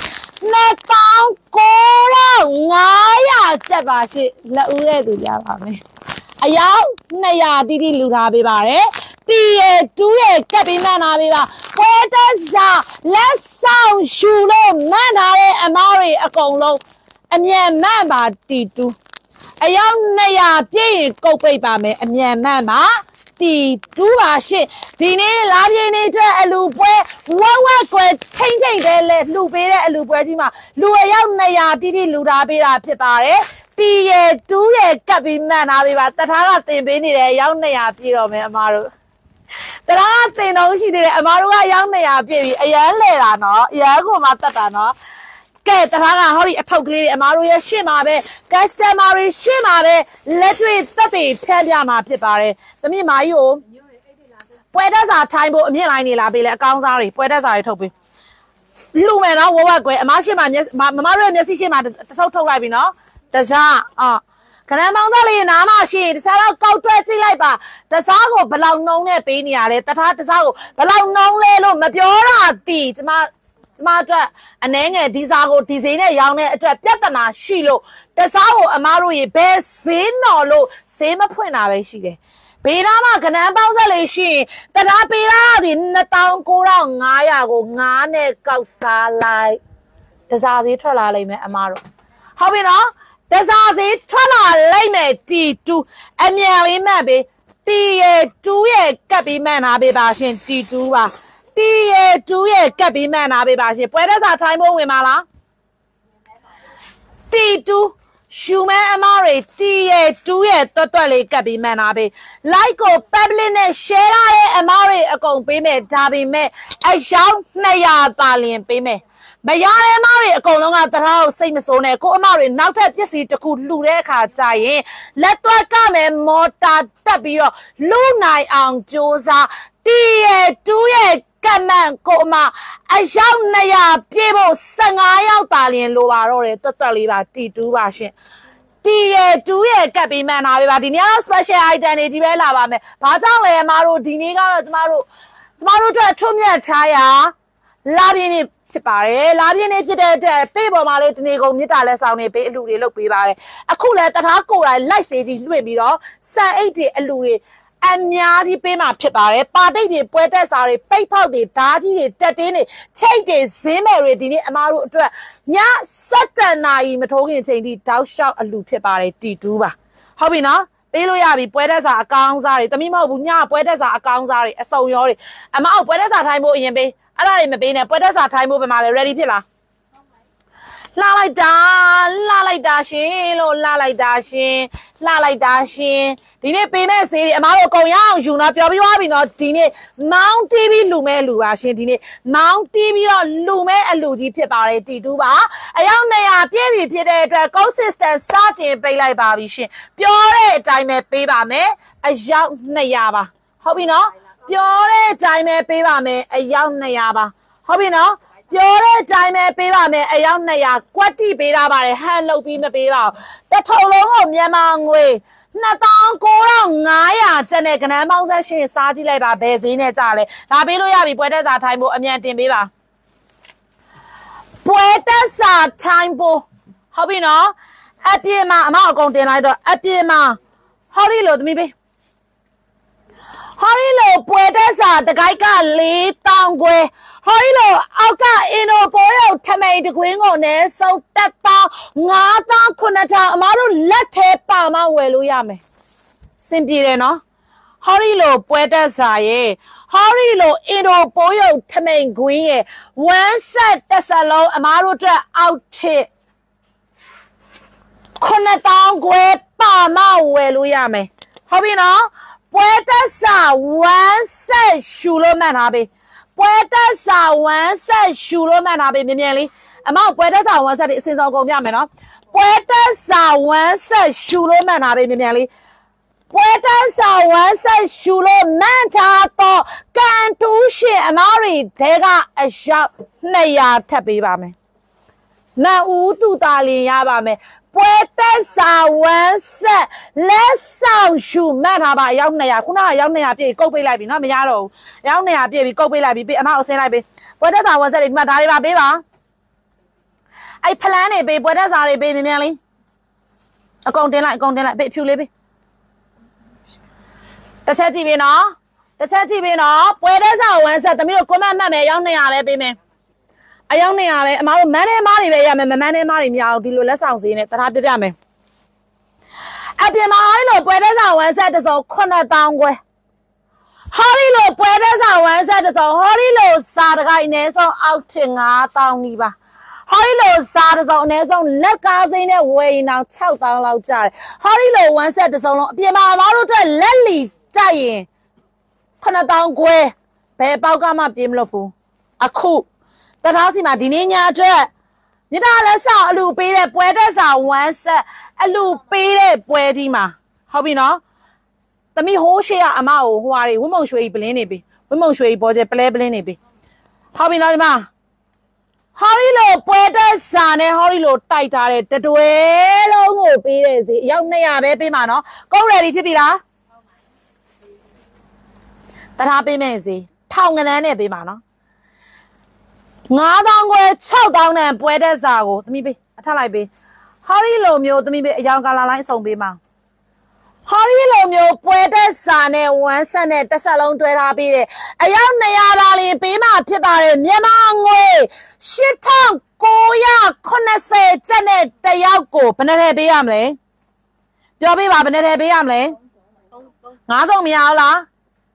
2900ကျပ်ပါရှိလက်ဦးရဲ့သူရပါမယ်အယောက်200တိတိလူထားပေးပါတယ်တီရဲ့တူးရဲ့ကပ်ပြီးမှန်းထားပေးပါပွဲတက်စာလက်ဆောင်ရှူလို့မှန်းထားတဲ့အမားတွေအကုန်လုံးအမြန်မှန်ပါတီတူအယောက်200ပြည့်ရင်ကုတ်ပိတ်ပါမယ်အမြန်မှန်ပါတီတူပါရှင့်ဒီနေ့လာပြင်းနေတဲ့အတွက်အလူပွဲဝက်ကွယ်ထိမ့်တဲ့လဲလှူပေးတဲ့အလူပွဲကြီးမှာလူအယောက်200တိတိလူထားပေးတာဖြစ်ပါတယ်တီရဲ့တူးရဲ့ကပ်ပြီးမှန်ထားပေးပါတထားကတင်ပေးနေတယ်အယောက်200ပြည့်တော့မယ်အမားတို့တထားကတင်တော့ရှိသေးတယ်အမားတို့ကအယောက်200ပြည့်ပြီအရန်လဲတာနော်အရန်ကိုမှတတ်တာနော်ကဲတထားကဟောဒီအထောက်ကလေးတွေအမားတို့ရဲ့ရှင်းပါပဲ customer တွေရှင်းပါပဲလက်တွေ့သက်သေထည့်ပြမှာဖြစ်ပါတယ်သမီးမာကြီးကိုပွဲတက်စာထိုင်ဖို့အမြင့်လိုင်းနေလာပေးလေအကောင်းစားတွေပွဲတက်စာတွေထုတ်ပေးလှူမယ်နော်ဝဝကွယ်အမရှိမှမမတို့ရဲ့မျက်စိရှိမှတစ်ထုပ်ထုတ်လိုက်ပြီနော်တစားခဏမောင်းသားလေးနားမရှိတစားတော့ကောက်တွဲကြည့်လိုက်ပါတစားကိုဘလောက်နှုံးနဲ့ပေးနေရလဲတထားတစားကိုဘလောက်နှုံးလဲလို့မပြောတာတီကျမအတွက်အနှဲငယ်ဒီစားကိုဒီဈေးနဲ့ရောင်းတဲ့အတွက်ပြဿနာရှိလို့တစားကိုအမားတို့ရေဘယ်ဈေးနော်လို့ဈေးမဖွင့်တာပဲရှိတယ်ဘေးနားမှာခဏပေါင်းဆက်လေးရှိရင်တထားပေးတာဒီ2900ကို9နဲ့ကောက်စားလိုက်တစားဈေးထွက်လာလိမ့်မယ်အမားတို့ဟုတ်ပြီနော်တစားဈေးထွက်လာလိမ့်မယ်တီတူအမြန်လေးမှတ်ပေးတီရဲ့2ရဲ့ကပ်ပြီးမှန်ထားပေးပါရှင်တီ2ပါတီရဲ့2ရဲ့ကပ်ပြီးမှန်ထားပေးပါရှင်ပွဲတက်စာထိုင်းဖို့ဝင်ပါလားတီ2ရှူမဲအမားတွေတီရဲ့2ရဲ့တွတ်လေးကပ်ပြီးမှန်ထားပေး like ကို public နဲ့ share ရတဲ့အမားတွေအကုန်ပေးမယ်ဒါပေမဲ့အယောက်200ပါလင်ပေးမယ်မရတဲ့မောင်တွေအကုန်လုံးကတထားကိုစိတ်မစိုးနဲ့ကိုအမောင်တွေနောက်ထပ်ပစ္စည်းတစ်ခုလှူတဲ့အခါကျရင်လက်သွက်ကမယ်မော်တာတက်ပြီးတော့လူနိုင်အောင်ကြိုးစားတီရဲ့2ရဲ့ကမန်ကိုအမအယောက်200ပြေဖို့15ရောက်ပါလင်လိုပါတော့တယ်တွတ်လေးပါတီ2ပါရှင်တီရဲ့2ရဲ့ကပ်ပြီးမှန်ထားပေးပါဒီနေ့တော့ special item တွေဒီပဲလာပါမယ်ဘာကြောင့်လဲအမတို့ဒီနေ့ကတော့ကျမတို့အတွက်ထွတ်မြတ်ထားရလာပြင်းနေဖြစ်ပါတယ်လာပြင်းနေဖြစ်တဲ့အတွက်ပေးပေါ်မှာလေးတနေကုန်မြစ်တာလက်ဆောင်တွေပေးအလူတွေလုပ်ပေးပါတယ်အခုလဲတထားကိုယ်တိုင်လိုက်စေးကြီးလွှင့်ပြီးတော့စံအိတ်တွေအလူတွေအများကြီးပေးမှာဖြစ်ပါတယ်ပါတိတ်တွေပွဲတက်စာတွေပိတ်ဖောက်တွေဓာကြီးတွေတက်တင်းတွေချိတ်တွေဇင်းမယ်တွေဒီနေ့အမားတို့အတွက်ည7 နာရီမထိုးခင်ချိန်ထိတောက်လျှောက်အလူဖြစ်ပါတယ်တီ2ပါဟုတ်ပြီနော်ပေးလို့ရပြီပွဲတက်စာအကောင်းစားတွေတမိမဟုတ်ဘူးညပွဲတက်စာအကောင်းစားတွေအစုံရောတွေအမအောက်ပွဲတက်စာထိုင်ဖို့အရင်ပေးအဲ့ဒါတွေမပေးနဲ့ပွဲတက်စာထိုင်ဖို့ပဲမှာလဲ ready ဖြစ်လားလှလိုက်တာရှင်လို့လှလိုက်တာရှင်ဒီနေ့ပေးမဲ့ဈေးတွေအမားတို့အကုန်ရအောင်ယူတော့ပြောပြီးသွားပြီနော်ဒီနေ့မောင်းတီးပြီးလူမဲ့လူပါရှင်ဒီနေ့မောင်းတီးပြီးတော့လူမဲ့အလူကြီးဖြစ်ပါတယ်တီတူပါအယောက်200ပြည့်ပြီဖြစ်တဲ့အတွက် consistent စတင်ပေးလိုက်ပါပြီရှင်ပြောတဲ့အတိုင်းပဲပေးပါမယ်အယောက်200ပါဟုတ်ပြီနော်ပြောတဲ့အတိုင်းပဲပေးပါမယ်အယောက်200ပါဟုတ်ပြီနော်ပြောတဲ့အတိုင်းပဲပေးပါမယ်အယောက်200ကွက်တိပေးတာပါတယ်ဟန်လုပ်ပြီးမပေးပါဘူးတစ်ထုံလုံးကိုမြန်မာငွေ29,500ကျန်တဲ့ကဏ္ဍပေါင်းဆက်ရှင်စားကြည့်လိုက်ပါဘယ်ဈေးနဲ့ကြလဲဒါပေးလို့ရပြီပွဲတက်စာထိုင်းဖို့အမြန်တင်ပေးပါပွဲတက်စာထိုင်းဖို့ဟုတ်ပြီနော်အပြည့်မှာအမအကုန်တင်လိုက်တော့အပြည့်မှာဟောဒီလို့သမီးပေးဟောဒီလိုပွဲတက်စာတကိုက်က4,000ခွဲဟောဒီလိုအောက်ကအင်ဒိုပိုးရုပ်ထမိန်တကွင်းကိုနဲ့စုပ်တက်ပေါင်း9,900အမတို့လက်ထဲပါမဝယ်လို့ရမယ်စင်ပြေတယ်နော်ဟောဒီလိုပွဲတက်စာရဲ့ဟောဒီလိုအင်ဒိုပိုးရုပ်ထမိန်ကွင်းရဲ့1 set တစ်စလုံးအမတို့အတွက်အောက်ထစ်9,000ခွဲပါမဝယ်လို့ရမယ်ဟုတ်ပြီနော်ပွဲတက်စာ1 set ရှူလို့မှတ်ထားပေးပွဲတက်စာ1 set ရှူလို့မှတ်ထားပေးမြင်လေးအမောက်ပွဲတက်စာ1 set ဒီအစင်စောကုန်ပြမယ်နော်ပွဲတက်စာ1 set ရှူလို့မှတ်ထားပေးမြင်လေးပွဲတက်စာ1 set ရှူလို့မှတ်ထားတော့ကန်တူးရှင်အမောက်တွေတဲကအယောက်200ထပ်ပေးပါမယ်နတ်ဦးသူတာလင်ရပါမယ်ပွဲတက်စာ1 set လက်ဆောင်ရှူမှတ်ထားပါအယောက်200ခုနကအယောက်200ပြည့်ကုတ်ပေးလိုက်ပြီနော်မရတော့ဘူးအယောက်200ပြည့်ပြီကုတ်ပေးလိုက်ပြီပေးအမအောင်ဆင်းလိုက်ပေးပွဲတက်စာ1 set တွေဒီမှာဒါတွေပါပေးပါအဲ့ဖလန်းတွေပေးပွဲတက်စာတွေပေးမြန်လေးအကုန်တင်လိုက်ပေးဖြူလေးပေးတစ်ချက်ကြည့်ပေးနော်ပွဲတက်စာ1 set သမီးတို့ comment မှတ်မယ်အယောက်200ပဲပေးမယ်အယောက်200ပဲအမတို့မန်းထဲမားတွေပဲရမယ်မမန်းထဲမားတွေမရအောင်ဒီလိုလက်ဆောင်ဈေးနဲ့တထားပြပြမယ်အပြင်မှာဟောဒီလိုပွဲတက်စာ1 set တစ်စုံ9,000ခွဲဟောဒီလိုပွဲတက်စာ1 set တစ်စုံဟောဒီလိုစာတကိုက်အနည်းဆုံးအောက်ထစ်9,000နီးပါဟောဒီလိုစာတစ်စုံအနည်းဆုံးလက်ကားစိမ်းနဲ့ဝယ်ရင်တော့6,000လောက်ကျတယ်ဟောဒီလို1 set တစ်စုံလုံးအပြင်မှာအမတို့အတွက်လက်လီတိုက်ရင်9,000ခွဲဘယ်ပေါက်ကမှပြေးမလို့ဘူးအခုတထားစီမှာဒီနေ့ညအတွက်မြစ်တာလက်ဆောင်အလူပေးတဲ့ပွဲတက်စာ1 set အလူပေးတဲ့ပွဲကြီးမှာဟုတ်ပြီနော်သမီးဟိုးရှိရအမကိုဟိုဟာတွေဝင်းမုံရွှေကြီးပလင်းနေပြီဝင်းမုံရွှေကြီးပေါ်ကျပလဲပလင်းနေပြီဟုတ်ပြီနော်ဒီမှာဟော်ရီလိုပွဲတက်စာနဲ့ဟော်ရီလိုတိုက်ထားတဲ့တတွဲလုံးကိုပေးတဲ့စီအယောက်200ပဲပေးမှာနော်ကုတ်ရယ်ဒီဖြစ်ပြီလားတထားပေးမယ်စီထောင်ကနန်းနဲ့ပေးမှာနော်9,000ခွဲ6,000နဲ့ပွဲတက်စာကိုသမီးပေးအထလိုက်ပေးဟော်ရီလိုမျိုးသမီးပေးအယောင်ကာလာလိုင်းအစုံပေးမှာဟော်ရီလိုမျိုးပွဲတက်စာနဲ့1 set နဲ့တစ်ဆက်လုံးတွဲထားပေးတယ်အယောက်200ပါလင်ပေးမှဖြစ်ပါတယ်မြန်မာငွေ8,980ကျပ်နဲ့တယောက်ကိုဘယ်နဲ့ထည့်ပေးရမလဲပြောပေးပါဘယ်နဲ့ထည့်ပေးရမလဲ9စုံမရဘူးလား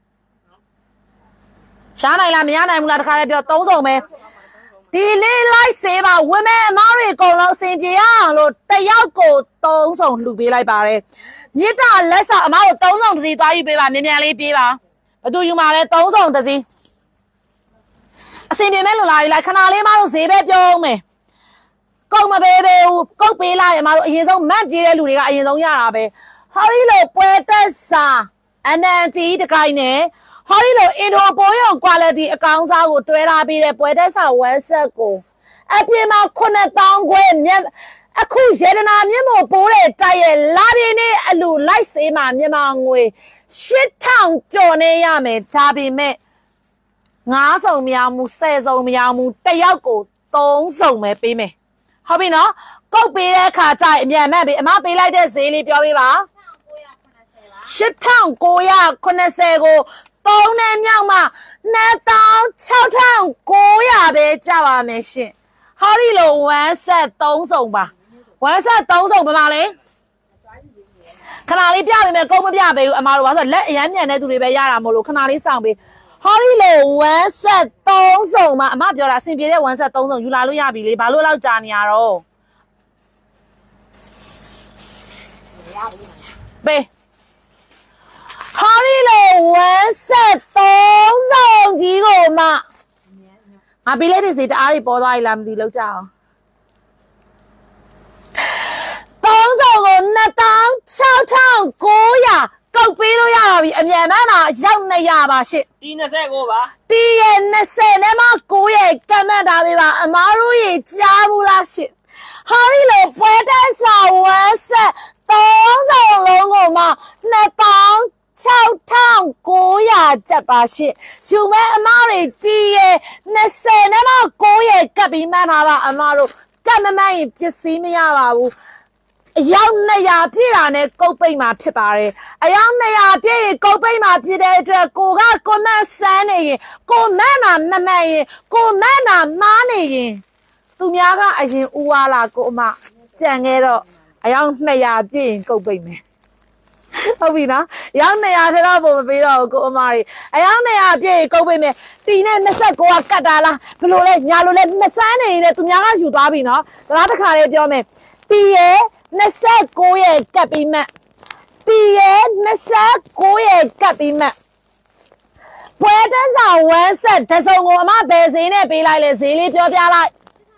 ရှားနိုင်လားမရနိုင်ဘူးလားတခါတည်းပြော3စုံပဲဒီလေးလိုက်စေးပါဝင်းမဲ့အမားတွေအကုန်လုံးအစင်ပြေရအောင်လို့တယောက်ကို3စုံလှူပေးလိုက်ပါတယ်မြစ်တာလက်ဆောင်အမားကို3စုံတစ်စီးသွားယူပေးပါမြန်လေးပြေးပါဘသူယူမှာလဲ3စုံတစ်စီးအစင်ပြေမဲ့လူလာယူလိုက်ခဏလေးအမားတို့ဈေးပဲပြောအောင်မယ်ကုတ်မပေးဘူးကုတ်ပေးလိုက်အမားတို့အရင်ဆုံးမတ်ပြေးတဲ့လူတွေကအရင်ဆုံးရတာပဲဟော်ရီလိုပွဲတက်စာအနန်တီတကိုင်းနဲ့ဟော်ရီလိုအင်ဒိုပိုးရုံ quality အကောင်းစားကိုတွဲထားပြီးတဲ့ပွဲတက်စာ1 set ကိုအပြင်မှာ9,000ခွဲမြက်အခုရေဒနာမြင့်မို့ပိုးတဲ့တိုက်ရဲ့လာပြင်းနဲ့အလူလိုက်စေးမှာမြန်မာငွေ8,000ကျော်နေရမယ်ဒါပေမဲ့9စုံမရဘူး10စုံမရဘူးတယောက်ကို3စုံပဲပေးမယ်ဟုတ်ပြီနော်ကုတ်ပေးတဲ့အခါကျရင်အမြန်မဲ့ပေးအမပေးလိုက်တဲ့ဈေးလေးပြောပေးပါ8,980ကို3နဲ့မြောက်မှ26,900ပဲကြပါမယ်ရှင်ဟောဒီလို1 set 3စုံပါ1 set 3စုံပါမလဲခဏလေးပြပေးမယ်ကုန်းမပြပေးဘူးအမတို့ပါဆိုလက်အရမ်းမြန်တဲ့သူတွေပဲရတာမို့လို့ခဏလေးစောင့်ပေးဟောဒီလို1 set 3စုံမှာအမပြောတာအဆင်ပြေတဲ့1 set 3စုံယူလာလို့ရပြီလေဘာလို့လောက်ကြာနေရတော့ပေးဟာရီလိုဝမ်းဆက်3ဆောင်ကြီးကိုမှငါပေးလိုက်တဲ့စီတအားကြီးပေါ်သွားပြီလားမသိလောက်ကြအောင်3ဆောင်ကို26,900ကောက်ပေးလို့ရပါပြီအမြန်မှမှာရောက်200ပါရှင့်တီ29ပါတီရဲ့20နဲ့မှ9ရဲ့ကမ်းမှတ်ထားပေးပါအမားတို့ရေကြားဘူးလားရှင့်ဟာရီလိုပွဲတန်းစာဝမ်းဆက်3ဆောင်လုံးကိုမှ26,900ကျပ်ပါရှင့်ယူမဲအမားတွေတီရဲ့20နဲ့မှ9ရဲ့ကပ်ပြီးမှန်းထားပါအမားတို့ကပ်မမှန်းရင်ပစ္စည်းမရပါဘူးအယောက်200ပြည့်တာနဲ့ကုတ်ပိတ်မှာဖြစ်ပါတယ်အယောက်200ပြည့်ရင်ကုတ်ပိတ်မှာဖြစ်တဲ့အတွက်ကိုကကွန်မန့်ဆန်းနေရင်ကိုမန့်မှာမမှန်ရင်ကိုမန့်မှာမားနေရင်သူများကအရင်ဦးဝါလာကိုအမကြံခဲ့တော့အယောက်200ပြည့်ရင်ကုတ်ပိတ်မယ်ဟုတ်ပြီနော်အယောက်200ထဲတော့ပုံမပေးတော့ဘူးကိုအမတွေအယောက်200ပြည့်ရင်ကုတ်ပိတ်မယ်တီနဲ့29ကကတ်တာလားဘလို့လဲညာလို့လဲမဆန်းနေရင်လည်းသူများကယူသွားပြီနော်ဒါတစ်ခါလေးပြောမယ်တီရဲ့29ရဲ့ကပ်ပြီးမှတီရဲ့29ရဲ့ကပ်ပြီးမှပွဲတန်းစာဝမ်းဆက်တစုံကိုအမဘယ်ဈေးနဲ့ပေးလိုက်လဲဈေးလေးပြောပြလိုက်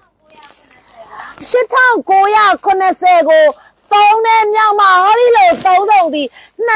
8,980ကို3နဲ့မြောက်မှာဟောဒီလို3စုံဒီ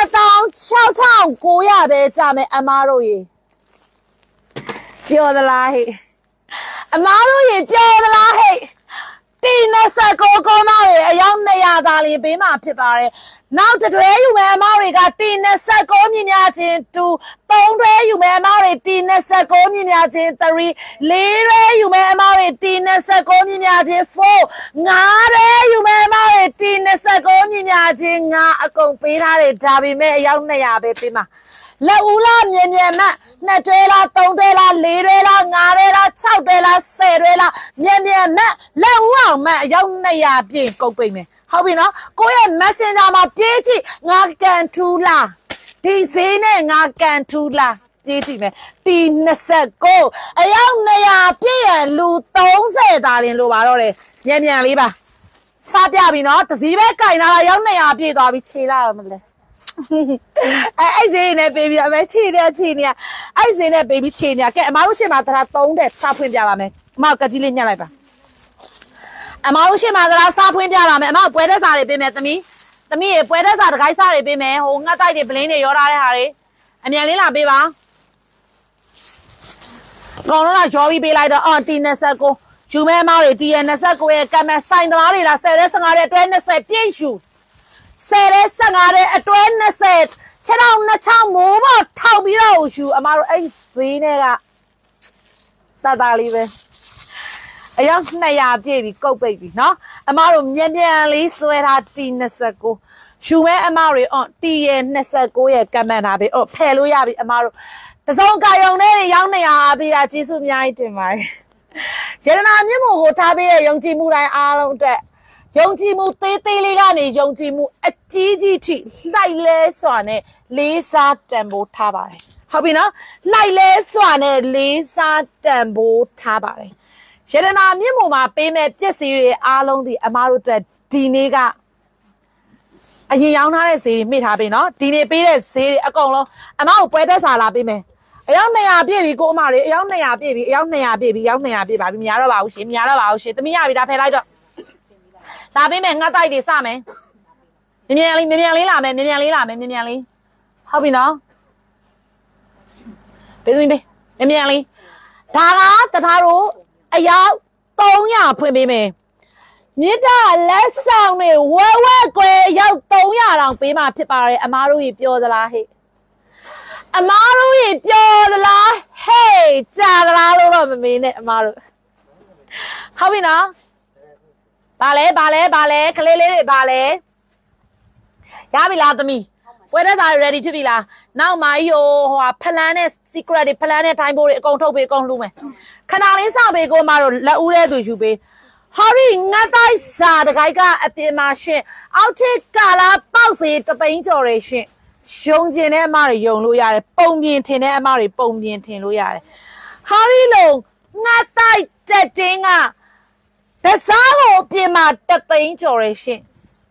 26,900ပဲကြာမယ်အမားတို့ရေကြော်သလားဟဲ့အမားတို့ရေကြော်သလားဟဲ့တီ29ကောမောင်ရေအယောက်200သားလေးပေးမှဖြစ်ပါတယ်နောက်တွဲယူမယ်အမောင်တွေကတီ29မြင်များချင်း2 3တွဲယူမယ်အမောင်တွေတီ29မြင်များချင်း3 4တွဲယူမယ်အမောင်တွေတီ29မြင်များချင်း4 5တွဲယူမယ်အမောင်တွေတီ29မြင်များချင်း5အကုန်ပေးထားတယ်ဒါပေမဲ့အယောက်200ပဲပေးမှာလက်ဦးလားမြင်မြန်မ2တွဲလား3တွဲလား4တွဲလား5တွဲလား6တွဲလား10တွဲလားမြင်မြန်မလက်ဦးအောင်မအယောက်200ပြည့်ကုတ်ပိတ်မယ်ဟုတ်ပြီနော်ကိုယ့်ရဲ့ messenger မှာပြေးကြည့်ငါကန်ထူလားဒီဈေးနဲ့ငါကန်ထူလားပြေးကြည့်မယ်တီ29အယောက်200ပြည့်ရန်လူ30သားရင်လိုပါတော့တယ်မြန်မြန်လေးပါစပြပြီနော်တစည်းပဲကင်လာအယောက်200ပြည့်သွားပြီခြေလာမလဲအဲ့ဈေးနဲ့ပေးပြီးအမေခြေနေအဲ့ဈေးနဲ့ပေးပြီးခြေနေကဲအမားတို့ရှေ့မှာတရား3တဲ့စားဖွင့်ပြပါမယ်အမေကကြီးလေးညှက်လိုက်ပါအမားတို့ရှေ့မှာတရားစားဖွင့်ပြပါမယ်အမေပွဲသက်စာတွေပေးမယ်သမီးရေပွဲသက်စာတကိုင်းစားတွေပေးမယ်ဟိုငှက်တိုက်တွေပလင်းတွေရောထားတဲ့ဟာတွေအမြန်လေးလာပေးပါကောင်းတော့ရောပြီးပေးလိုက်တော့အော်တီ29ယူမဲအမောက်တွေတီရ29ရဲ့ကမ္မဆိုင်သမားတွေလား10ရဲ15ရဲအတွဲ20ပြည့်ယူ10ရဲ15ရဲအတွဲ20ခြေထောက်2ချောင်းမိုးပေါ်ထောက်ပြီးတော့ယူအမတို့အဲ့ဈေးနဲ့ကတတလေးပဲအယောက်200ပြည့်ပြီကုတ်ပိတ်ပြီနော်အမတို့မြန်လေးဆွဲထားတီ29ယူမဲအမတွေအော်တီရ29ရဲ့ကမ္မထားပြီအော်ဖယ်လို့ရပြီအမတို့တစုံကာယုံနဲ့ရောင်း200ပေးတာကျေးဇူးအများကြီးတင်ပါတယ်ရတနာမြင့်မို့ကိုထားပေးတဲ့ယုံကြည်မှုတိုင်းအားလုံးအတွက်ယုံကြည်မှုသေးသေးလေးကနေယုံကြည်မှုအကြီးကြီးထိလိုက်လဲစွာနဲ့လေးစားတန်ဖိုးထားပါတယ်ဟုတ်ပြီနော်လိုက်လဲစွာနဲ့လေးစားတန်ဖိုးထားပါတယ်ရတနာမြင့်မို့မှာပေးမဲ့ပစ္စည်းတွေအားလုံးဒီအမားတို့အတွက်ဒီနေ့ကအရင်ရောင်းထားတဲ့ဈေးတွေမိထားပေးနော်ဒီနေ့ပေးတဲ့ဈေးတွေအကုန်လုံးအမကိုပွဲသက်စာလာပေးမယ်အယောက်200ပြည့်ပြီကိုအမတွေအယောက်200ပြည့်ပြီအယောက်200ပြည့်ပြီအယောက်200ပြည့်ပါပြီမရတော့ပါဘူးရှင်မရတော့ပါဘူးရှင်သမီးရပြီဒါဖယ်လိုက်တော့လာပေးမယ်ငှက်တိုက်တွေစမယ်မြန်လေးလာမယ်မြန်လေးဟုတ်ပြီနော်ပေးသွင်းပေးမြန်လေးဒါကတထားတို့အယောက်300ဖွင့်ပေးမယ်မြစ်တာလက်ဆောင်တွေဝဲကွယ်အယောက်300တောင်ပေးမှဖြစ်ပါတယ်အမားတို့ကြီးပြောသလားဟဲ့အမားတို့ကြီးပြောသလားဟေးကြာသလားလို့တော့မမေးနဲ့အမားတို့ဟုတ်ပြီနော်ဘာလဲကလေးလေးတွေဘာလဲရပြီလားသမီးပွဲတဲ့သား ready ဖြစ်ပြီလားနောက်မကြီးဟိုဖလန်းနဲ့ secret တွေဖလန်းနဲ့ထိုင်းဘိုးတွေအကုန်ထုတ်ပေးအကုန်လှူမယ်ခဏလေးစပေးကိုမတို့လက်ဦးတဲ့သူယူပေးဟောဒီငါတိုက်စာတခိုက်ကအပြင်မှာရှင်အောက်ထစ်ကာလာပေါက်စေတသိန်းကျော်တွေရှင်ရှုံကျင်တဲ့အမတွေယုံလို့ရတယ်ပုံပြင်ထင်တဲ့အမတွေပုံပြင်ထင်လို့ရတယ်ဟာရီလုံငါတိုက်တက်တင်းကတစားကိုအပြင်မှာတသိန်းကျော်ရရှင်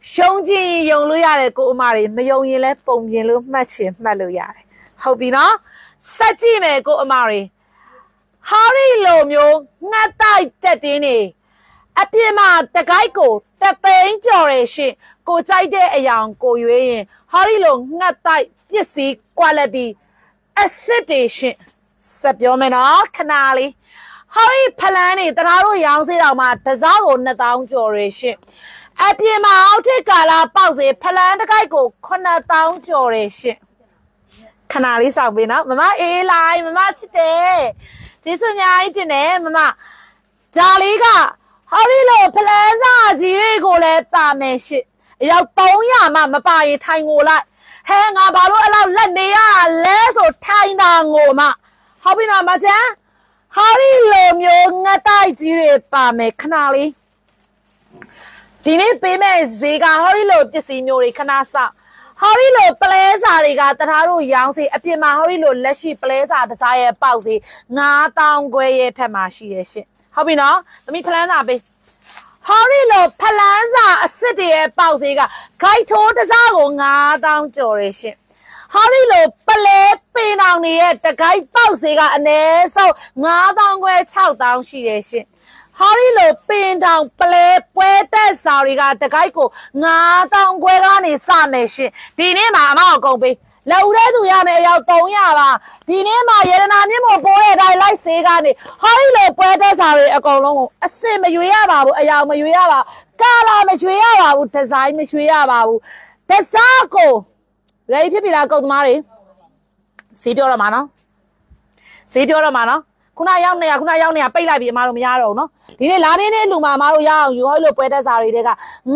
ရှုံးကြည့်ယုံလို့ရတယ်ကိုအမတွေမယုံရင်လဲပုံပြင်လို့မှတ်ချင်မှတ်လို့ရတယ်ဟုတ်ပြီနော်စက်ကြည့်မယ်ကိုအမတွေဟာရီလိုမျိုးငှက်တိုက်တက်တင်းနေအပြင်းမှာတကိုက်ကိုတသိန်းကြော်ရရှင်ကိုကြိုက်တဲ့အယောင်ကိုရွေးရင်ဟာရီလိုငှက်တိုက်ပစ္စည်း quality asset တွေရှင်စက်ပြောမယ်နော်ခဏလေးဟာရီဖလန်းနေတသားတို့ရောင်းစေးတော်မှာတစားကို2000ကျော်ရရှင်အပြင်မှာအောက်ထစ်ကာလာပေါက်စေဖလန်းတကိုက်ကို9000ကျော်ရရှင်ခဏလေးစောင့်ပေးနော်မမအေးလိုက်မမချစ်တယ်ဒီဆိုအများကြီးတင်တယ်မမဒါလေးကဟာရီလိုဖလန်းစာကြီးတွေကိုလည်းပါမယ်ရှင်အယောက်300မှမပါရင်ထိုင်ငိုလိုက်ဟဲငါဘာလို့အဲ့လောက်လက်နေရလဲဆိုထိုင်တာငိုမဟုတ်ပြီနော်မချမ်းဟာရီလိုမျိုးငှက်တိုက်ကြီးတွေပါမယ်ခဏလေးဒီနေ့ပေးမဲ့ဈေးကဟာရီလိုပစ္စည်းမျိုးတွေခဏစဟာရီလိုပလဲစာတွေကတထားတို့ရောင်းစီအပြင်မှာဟာရီလိုလက်ရှိပလဲစာတစားရဲ့ပေါက်စီ9000ခွဲရဲ့ထက်မှာရှိရဲ့ရှင်ဟုတ်ပြီနော်သမီးဖလန်းစာပေးဟာရီလိုဖလန်းစာအစ်စ်တွေရဲ့ပေါက်စီကဂိုက်ထိုးတစားကို9000ကျော်ရဲ့ရှင်ဟာရီလိုပလဲပင်အောင်နေရဲ့တကိုက်ပေါက်စီကအနည်းဆုံး9000ခွဲ6000ရှိရဲ့ရှင်ဟာရီလိုပင်တောင်ပလဲပွဲတက်စာတွေကတကိုက်ကို9000ခွဲကနေစမယ်ရှင်ဒီနေ့မှာအမအကုန်ပေးလက်ဦးတဲ့သူရမယ်အယောက်300ပါဒီနေ့မှာရတနာမြင့်မို့ပိုးတဲ့အတိုင်းလိုက်စေးကနေဟာရီလိုပွဲတက်စာတွေအကုန်လုံးကိုအစစ်မရွေးရပါဘူးအယောင်မရွေးရပါကာလာမရွေးရပါဘူးဒီဇိုင်းမရွေးရပါဘူးတစားကို ready ဖြစ်ပြီလားကုတ်သမားတွေဈေးပြောတော့မှာနော်ဈေးပြောတော့မှာနော်ခုနရောက်နေရပိတ်လိုက်ပြီအမတို့မရတော့ဘူးနော်ဒီနေ့လာမင်းနဲ့လူမအမတို့ရအောင်ယူဟောလို့ပွဲတက်စာတွေတဲက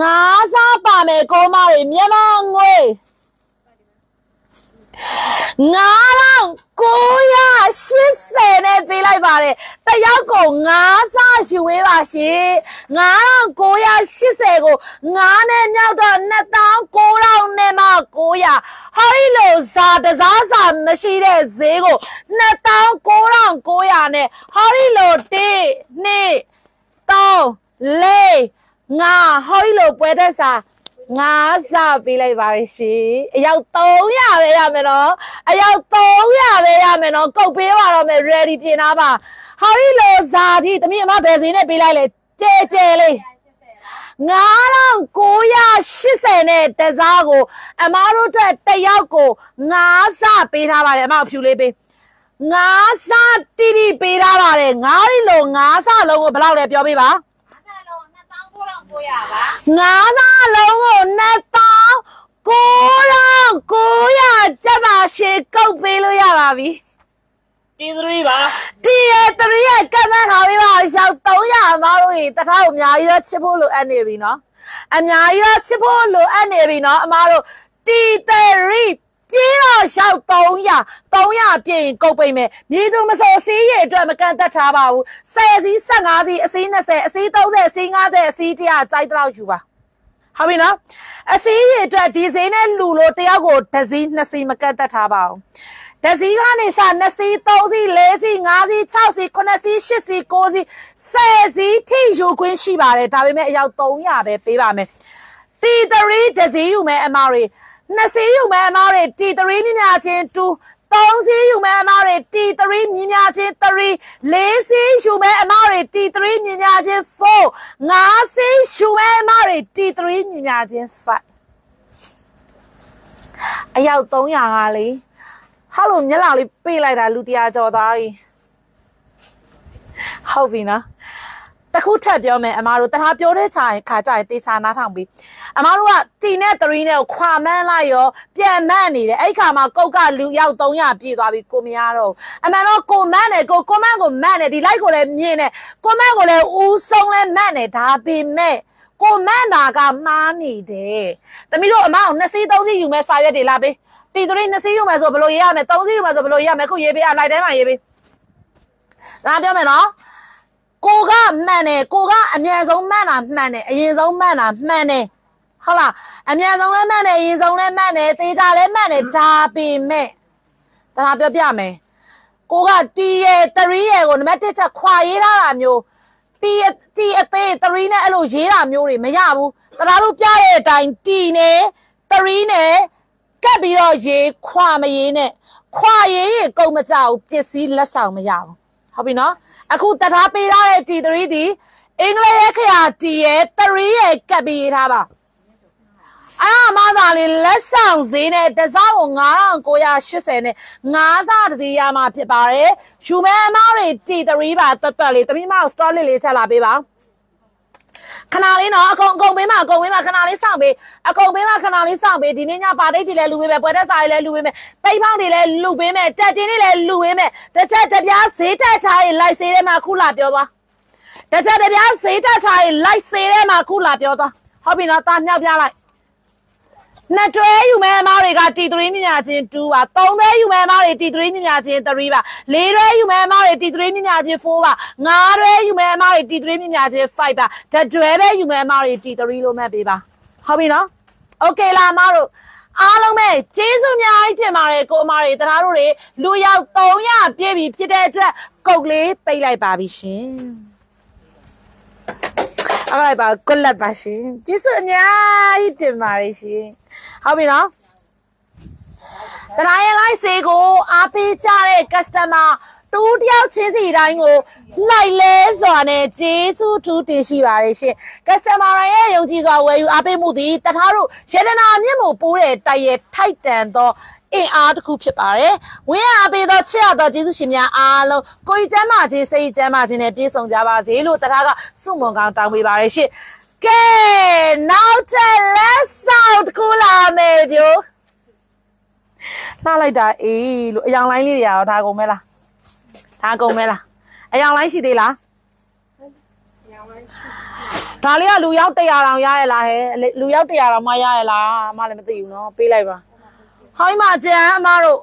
9စားပါမယ်ကိုမတွေမြန်မာငွေ9980နဲ့ပေးလိုက်ပါတယ်တယောက်ကို9စားယူဝေးပါရှင်9980ကို9နဲ့မြောက်တော့2900နဲ့မှ900ဟာရီလိုဇာတစားစာမရှိတဲ့ဈေးကို2900နဲ့ဟာရီလို1 2 3 4 5ဟာရီလိုပွဲတက်စာ9စားပေးလိုက်ပါရှင်အယောက်300ပဲရမယ်နော်အယောက်300ပဲရမယ်နော်ကုတ်ပေးပါတော့မယ် ready ပြင်သားပါဟာရီလိုဇာတိတမီးအမဘယ်စင်းနဲ့ပေးလိုက်လဲကျဲလေး9980နဲ့တစားကိုအမားတို့အတွက်တယောက်ကို9စားပေးထားပါတယ်အမဖြူလေးပေး9စားတိပေးထားပါတယ်9ရီလို9စားလုံးကိုဘယ်လောက်လဲပြောပေးပါ9စားလုံးကို2900ကျပ်ပါရှင်ကုတ်ပေးလို့ရပါပြီတီး3ပါတီး3ရဲ့ကတ်မထားပေးပါရောက်300အမားတို့ရေတထားကိုအများကြီးတော့ချစ်ဖို့လိုအပ်နေပြီနော်အများကြီးတော့ချစ်ဖို့လိုအပ်နေပြီနော်အမားတို့တီ3ကြီးတော့ရောက်300ပြည့်ရင်ကုတ်ပိတ်မယ်မြေသူမစော်စီးရအတွက်မကန်တက်ထားပါဘူး10စီး15စီးအစီး20အစီး30အစီး50အစီး100ကြိုက်တော့ယူပါဟုတ်ပြီနော်အစီးရအတွက်ဒီဈေးနဲ့လူလို့တယောက်ကိုတစ်စီး2စီးမကန်တက်ထားပါဘူးတစ်စီးကနေစ2စီး3စီး4စီး5စီး6စီး9စီး8စီး9စီး10စီးထိယူခွင့်ရှိပါတယ်ဒါပေမဲ့အယောက်300ပဲပေးပါမယ်တီ3တစ်စီးယူမယ်အမားတွေ2စီးယူမယ်အမားတွေတီ3မြညာချင်း2 3စီးယူမယ်အမားတွေတီ3မြညာချင်း3 4စီးယူမယ်အမားတွေတီ3မြညာချင်း4 5စီးယူမယ်အမားတွေတီ3မြညာချင်း5အယောက်300ကလေဟာလို့မျက်လာလေးပေးလိုက်တာလူ100ကျော်သားကြီးဟုတ်ပြီနော်တခုထပ်ပြောမယ်အမားတို့တထားပြောတဲ့ခြာခါကြရင်တေချာနားထောင်ပြီးအမားတို့ကတီနဲ့3နဲ့ကိုခွာမန်းလိုက်ရောပြန်မန်းနေတယ်အဲ့ခါမှာကုတ်ကလူရောက်300ပြည့်သွားပြီကိုမရတော့အမှန်တော့ကိုမန်းတယ်ကိုမန်းကိုမန်းတယ်ဒီလိုက်ကိုလည်းမြင်တယ်ကိုမန်းကိုလည်းဦးဆုံးလည်းမန်းတယ်ဒါပေမဲ့ကိုမန်းတာကမှားနေတယ်သမီးတို့အမအောင်2စီး3စီးယူမဲ့စာရွက်တွေလာပေးတီ3 2စီးယူမယ်ဆိုဘယ်လိုရေးရမလဲ3စီးယူမယ်ဆိုဘယ်လိုရေးရမလဲခုရေးပေးအလိုက်တိုင်းမှာရေးပေးဒါပြောမယ်နော်ကိုကမှန်တယ်ကိုကအမြန်ဆုံးမှန်တာမှန်တယ်အရင်ဆုံးမှန်တာမှန်တယ်ဟုတ်လားအမြန်ဆုံးလည်းမှန်တယ်အရင်ဆုံးလည်းမှန်တယ်သေချာလည်းမှန်တယ်ဒါပေမဲ့ဒါပြောပြမယ်ကိုကတီရဲ့3ရဲ့ကိုနံပါတ်1ချက်ခွာရေးထားတာမျိုးတီအသေး3နဲ့အဲ့လိုရေးတာမျိုးတွေမရဘူးတလားတို့ပြတဲ့အတိုင်းတီနဲ့3နဲ့ကပ်ပြီးတော့ရေခွာမရေးနဲ့ခွာရေးရေကုန်မကြောက်ပစ္စည်းလက်ဆောင်မရဘူးဟုတ်ပြီနော်အခုတထားပေးထားတဲ့ T3 ဒီအင်္ဂလိပ်ရဲ့ခရာ T ရဲ့3ရဲ့ကပ်ပြီးထားပါအားမသာလေးလက်ဆောင်ဈေးနဲ့တစားကို9980နဲ့5စားတစ်စီးရမှာဖြစ်ပါတယ်ယူမဲအမောင်းတွေ T3 ပါတွတ်လေးတမိမကို store လေးချက်လာပေးပါခဏလေးနော်အကုန်ပေးမှာခဏလေးစောင့်ပေးအကုန်ပေးမှာခဏလေးစောင့်ပေးဒီနေ့ညပါတိတ်တွေလည်းလူပေးမယ်ပွဲတက်စားတွေလည်းလူပေးမယ်ပိတ်ဖောင်းတွေလည်းလူပေးမယ်တက်ချင်းတွေလည်းလူပေးမယ်တစ်ချက်တစ်ပြားဈေးတက်ချာရေးလိုက်စေးထဲမှာခုလာပြောသွားတစ်ချက်တစ်ပြားဈေးတက်ချာရေးလိုက်စေးထဲမှာခုလာပြောသွားဟုတ်ပြီနော်တာမြောက်ပြလိုက်နှစ်တွဲယူမဲအမောင်းတွေက T3 မြညာချင်း2ပါ3တွဲယူမဲအမောင်းတွေ T3 မြညာချင်း3ပါ4တွဲယူမဲအမောင်းတွေ T3 မြညာချင်း4ပါ5တွဲယူမဲအမောင်းတွေ T3 မြညာချင်း5ပါတတွဲပဲယူမဲအမောင်းတွေ T3 လို့မှတ်ပေးပါဟုတ်ပြီနော်โอเคလားအမောင်းတို့အားလုံးပဲကျေးဇူးများကြီးတင်ပါတယ်ကိုအမောင်းတွေတရားတို့တွေလူရောက်300ပြည့်ပြီဖြစ်တဲ့အတွက်ကုတ်လေးပိတ်လိုက်ပါပြီရှင်အားလိုက်ပါကွက်လက်ပါရှင်ကျေးဇူးအများကြီးတင်ပါတယ်ရှင်ဟုတ်ပြီနော်တရားရင်လိုက်စေကိုအားပေးကြတဲ့ customer တူတယောက်ချင်းစီတိုင်းကိုလိုက်လဲစွာနဲ့ကျေးဇူးထူးတင်ရှိပါတယ်ရှင် customer ရဲ့ယုံကြည်စွာဝယ်ယူအားပေးမှုသည်တထားတို့ရတနာမြင့်မို့ပိုးတဲ့တိုက်ရဲ့ထိုက်တန်သောအင်အားတစ်ခုဖြစ်ပါတယ်ဝင်းအားပေးသောချစ်ရသောကျေးဇူးရှင်များအားလုံးကိုယ်ကျမ်းမာခြင်းစိတ်ကျမ်းမာခြင်းနဲ့ပြည့်စုံကြပါစေလို့တထားကဆုမွန်ကောင်းတောင်းပေးပါတယ်ရှင်ကဲနောက်ထပ်လက်ဆောင်တစ်ခုလာမယ်ကြိုးနှားလိုက်တာအေးလို့အယောင်လိုင်းလေးတွေရောဒါကုန်မဲလားဒါကုန်မဲလားအယောင်လိုင်းရှိသေးလားဒါလေးကလူရောက်100တောင်ရရလားဟဲ့လူရောက်100တောင်မှရရလားအမလည်းမသိဘူးနော်ပေးလိုက်ပါဟိုင်းမကျန်အမတို့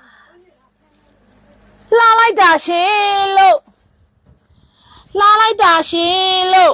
လှလိုက်တာရှင်လို့လှလိုက်တာရှင်လို့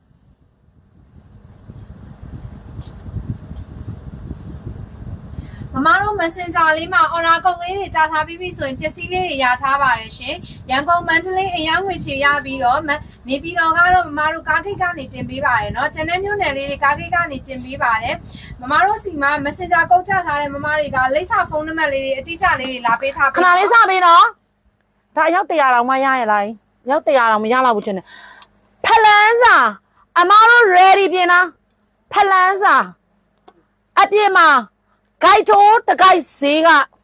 မမတို့ Messenger လေးမှာ order ကုတ်လေးတွေကြာထားပြီးပြီဆိုရင်ပစ္စည်းလေးတွေရထားပါတယ်ရှင်ရန်ကုန်မန္တလေးအရောက်ငွေချေရပြီးတော့နေပြည်တော်ကတော့မမတို့ကားဂိတ်ကနေတင်ပေးပါတယ်เนาะကျန်တဲ့မြို့နယ်လေးတွေကားဂိတ်ကနေတင်ပေးပါတယ်မမတို့စီမှာ Messenger ကုတ်ချထားတဲ့မမတွေကလိပ်စာဖုန်းနံပါတ်လေးတွေအတိအကျလေးတွေလာပေးထားခဏလေးစပေးနော်ဒါရောက်100တောင်မှရရလားရောက်100တောင်မရလောက်ဘူးချင်တယ်ဖလန်းစာအမတို့ ready ပြင်လားဖလန်းစာအပြည့်မှာဂိုက်တိုးတဂိုက်ဈေးက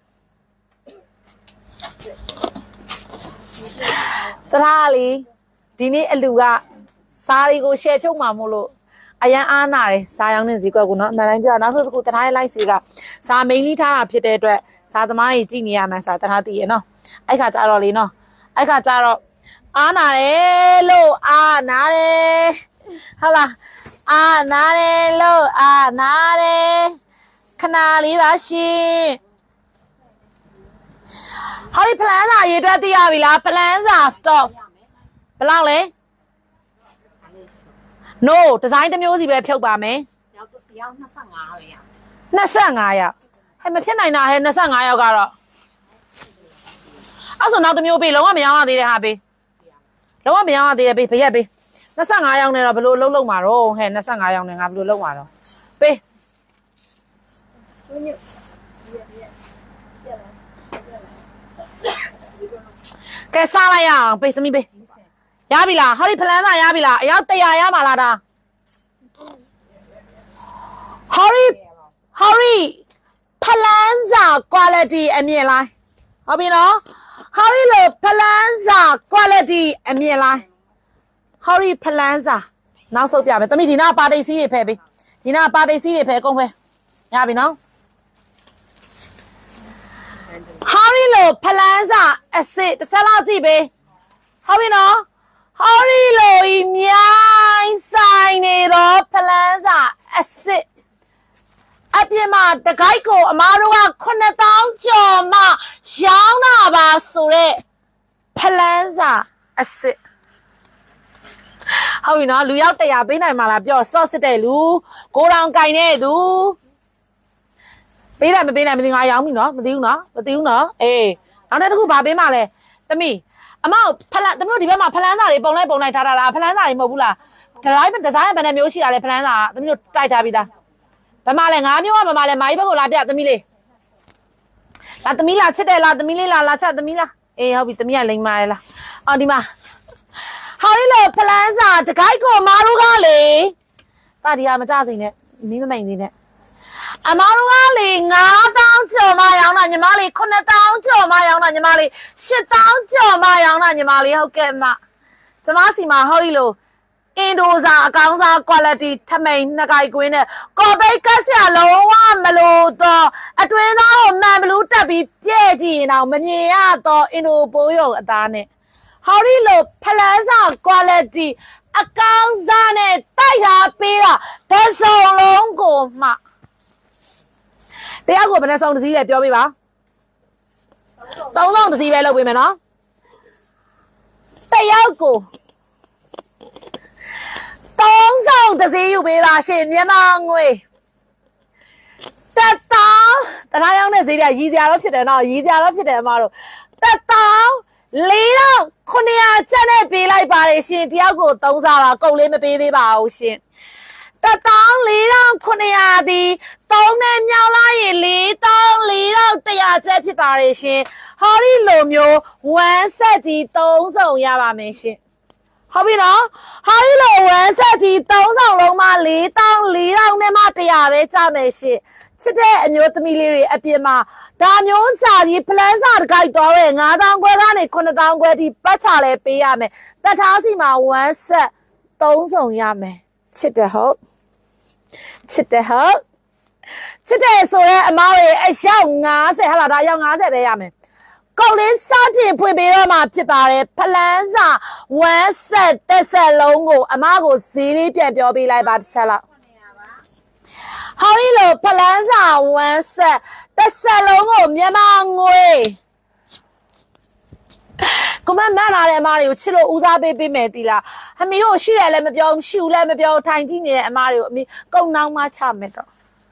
တရားလီဒီနေ့အလူကစားရီကိုရှယ်ဖြုတ်မှာမို့လို့အရန်အားနာတယ်စားရောင်းတဲ့ဈေးကွက်ကိုနော်အမှန်တိုင်းပြောနောက်တစ်ခုတရားရဲ့လိုက်ဈေးကစားမိန်လီထားတာဖြစ်တဲ့အတွက်စားသမားကြီးကြည့်နေရမှစားတရားတည်ရနော်အဲ့ခါကြတော့လေနော်အဲ့ခါကြတော့အားနာတယ်လို့အားနာတယ်ဟုတ်လားအားနာတယ်လို့အားနာတယ်ခဏလေးပါရှင်ဟောဒီပလန်စာရေးအတွက်သိရပြီလားပလန်စာ stop ဘယ်လောက်လဲ no ဒီဇိုင်းတစ်မျိုးစီပဲဖြုတ်ပါမယ်ရောက်25ပဲရ 25ရောက်ဟဲ့မဖြစ်နိုင်တာဟဲ့25ရောက်ကတော့အဲ့ဆိုနောက်တစ်မျိုးပေးလုံးဝမရောင်းရသေးတဲ့ဟာပေးလုံးဝမရောင်းရသေးတဲ့ပေးဘရက်ပေး25ရောက်နေတော့ဘယ်လိုလုံးမှာတော့ဟဲ့25ရောက်နေငါဘယ်လိုလုံးမှာတော့ပေးကဲစားလိုက်ရအောင်ပေးသမီးပေးရပြီလားဟောဒီဖလန်းစာရပြီလားအယောက်100ရမှာလားဒါဟောဒီဖလန်းစာ quality အမြင်လိုက်ဟုတ်ပြီနော်ဟောဒီလိုဖလန်းစာ quality အမြင်လိုက်ဟောဒီဖလန်းစာနောက်ဆုတ်ပြမယ်သမီးဒီနာပါတိတ်စီးတွေဖဲပေးဒီနာပါတိတ်စီးတွေဖဲကုန်ဖဲရပြီနော်ဟောဒီလိုဖလန်းစာအစ်စ်တစ်ချက်လောက်ကြည့်ပေးဟုတ်ပြီနော်ဟောဒီလိုဤမြိုင်းဆိုင်နေတော့ဖလန်းစာအစ်စ်အပြင်မှာတကိုက်ကိုအမားတို့က9000ကျော်မှရောင်းတာပါဆိုတော့ဖလန်းစာအစ်စ်ဟုတ်ပြီနော်လူရောက်100ပေးနိုင်မှာလားပြော stock စစ်တဲ့လူကိုတောင်ကင်တဲ့သူပေးတယ်မပေးနိုင်မသိငါရောင်းပြီနော်မသိဘူးနော်အေးနောက်တစ်ခုဘာပေးမှလဲသမီးအမေဖလန်းသမီးတို့ဒီဘက်မှာဖလန်းစာတွေပုံလိုက်ထားတာလားဖလန်းစာတွေမဟုတ်ဘူးလား design ဘယ်နှမျိုးရှိတာလဲဖလန်းစာသမီးတို့တိုက်ထားပြီးသားဗမာလဲ9မျိုးကဗမာလဲမာကြီးဘက်ကိုလာပြသမီးလေးလာသမီးလာချစ်တယ်လားသမီးလေးလာချသမီးလားအေးဟုတ်ပြီသမီးကလိမ့်မာရလားအော်ဒီမှာဟော်ရီလိုဖလန်းစာတကိုက်ကိုမာတို့ကလေတာဒီဟာမကြစိန်နဲ့မီးမမိန်သေးနဲ့အမားတို့ကလေ9000ကျော်မရောင်းတာညီမလေး9000ကျော်မရောင်းတာညီမလေး8000ကျော်မရောင်းတာညီမလေးဟုတ်ကဲ့မကျမစီမှာဟော်ရီလိုအင်ဒိုစာအကောင်းစား quality ထမိန်နှစ်ကိုက်ကွင်းနဲ့ကော်ပိတ်ကတ်ဆရာလုံးဝမလို့တော့အတွင်းသားကိုမှန်ဘလူးတက်ပြီးပြည့်ကြည့်ရင်တော့မမြင်ရတော့အင်ဒိုပိုးရုံအသားနဲ့ဟော်ရီလိုဖလန်းစာ quality အကောင်းစားနဲ့တိုက်ထားပေးတာတစ်စုံလုံးကိုမှတရားကိုဘယ်နဲ့ဆုံးတစ်စီးလဲပြောပြပါ3ဆုံးတစ်စီးပဲလုပ်ပေးမယ်နော်တရားကို3ဆုံးတစ်စီးယူပေးပါရှင်မြန်မာငွေတက်တောင်းတရားရောက်တဲ့ဈေးကရည်စရာတော့ဖြစ်တယ်နော်ရည်စရာတော့ဖြစ်တယ်အမတို့တက်တောင်း4900ကျပ်နဲ့ပေးလိုက်ပါတယ်ရှင်တယောက်ကို3စားပါကုန်လေးမပေးသေးပါဘူးရှင်14900ဒီ3နဲ့မြောက်လိုက်ရင်4400ကျပ်ဖြစ်ပါတယ်ရှင်ဟော်ရီလိုမျိုး1ဆက်ကြီး3စုံရပါမယ်ရှင်ဟုတ်ပြီနော်ဟော်ရီလို1ဆက်ကြီး3စုံလုံးမှ4400နဲ့မှ100ပဲကျမယ်ရှင်ချစ်တဲ့အမျိုးသမီးလေးတွေအပြင်မှာဒါမျိုးစာကြီးဖလန်းစာတကိုက်တော့ရဲ့9000ခွဲကနေ9000ခွဲထိပတ်ချလဲပေးရမယ်တထားစီမှာ1ဆက်3စုံရမယ်ချစ်တဲ့ဟုတ်ချစ်တဲ့ဟုတ်ချစ်တဲ့ဆိုရဲအမားတွေအရောက်90ဟာလာဒါရောက်90ပဲရမယ်ကောက်လေးစတင်ဖွင့်ပေးတော့မှဖြစ်ပါတယ်ဖလန်းစာ1ဆက်တစ်ဆက်လုံးကိုအမားကိုဈေးလေးပြန်ပြောပေးလိုက်ပါတစ်ချက်လောက်ဟော်ရီလိုဖလန်းစာ1ဆက်တစ်ဆက်လုံးကိုမြန်မာငွေကိုမမလာတဲ့အမားတွေကိုချစ်လို့ဦးစားပေးမယ်တီလားအမေကိုရှိရလည်းမပြောရှိဘူးလည်းမပြောထိုင်ကြည့်နေတဲ့အမားတွေကိုအမေကုံနှောင်းမှချမယ်တော့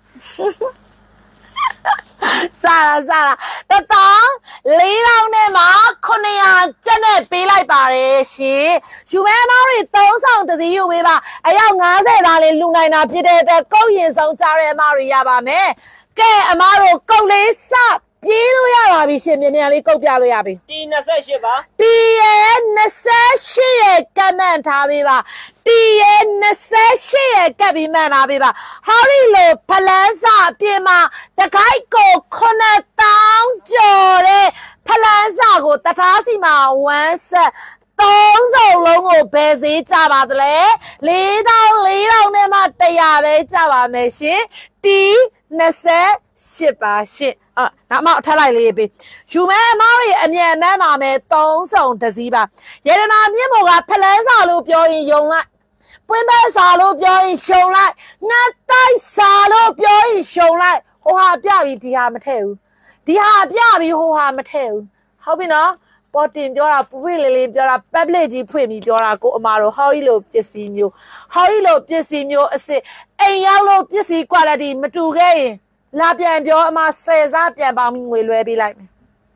စားတတောင်း4000နဲ့မှ900ကျပ်နဲ့ပေးလိုက်ပါတယ်ရှင်ယူမဲအမားတွေ3ဆောင်တစ်စီးယူပေးပါအယောက်90သားလေးလူနိုင်တာဖြစ်တဲ့အတွက်ကုတ်ရင်ဆောင်ကြတဲ့အမားတွေရပါမယ်ကဲအမားတို့ကုတ်လေးစပြေးလို့ရပါပြီရှင်မြန်မြန်လေးကုတ်ပြလို့ရပြီတီ28ပါတီရဲ့28ရဲ့ကမန့်ထားပေးပါတီရဲ့28ရဲ့ကပ်ပြီးမှန်ထားပေးပါဟော်ရီလိုဖလန်းစာအပြင်မှာတကိုက်ကို9000ကျော်တဲ့ဖလန်းစာကိုတထားစီမှာ1ဆက်3စုံလုံးကိုဘယ်ဈေးကြပါသလဲ4400နဲ့မှ100ပဲကြပါမယ်ရှင်တီ28ပါရှင်နောက်မှအထက်လိုက်လေးပေးယူမဲအမားတွေအမြန်မှန်းပါမယ်3စုံတစ်စီးပါရတနာမြင့်မို့ကဖလန်းစာလို့ပြောရင်ယုံလိုက်ပွင့်ဘက်စာလို့ပြောရင်ရှုံလိုက်ငှက်တိုက်စာလို့ပြောရင်ရှုံလိုက်ဟိုဟာပြပြီးဒီဟာမထည့်ဘူးဒီဟာပြပြီးဟိုဟာမထည့်ဘူးဟုတ်ပြီနော်ပေါ်တင်ပြောတာပွင့်လေးလေးပြောတာ public ကြီးဖွင့်ပြီးပြောတာကိုအမားတို့ဟော်ရီလိုပစ္စည်းမျိုးဟော်ရီလိုပစ္စည်းမျိုးအစ်စ်အိမ်ရောက်လို့ပစ္စည်း quality မတူခဲ့ရင်လာပြန်ပြောအမ10စားပြန်ပေါင်းပြီးငွေလွှဲပေးလိုက်မယ်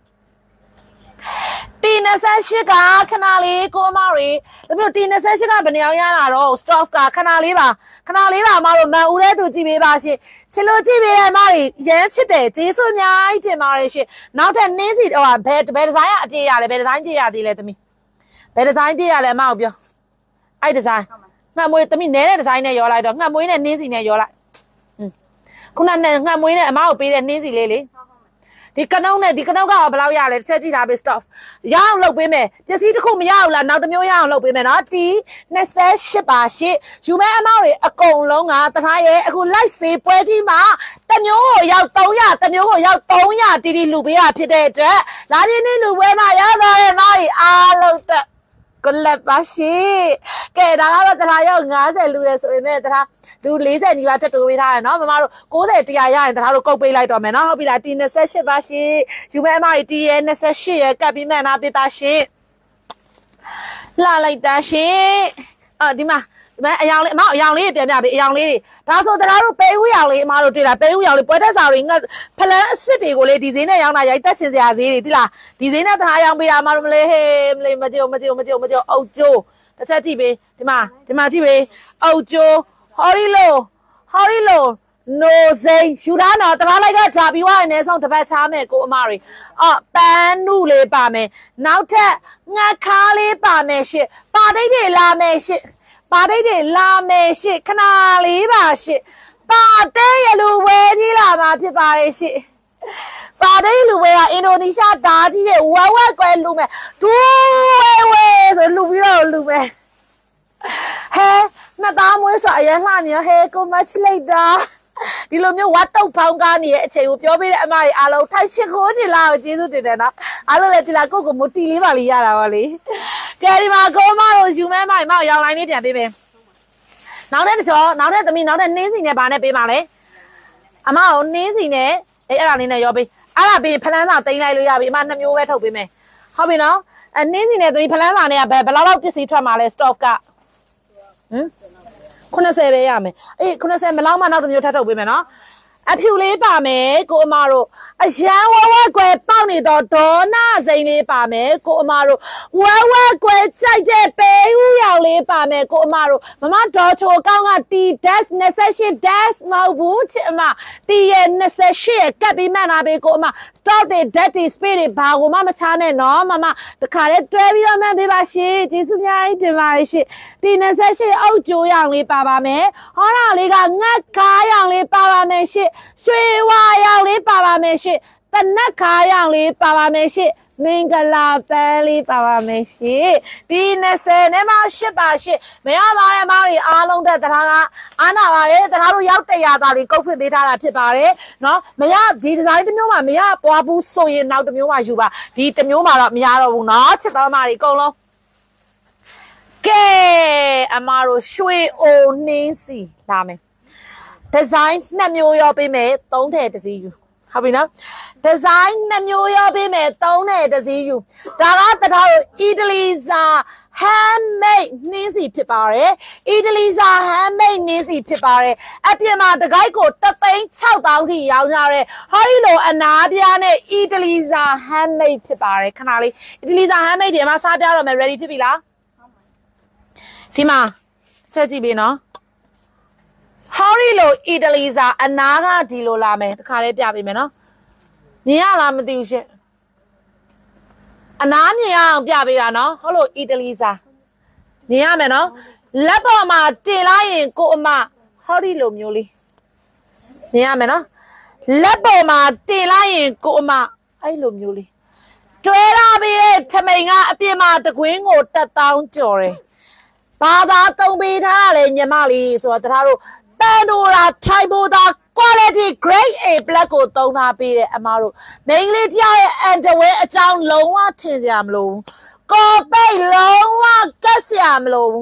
တီ28ကခဏလေးကိုအမတွေဒါမျိုးတီ28ကဘယ်နှယောက်ရလာတော့ stock ကခဏလေးပါအမတို့မန်ဦးတဲ့သူကြည့်ပေးပါရှင်ချစ်လို့ကြည့်ပေးတဲ့အမတွေရမ်းချစ်တယ်ကျေးဇူးအများကြီးတင်ပါတယ်ရှင်နောက်ထပ်နင်းစီဟိုဘယ်ဒီဇိုင်းကအပြည့်ရလဲဘယ်ဒီဇိုင်းပြည့်ရသေးလဲသမီးဘယ်ဒီဇိုင်းပြည့်ရလဲအမကိုပြောအဲ့ဒီဇိုင်းငှက်မွေးသမီးနဲတဲ့ဒီဇိုင်းနဲ့ရောလိုက်တော့ငှက်မွေးနဲ့နင်းစီနဲ့ရောလိုက်ခုနကငှက်မွေးနဲ့အမကိုပေးတဲ့နင်းစီလေးလေဒီကနှုံးနဲ့ဒီကနှုံးကဘယ်လောက်ရလဲတစ်ချက်ကြည့်ထားပေး stop ရအောင်လုပ်ပေးမယ်ပစ္စည်းတစ်ခုမရဘူးလားနောက်တစ်မျိုးရအောင်လုပ်ပေးမယ်နော်တီ28ပါရှစ်ယူမဲအမောက်တွေအကုန်လုံးကတထားရဲ့အခုလိုက်စေးပွဲကြီးမှာတစ်မျိုးကိုရောက်300တစ်မျိုးကိုရောက်300တီတီလူပေးရဖြစ်တဲ့အတွက်လာပြင်းနေလူပွဲမှာရောက်သွားတဲ့မောက်ကြီးအားလုံးတက်ကလပ်ပါရှိကဲဒါကတော့တထားရောက်90လူရဲဆိုရင်လည်းတထားလူ40နီးပါးချက်တိုးပေးထားတယ်နော်မမတို့90 100ရရင်တထားတို့ကုတ်ပေးလိုက်တော့မယ်နော်ဟုတ်ပြီလားတီ28ပါရှိယူမဲအမကြီးတီရဲ့28ရဲ့ကပ်ပြီးမှန်နာပေးပါရှိလာလိုက်တာရှင်ဒီမှာအယောင်လေးအမအယောင်လေးပြန်ပြပေးအယောင်လေးတွေဒါဆိုတထားတို့ပဲဦးရောင်လေးအမတို့တွေ့လားပဲဦးရောင်လေးပွဲတက်စာတွေငါဖလန်းအစ်စ်တွေကိုလေဒီဈေးနဲ့ရောင်းတာရိုက်တက်ချင်စရာဈေးတွေတိလားဒီဈေးနဲ့တထားရောင်းပေးတာအမတို့မလေးဟေးမလေးမကြိုအုတ်ကျိုးတစ်ချက်ကြည့်ပေးဒီမှာကြည့်ပေးအုတ်ကျိုးဟော်ရီလိုနိုစိန်ယူထားတော့တလားလိုက်ကဂျာပြီးွားရင်အဆုံးတစ်ပတ်ချားမယ်ကိုအမတွေပန်းနုလေးပါမယ်နောက်ထပ်ငှက်ခါလေးပါမယ်ရှစ်ပါဒိတ်တွေလာမယ်ရှစ်ခဏလေးပါရှစ်ပါတဲ့ရလူဝဲကြီးလာမှာဖြစ်ပါရဲ့ရှစ်ပါတဲ့လူဝဲကအင်ဒိုနီးရှားဓာကြီးရဲ့ဝက်ကွဲလူမယ်ဒူးဝဲဆိုလူပြီးတော့လူမယ်ဟဲနှစ်သားမွေးဆိုအရင်လှနေဟဲကိုမချလိုက်တာဒီလိုမျိုးဝတ်တုတ်ဖောင်းကားနေတဲ့အချိန်ကိုပြောပေးတဲ့အမတွေအားလုံးထိုက်ချစ်ခိုးချင်လားကိုကျေးဇူးတင်တယ်နော်အားလုံးလည်းဒီလားကိုမတီလေးပါလေးရတာပါလေကဲဒီမှာကိုမတို့ယူမဲမိုင်မောက်ရောင်လိုင်းလေးပြန်ပေးမယ်နောက်တဲ့သမီးနောက်တဲ့နှင်းစီနဲ့ဗာနဲ့ပေးပါလေအမကိုနှင်းစီနဲ့အဲ့ဒါလေးနဲ့ရောပေးအဲ့ဒါပေးဖလန်းစာတင်လိုက်လို့ရပြီအမ2မျိုးပဲထုတ်ပေးမယ်ဟုတ်ပြီနော်နှင်းစီနဲ့သမီးဖလန်းစာနဲ့ကဘယ်လောက်ပစ္စည်းထွက်မှာလဲ stock က90ပဲရမယ်အေး90မလောက်မှနောက်တစ်မျိုးထပ်ထုတ်ပေးမယ်နော်အဖြူလေးပါမယ်ကိုအမတို့အရန်ဝဲကွယ်ပေါက်နေတော့ဒေါနာစိန်လေးပါမယ်ကိုအမတို့ဝဲကွယ်ကြိုက်တဲ့ပေဦးရောင်လေးပါမယ်ကိုအမတို့မမဒေါ်ချိုကောင်းက T-28 dash မဟုတ်ဘူးချစ်အမ T ရဲ့28ရဲ့ကပ်ပြီးမှတ်လာပေးကိုအမ stop တွေ dirty speed တွေဘာကိုမှမချနဲ့နော်မမတခါတည်းတွဲပြီးတော့မှတ်ပေးပါရှင်ကျေးဇူးများကြီးတင်ပါတယ်ရှင် T-28 အောက်ကျိုးရောင်လေးပါပါမယ်ဟောတာလေးကငှက်ကားရောင်လေးပါပါမယ်ရှင်ရွှေဝါရောင်လေးပါပါမယ်ရှင်တနက်ခါရောင်လေးပါပါမယ်ရှင်မင်္ဂလာပန်းလေးပါပါမယ်ရှင်ဒီ20နဲ့မှ8ပါရှင်မရပါနဲ့မောင်တွေအားလုံးတဲ့တရားကအာနာပါလေတရားတို့ရောက်100သားလေးကုတ်ဖွင့်ပေးထားတာဖြစ်ပါတယ်နော်မရဒီဒီဇိုင်းတစ်မျိုးမှမရသွားဘူးဆိုရင်နောက်တစ်မျိုးမှယူပါဒီတစ်မျိုးမှတော့မရတော့ဘူးနော်ချစ်တော်မတွေအကုန်လုံးကဲအမတို့ရွှေအိုနှင်းစီလာမယ်ဒီဇိုင်း2မျိုးရောပေးမယ်3ထည့်တစ်စီးယူဟုတ်ပြီနော်ဒီဇိုင်း2မျိုးရောပေးမယ်3ထည့်တစ်စီးယူဒါကတထားတို့အီတလီစာ handmade နှင်းစီဖြစ်ပါတယ်အီတလီစာ handmade နှင်းစီဖြစ်ပါတယ်အပြင်မှာတကိုက်ကို3,600,000ထိရောင်းကြတဲ့ဟောဒီလိုအနာပြားနဲ့အီတလီစာ handmade ဖြစ်ပါတယ်ခဏလေးအီတလီစာ handmade ဒီမှာစားပြတော့မယ် ready ဖြစ်ပြီလားဒီမှာချက်ကြည့်ပေးနော်ဟောရီလိုအီတလီစာအနာကဒီလိုလာမယ်တခါလေးပြပေးမယ်နော်မြင်ရလားမသိဘူးရှင့်အနာမြင်အောင်ပြပေးတာနော်ဟောလိုအီတလီစာမြင်ရမယ်နော်လက်ပေါ်မှာတင်လိုက်ရင်ကိုအမဟောရီလိုမျိုးလေးမြင်ရမယ်နော်လက်ပေါ်မှာတင်လိုက်ရင်ကိုအမအဲ့လိုမျိုးလေးတွဲလာပြီးရဲ့ထမိန်ကအပြင်မှာတကွင်းကို1000ကျော်တယ်ဘာသာသုံးပေးထားလဲညီမလေးဆိုတော့တရားတို့ပန်ဒိုရာထိုင်ဘိုသာ quality grade A black ကိုသုံးထားပေးတယ်အမားတို့မိန်းလေးတယောက်ရဲ့ underwear အကြောင်းလုံးဝထင်စရာမလိုဘူးကော်ပိတ်လုံးဝကတ်စရာမလိုဘူး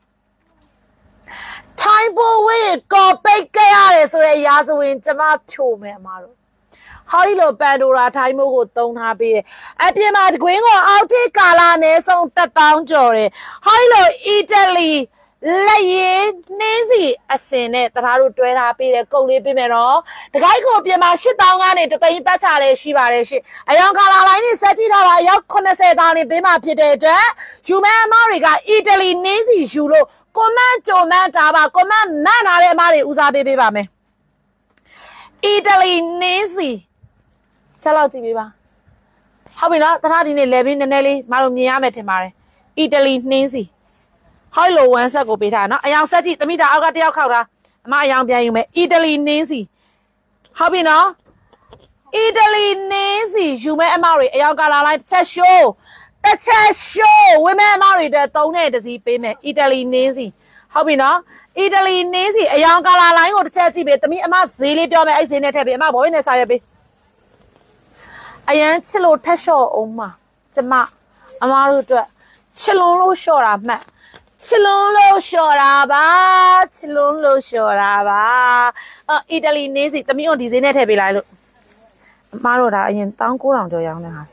ထိုင်ဘိုဝေးကော်ပိတ်ကရတယ်ဆိုတဲ့ရာဇဝင်ကျမဖြိုမယ်အမားတို့ဟောဒီလိုပန်ဒိုရာထိုင်းမိုးကိုသုံးထားပေးတယ်အပြင်မှာတကွင်းကိုအောက်ထိကာလာနဲ့ဆုံး1000ကျော်တယ်ဟောဒီလိုအီတလီလက်ရည်နှင်းစီအစင်နဲ့တရားတို့တွဲထားပေးတယ်ကုတ်လေးပေးမယ်နော်တကိုက်ကိုပြင်မှာ8000ကနေတသိန်းပတ်ချလဲရှိပါတယ်ရှင်အယောင်ကာလာလိုင်းနဲ့စက်ကြည့်ထားတာအယောက်80တောင်းနေပေးမှဖြစ်တဲ့အတွက်ယူမဲအမားတွေကအီတလီနှင်းစီယူလို့ကွန်မန့်ကြုံမန့်တာပါကွန်မန့်မန့်ထားတဲ့အမားတွေဦးစားပေးပါမယ်အီတလီနှင်းစီဆက်လောက်ကြည့်ပေးပါဟုတ်ပြီနော်တထားဒီနေ့လေဘင်းနည်းနည်းလေးမတို့မြင်ရမယ်ထင်ပါတယ်အီတလီနှင်းစီဟောလို1ဆက်ကိုပေးထားနော်အယောင်ဆက်ကြည့်သမီးတာအောက်ကတယောက်ခောက်တာအမအယောင်ပြန်ယူမယ်အီတလီနှင်းစီဟုတ်ပြီနော်အီတလီနှင်းစီယူမဲ့အမတွေအယောင်ကာလာလိုက်တစ်ချက်ရှိုးဝင်းမဲ့အမတွေတဲ့3နဲ့တစ်စီးပေးမယ်အီတလီနှင်းစီဟုတ်ပြီနော်အီတလီနှင်းစီအယောင်ကာလာလိုင်းကိုတစ်ချက်ကြည့်ပေးသမီးအမဈေးလေးပြောမယ်အဲ့ဈေးနဲ့ထည့်ပေးအမဘောရင်းနဲ့စာရွက်ပေးအရန်ချစ်လို့ထက်လျှော့အောင်မှာကျမအမားတို့အတွက်ချစ်လုံးလို့လျှော့တာမှတ်ချစ်လုံးလို့လျှော့တာပါချစ်လုံးလို့လျှော့တာပါအီတလီနေစီသမီးတို့ဒီဈေးနဲ့ထည့်ပေးလိုက်လို့အမားတို့ဒါအရင်19000ကျော်ရောင်းနေဟာ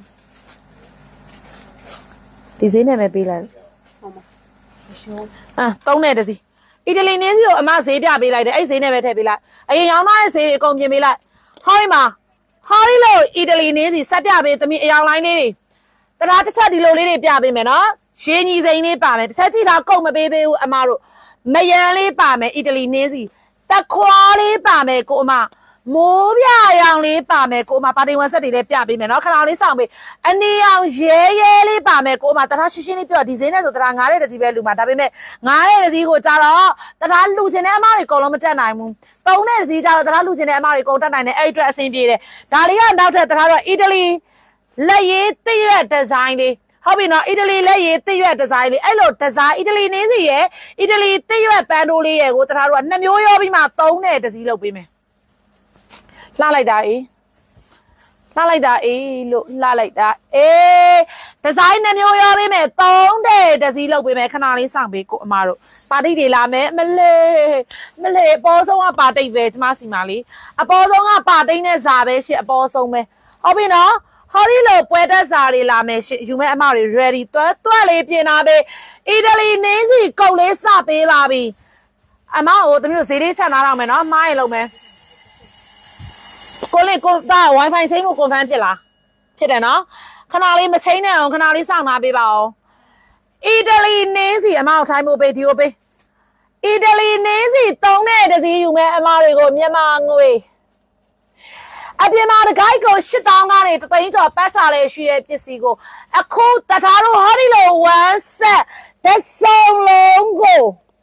ဒီဈေးနဲ့ပဲပေးလိုက်ဟုတ်ပါ3နဲ့တစီအီတလီနေစီကိုအမဈေးပြပေးလိုက်တယ်အဲ့ဈေးနဲ့ပဲထည့်ပေးလိုက်အရင်ရောင်းထားတဲ့ဈေးအကုန်ပြင်ပေးလိုက်ဟောဒီမှာဟောဒီလိုအီတလီနေစီဆက်ပြပေးသမီးအယောင်လိုင်းလေးတွေတရားတစ်ချက်ဒီလိုလေးတွေပြပေးမယ်နော်ရွှေညီစိန်လေးပါမယ်တစ်ချက်ကြည့်ထားကုန်မပေးသေးဘူးအမတို့မယန်လေးပါမယ်အီတလီနင်းစီတခွားလေးပါမယ်ကိုအမမိုးပြရောင်လေးပါမယ်ကိုအမပါတီဝန်ဆက်တွေလည်းပြပေးမယ်နော်ခဏလေးစောင့်ပေးအနီအောင်ရဲရဲလေးပါမယ်ကိုအမတထားရှင်းရှင်းလေးပြောဒီဈေးနဲ့ဆိုတထား9တဲ့တစီပဲလူမှာဒါပေမဲ့9တဲ့တစီကိုကြတော့တထားလူချင်တဲ့အမတွေအကုန်လုံးမတက်နိုင်ဘူး3တဲ့တစီကြတော့တထားလူချင်တဲ့အမတွေအကုန်တက်နိုင်တယ်အဲ့အတွက်အဆင်ပြေတယ်ဒါလေးကနောက်ထပ်တထားတော့အီတလီလက်ရည်တရွက်ဒီဇိုင်းလေးဟုတ်ပြီနော်အီတလီလက်ရည်တရွက်ဒီဇိုင်းလေးအဲ့လိုဒီဇိုင်းအီတလီနင်းစီရဲ့အီတလီတရွက်ပန်းတိုးလေးရဲ့ကိုတထားတို့က2မျိုးရောပြီးမှ3တဲ့တစီလောက်ပေးမယ်လှလိုက်တာအေးလှလိုက်တာအေးလို့လှလိုက်တာအေးဒီဇိုင်း2မျိုးရောပေးမယ်3တဲ့တစီလောက်ပေးမယ်ခဏလေးစောင့်ပေးကိုအမတို့ပါတိတ်တွေလာမယ်မလဲအပေါ်ဆုံးကပါတိတ်ပဲဒီမစီမာလေးအပေါ်ဆုံးကပါတိတ်နဲ့ဇာပဲရှစ်အပေါ်ဆုံးပဲဟုတ်ပြီနော်ဟောဒီလိုပွဲတက်စာတွေလာမယ်ယူမဲ့အမတွေ ready တွက်လေးပြင်လာပေးအီတလီနင်းစီကုတ်လေးစပေးပါပြီအမကိုသမီးတို့ဈေးလေးချက်လာတော့မယ်နော်မှားရင်လုံးမယ်ကိုလေးကိုဒါ wifi စိမ့်ကို confirm ဖြစ်လားဖြစ်တယ်နော်ခဏလေးမချိန်နဲ့အောင်ခဏလေးစောင့်ထားပေးပါအောင်အီတလီနင်းစီအမကိုထိုင်းမို့ပေးဒီကိုပေးအီတလီနင်းစီ3တဲ့တစည်းယူမဲ့အမတွေကိုမြန်မာငွေအပြင်မှာတကိုက်ကို8000ကနေတသိန်းကျော်ပတ်ချလဲရှိတဲ့ပစ္စည်းကိုအခုတထားတို့ဟောဒီလို1 set တစ်စုံလုံးကို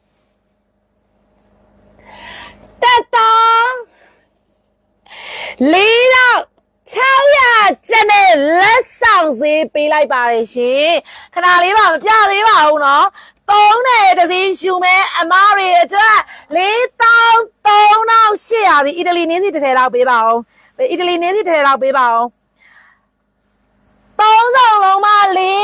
တတာ600ကျန်တဲ့လက်ဆောင်ဈေးပေးလိုက်ပါရရှင်ခဏလေးပါမပြသေးပါဘူးနော်3တဲ့တစည်းယူမဲ့အမတွေအတွက်43,800ဒီအီတလီနင်းစီတစ်ထည်လောက်ပေးပါအောင်အီတလီနင်းစီတစ်ထည်လောက်ပေးပါအောင်3စုံလုံးမှာ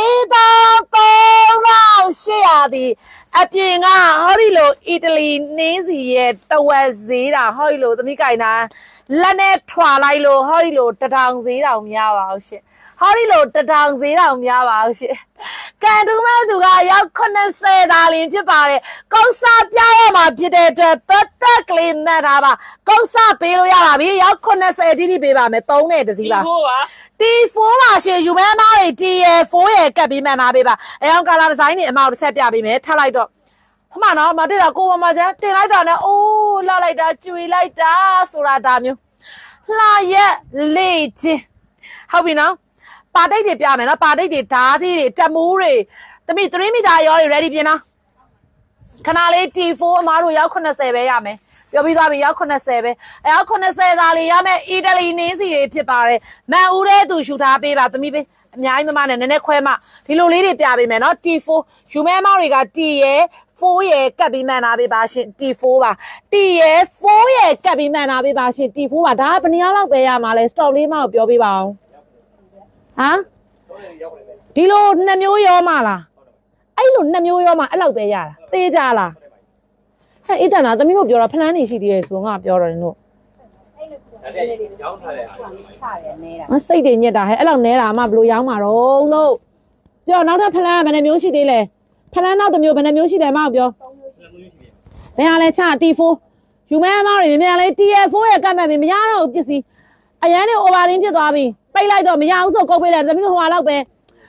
43,800ဒီအပြင်ကဟောဒီလိုအီတလီနင်းစီရဲ့တဝက်ဈေးတာဟောဒီလိုသမီးကြိုင်တာလက်နဲ့ထွာလိုက်လို့ဟောဒီလို1000ဈေးတောင်မရပါဘူးရှင့်ဟောဒီလို1000ဈေးတောင်မရပါဘူးရှင့်ကန်တူမဲ့သူကရောက်80သာလင်ဖြစ်ပါတယ်ကုန်းစားပြရမှာဖြစ်တဲ့အတွက်တက်ကလေးမှတ်ထားပါကုန်းစားပေးလို့ရပါပြီရောက်80တိတိပေးပါမယ်3နဲ့တစည်းပါT4 ပါရှင်ယူမဲမောင်းတွေ T4 ရဲ့ကပ်ပြီးမှန်ထားပေးပါအယောင်ကာလာဒီဇိုင်းတွေအမောက်တစ်ဆက်ပြပေးမယ်ထပ်လိုက်တော့ဟမနော်မတက်တော့ကိုမမချမ်းတင်လိုက်တာနဲ့အိုးလှလိုက်တာကျွေလိုက်တာဆိုတာဒါမျိုးလှရက်လေချင်းဟုတ်ပြီနော်ပါတိတ်တွေပြမယ်နော်ပါတိတ်တွေဓားကြီးတွေတက်မိုးတွေသမီး3မီတာရောတွေ ready ပြင်နော်ခဏလေး T4 အမားတို့ရောက်80ပဲရမယ်ပြောပြီးသွားပြီရောက်80ပဲရောက်80သာလေးရမယ်အီတလီနင်းစီတွေဖြစ်ပါတယ်မန်ဦးတဲ့သူရှူထားပေးပါသမီးပေးအများကြီးမမနဲ့နည်းနည်းခွဲမဒီလိုလေးတွေပြပေးမယ်နော် T4 ယူမဲမောက်တွေက T ရဲ့4ရဲ့ကပ်ပြီးမှန်ထားပေးပါရှင် T4 ပါ T ရဲ့4ရဲ့ကပ်ပြီးမှန်ထားပေးပါရှင် T4 ပါဒါကဘယ်နည်းလောက်ပဲရမှာလဲ stop လေးမကိုပြောပေးပါအောင်ဟမ်ဒီလို2မျိုးရောမလားအဲ့လို2မျိုးရောမအဲ့လောက်ပဲရတာသေးကြလားဟဲ့အေးတန်တာသမီးတို့ပြောတော့ဖလန်းနေရှိသေးတယ်ဆိုတော့ငါပြောတော့တယ်တို့ရောင်းထားတဲ့အားထားတယ်နဲတာစိတ်တွေညက်တာဟဲ့အဲ့လောက်နဲတာမှဘလို့ရောင်းမှာတော့လို့ပြောနောက်ထပ်ဖလန်းကဘယ်နှမျိုးရှိသေးလဲဖလန်းနောက်တစ်မျိုးဘယ်နှမျိုးရှိတယ်မပြောဘယ်ဟာလဲချ T4 ယူမဲအမတွေမြန်လေး T4 ရဲ့ကတ်မဲ့ပြီမရတော့ဘူးပစ္စည်းအရန်နေ overline ဖြစ်သွားပြီပိတ်လိုက်တော့မရဘူးဆိုကုတ်ပေးလိုက်သမီးတို့ဟိုလောက်ပဲ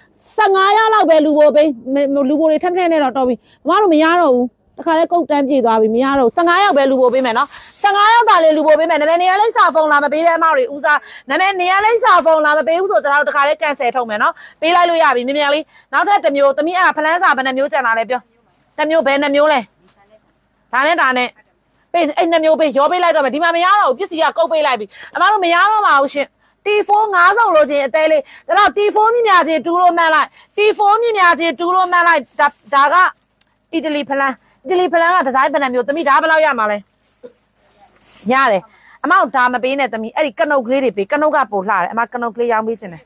15ရက်လောက်ပဲလူဘိုပေးလူဘိုတွေထပ်ထက်နေတော့တော်ပြီမမတို့မရတော့ဘူးတခါလဲကုတ်တန်းပြေးသွားပြီမရတော့15ရက်ပဲလူဘိုပေးမယ်နော်15ရက်သာလေလူဘိုပေးမယ်နာမည်နေရာလိမ့်စာဖုန်းလာမပေးတဲ့အမတွေဦးစားနာမည်နေရာလိမ့်စာဖုန်းလာမပေးဘူးဆိုတော့တခါလဲကန်ဆယ်ထုတ်မယ်နော်ပေးလိုက်လို့ရပြီမြန်လေးနောက်ထပ်တစ်မျိုးသမီးဖလန်းစာဘယ်နှမျိုးကျန်လာလဲပြောတစ်မျိုးဘယ်နှမျိုးလဲဒါနဲ့ပေးအဲ့2မျိုးပေးရောပေးလိုက်တော့မယ်ဒီမှာမရတော့ဘူးပစ္စည်းကကုတ်ပေးလိုက်ပြီအမတို့မရတော့ပါဘူးရှင်T4 5စုံလို့ချင်းအသေးလေးဒါတော့ T4 မြင်များချင်းတူးလို့မှန်းလိုက် T4 မြင်များချင်းတူးလို့မှန်းလိုက်ဒါကအီတလီဖလန်းကဒီဇိုင်းဘယ်နှမျိုးသမီးဒါဘယ်လောက်ရမှာလဲရတယ်အမောက်ဒါမပေးနဲ့သမီးအဲ့ဒီကနုတ်ကလေးတွေပေးကနုတ်ကပို့လှတယ်အမကနုတ်ကလေးရောင်းပေးခြင်းတယ်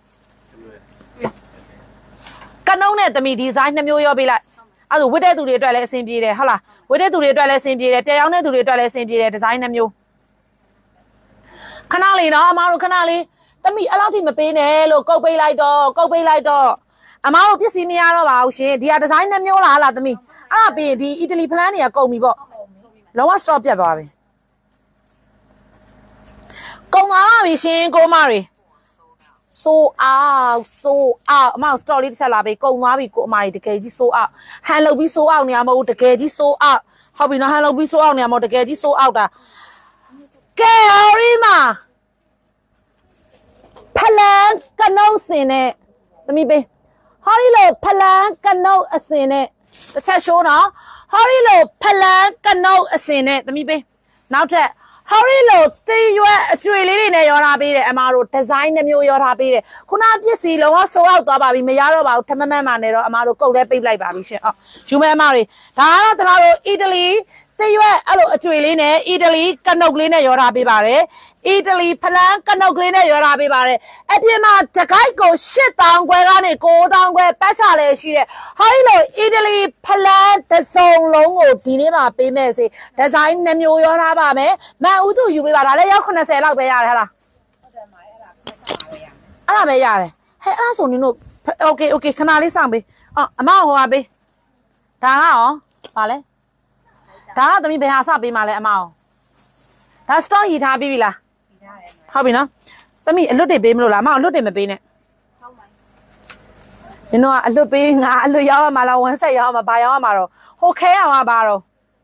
ကနုတ်နဲ့သမီးဒီဇိုင်း2မျိုးရောပေးလိုက်အဲ့ဒါဝတ်တဲ့သူတွေအတွက်လည်းအဆင်ပြေတယ်ဟုတ်လားဝတ်တဲ့သူတွေအတွက်လည်းအဆင်ပြေတယ်ပြန်ရောင်းတဲ့သူတွေအတွက်လည်းအဆင်ပြေတယ်ဒီဇိုင်း2မျိုးခဏလေးနော်အမတို့ခဏလေးသမီးအဲ့လောက်ထိမပေးနဲ့လို့ကုတ်ပေးလိုက်တော့အမတို့ပစ္စည်းမရတော့ပါဘူးရှင်ဒီဟာဒီဇိုင်း2မျိုးလားဟာလားသမီးအဲ့ဒါပြီးဒီအီတလီဖလန်းတွေကကုန်ပြီပေါ့လုံးဝ stop ပြတ်သွားပြီကုန်သွားပါပြီရှင်ကိုမတွေ so out အမောင် story တစ်ချက်လာပေးကုံသွားပြီကိုအမကြီးတကယ်ကြီး so out ဟန်လုပ်ပြီး so out နေရမဟုတ်တကယ်ကြီး so out ဟုတ်ပြီနော်ဟန်လုပ်ပြီး so out နေရမဟုတ်တကယ်ကြီး so out တာကဲဟောရီမာဖလန်ကနုံစင်နဲ့သမီးပေးဟောရီလိုဖလန်ကနုံအစင်နဲ့တစ်ချက်ရှိုးနော်ဟောရီလိုဖလန်ကနုံအစင်နဲ့သမီးပေးနောက်ထပ်ဟောရီလိုတေးရွက်အကျွေလေးတွေနဲ့ရောထားပေးတယ်အမားတို့ဒီဇိုင်းနှမျိုးရောထားပေးတယ်ခုနပစ္စည်းလုံးဝဆိုးအောင်သွားပါပြီမရတော့ပါဘူးထမမန်းမှနဲ့တော့အမားတို့ကုတ်လဲပိတ်လိုက်ပါပြီရှင်ယူမဲအမားတွေဒါကတော့တလားတို့အီတလီတေးရွက်အဲ့လိုအကျွေလေးနဲ့အီတလီကနုတ်လေးနဲ့ရောထားပေးပါတယ်အီတလီဖလန်ကနုတ်ကလေးနဲ့ရောထားပေးပါတယ်အပြင်မှာတကိုက်ကို8000ခွဲကနေ9000ခွဲပတ်ချလဲရှိတဲ့ဟောဒီလိုအီတလီဖလန်တစ်စုံလုံးကိုဒီနေ့မှာပေးမယ်စီဒီဇိုင်းနှမျိုးရောထားပါမယ်မန်ဦးသူယူပေးပါဒါလည်းရောက်80လောက်ပဲရတယ်ဟလားဟုတ်တယ်မိုင်းအဲ့ဒါပဲရတယ်ဟဲ့အဲ့ဒါဆိုနင်တို့โอเคခဏလေးစောင့်ပေးအမဟိုပါပေးဒါကရောဗာလဲဒါကသမီးဘယ်ဟာစပေးမှလဲအမအောင်ဒါ stock ရည်ထားပြီးပြီလားဟုတ်ပြီနော်သမီးအလွတ်တွေပေးမလို့လားမအောင်အလွတ်တွေမပေးနဲ့ဟုတ်ပါဘူးနင်တို့ကအလွတ်ပေးငါအလွတ်ရောက်ရမှာလားဝမ်းဆက်ရောက်ရမှာဘာရောက်ရမှာတော့ဟိုခဲအောင်ကဘာတော့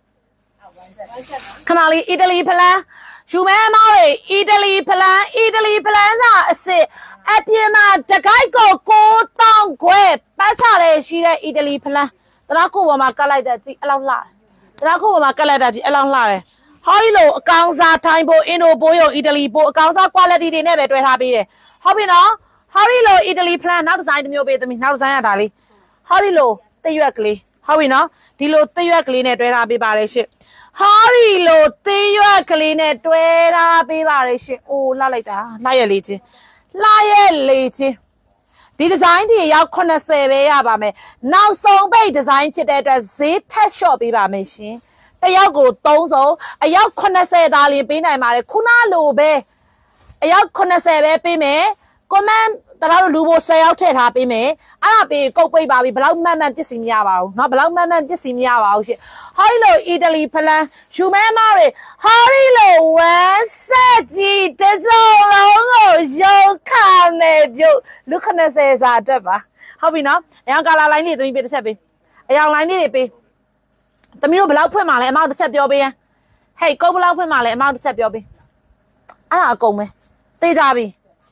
ခဏလေးအီတလီဖလန်ယူမဲမောင်တွေအီတလီဖလန်စာအစ်စ်အပြင်မှာတကိုက်ကို9000ခွဲပတ်ချလဲရှိတဲ့အီတလီဖလန်တလားကိုပေါ်မှာကတ်လိုက်တဲ့ကြည့်အဲ့လောက်လှတယ်တလားကိုပေါ်မှာကတ်လိုက်တာကြည့်အဲ့လောက်လှတယ်ဟောဒီလိုအကောင်စားထိုင်းဖို့အင်ဒိုဘိုးရုံအီတလီဘိုးအကောင်စား quality တွေနဲ့ပဲတွဲထားပေးတယ်ဟုတ်ပြီနော်ဟောဒီလိုအီတလီဖလန်နောက်ဒီဇိုင်းတစ်မျိုးပေးသမီးနောက်ဒီဇိုင်းရတာလေးဟောဒီလိုတရွက်ကလေးဟုတ်ပြီနော်ဒီလိုတရွက်ကလေးနဲ့တွဲထားပေးပါတယ်ရှင့်ဟောဒီလိုတရွက်ကလေးနဲ့တွဲထားပေးပါတယ်ရှင့်အိုးလှလိုက်တာလှရဲ့လေးချင်းဒီဒီဇိုင်းတွေရောက်80ပဲရပါမယ်နောက်ဆုံးပိတ်ဒီဇိုင်းဖြစ်တဲ့အတွက်ဈေးထက်လျှော့ပေးပါမယ်ရှင်တယောက်ကို3စုံအယောက်80သားလေးပေးနိုင်ပါတယ်ခုနလိုပဲအယောက်80ပဲပေးမယ်ကွန်မန့်တလားတို့လူပို10ယောက်ထည့်ထားပေးမယ်အဲ့ဒါပေးကုတ်ပိတ်ပါပြီဘလောက်မှန်ပစ္စည်းမရပါဘူးเนาะဘလောက်မှန်ပစ္စည်းမရပါဘူးရှင်ဟောဒီလိုအီတလီဖလန်ယူမဲမာတွေဟောဒီလိုဝမ်းဆက်ကြီးတစုံလုံးကိုရုံခါမယ်ပြုတ်လူ80စာတက်ပါဟုတ်ပြီเนาะအယောင်ကာလာလိုင်းလေးသမီးပေးတစ်ချက်ပေးအယောင်လိုင်းလေးတွေပေးသမီးတို့ဘယ်လောက်ဖွင့်မှာလဲအမောက်တစ်ချက်ပြောပေးရဟဲ့ကုတ်ဘယ်လောက်ဖွင့်မှာလဲအမောက်တစ်ချက်ပြောပေးအဲ့ဒါအကုန်ပဲသိကြပြီ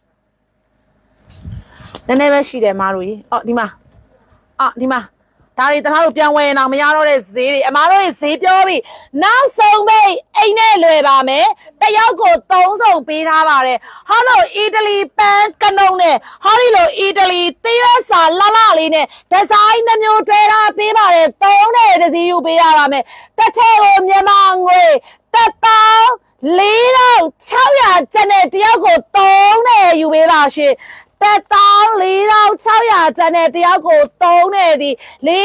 နည်းနည်းပဲရှိတယ်အမားတို့ကြီးဒီမှာဒါတွေတထားတို့ပြန်ဝယ်ရင်တော့မရတော့တဲ့ဈေးတွေအမားတို့ရဲ့ဈေးပြောပြီနောက်ဆုံးပဲအိမ်နဲ့လွယ်ပါမယ်တယောက်ကို3စုံပေးထားပါတယ်ဟောလို့အီတလီပန်းကနုံနဲ့ဟောဒီလိုအီတလီသီးရွက်စာလှလေးနဲ့ဒီဇိုင်းနှမျိုးတွဲထားပေးပါတယ်3နဲ့တစ်စီးယူပေးရပါမယ်တစ်ထည့်ကိုမြန်မာငွေ14600ကျန်တဲ့တယောက်ကို3နဲ့ယူပေးပါရှင်14600ကျန်တဲ့တယောက်ကို3နဲ့ဒီ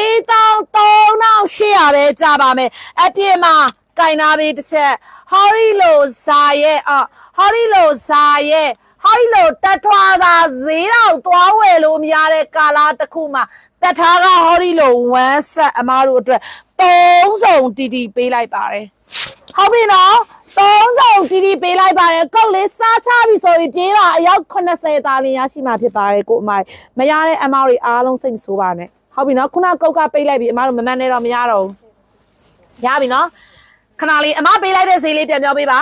43800ပဲကြပါမယ်အပြင်မှာကင်နာပြီးတစ်ချက်ဟောဒီလိုဇာရဲ့ဟောဒီလိုတထွားသာဈေးတော့သွားဝယ်လို့မရတဲ့ကာလာတစ်ခုမှာတထားကဟောဒီလို1ဆက်အမားတို့အတွက်3စုံတီပေးလိုက်ပါတယ်ဟုတ်ပြီနော်3စုံတီပေးလိုက်ပါတယ်ကုတ်လေးစားချပြီဆိုရင်ပြေးပါအယောက်80သားလေးရရှိမှာဖြစ်ပါတယ်ကိုအမမရတဲ့အမောက်တွေအားလုံးစိတ်မဆိုးပါနဲ့ဟုတ်ပြီနော်ခုနကုတ်ကပိတ်လိုက်ပြီအမတို့မမှန်နဲ့တော့မရတော့ဘူးရပြီနော်ခဏလေးအမပေးလိုက်တဲ့ဈေးလေးပြန်ပြောပေးပါ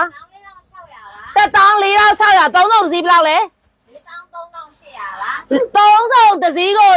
14600 3စုံတစ်စီးဘယ်လောက်လဲ3စုံတစ်စီးကို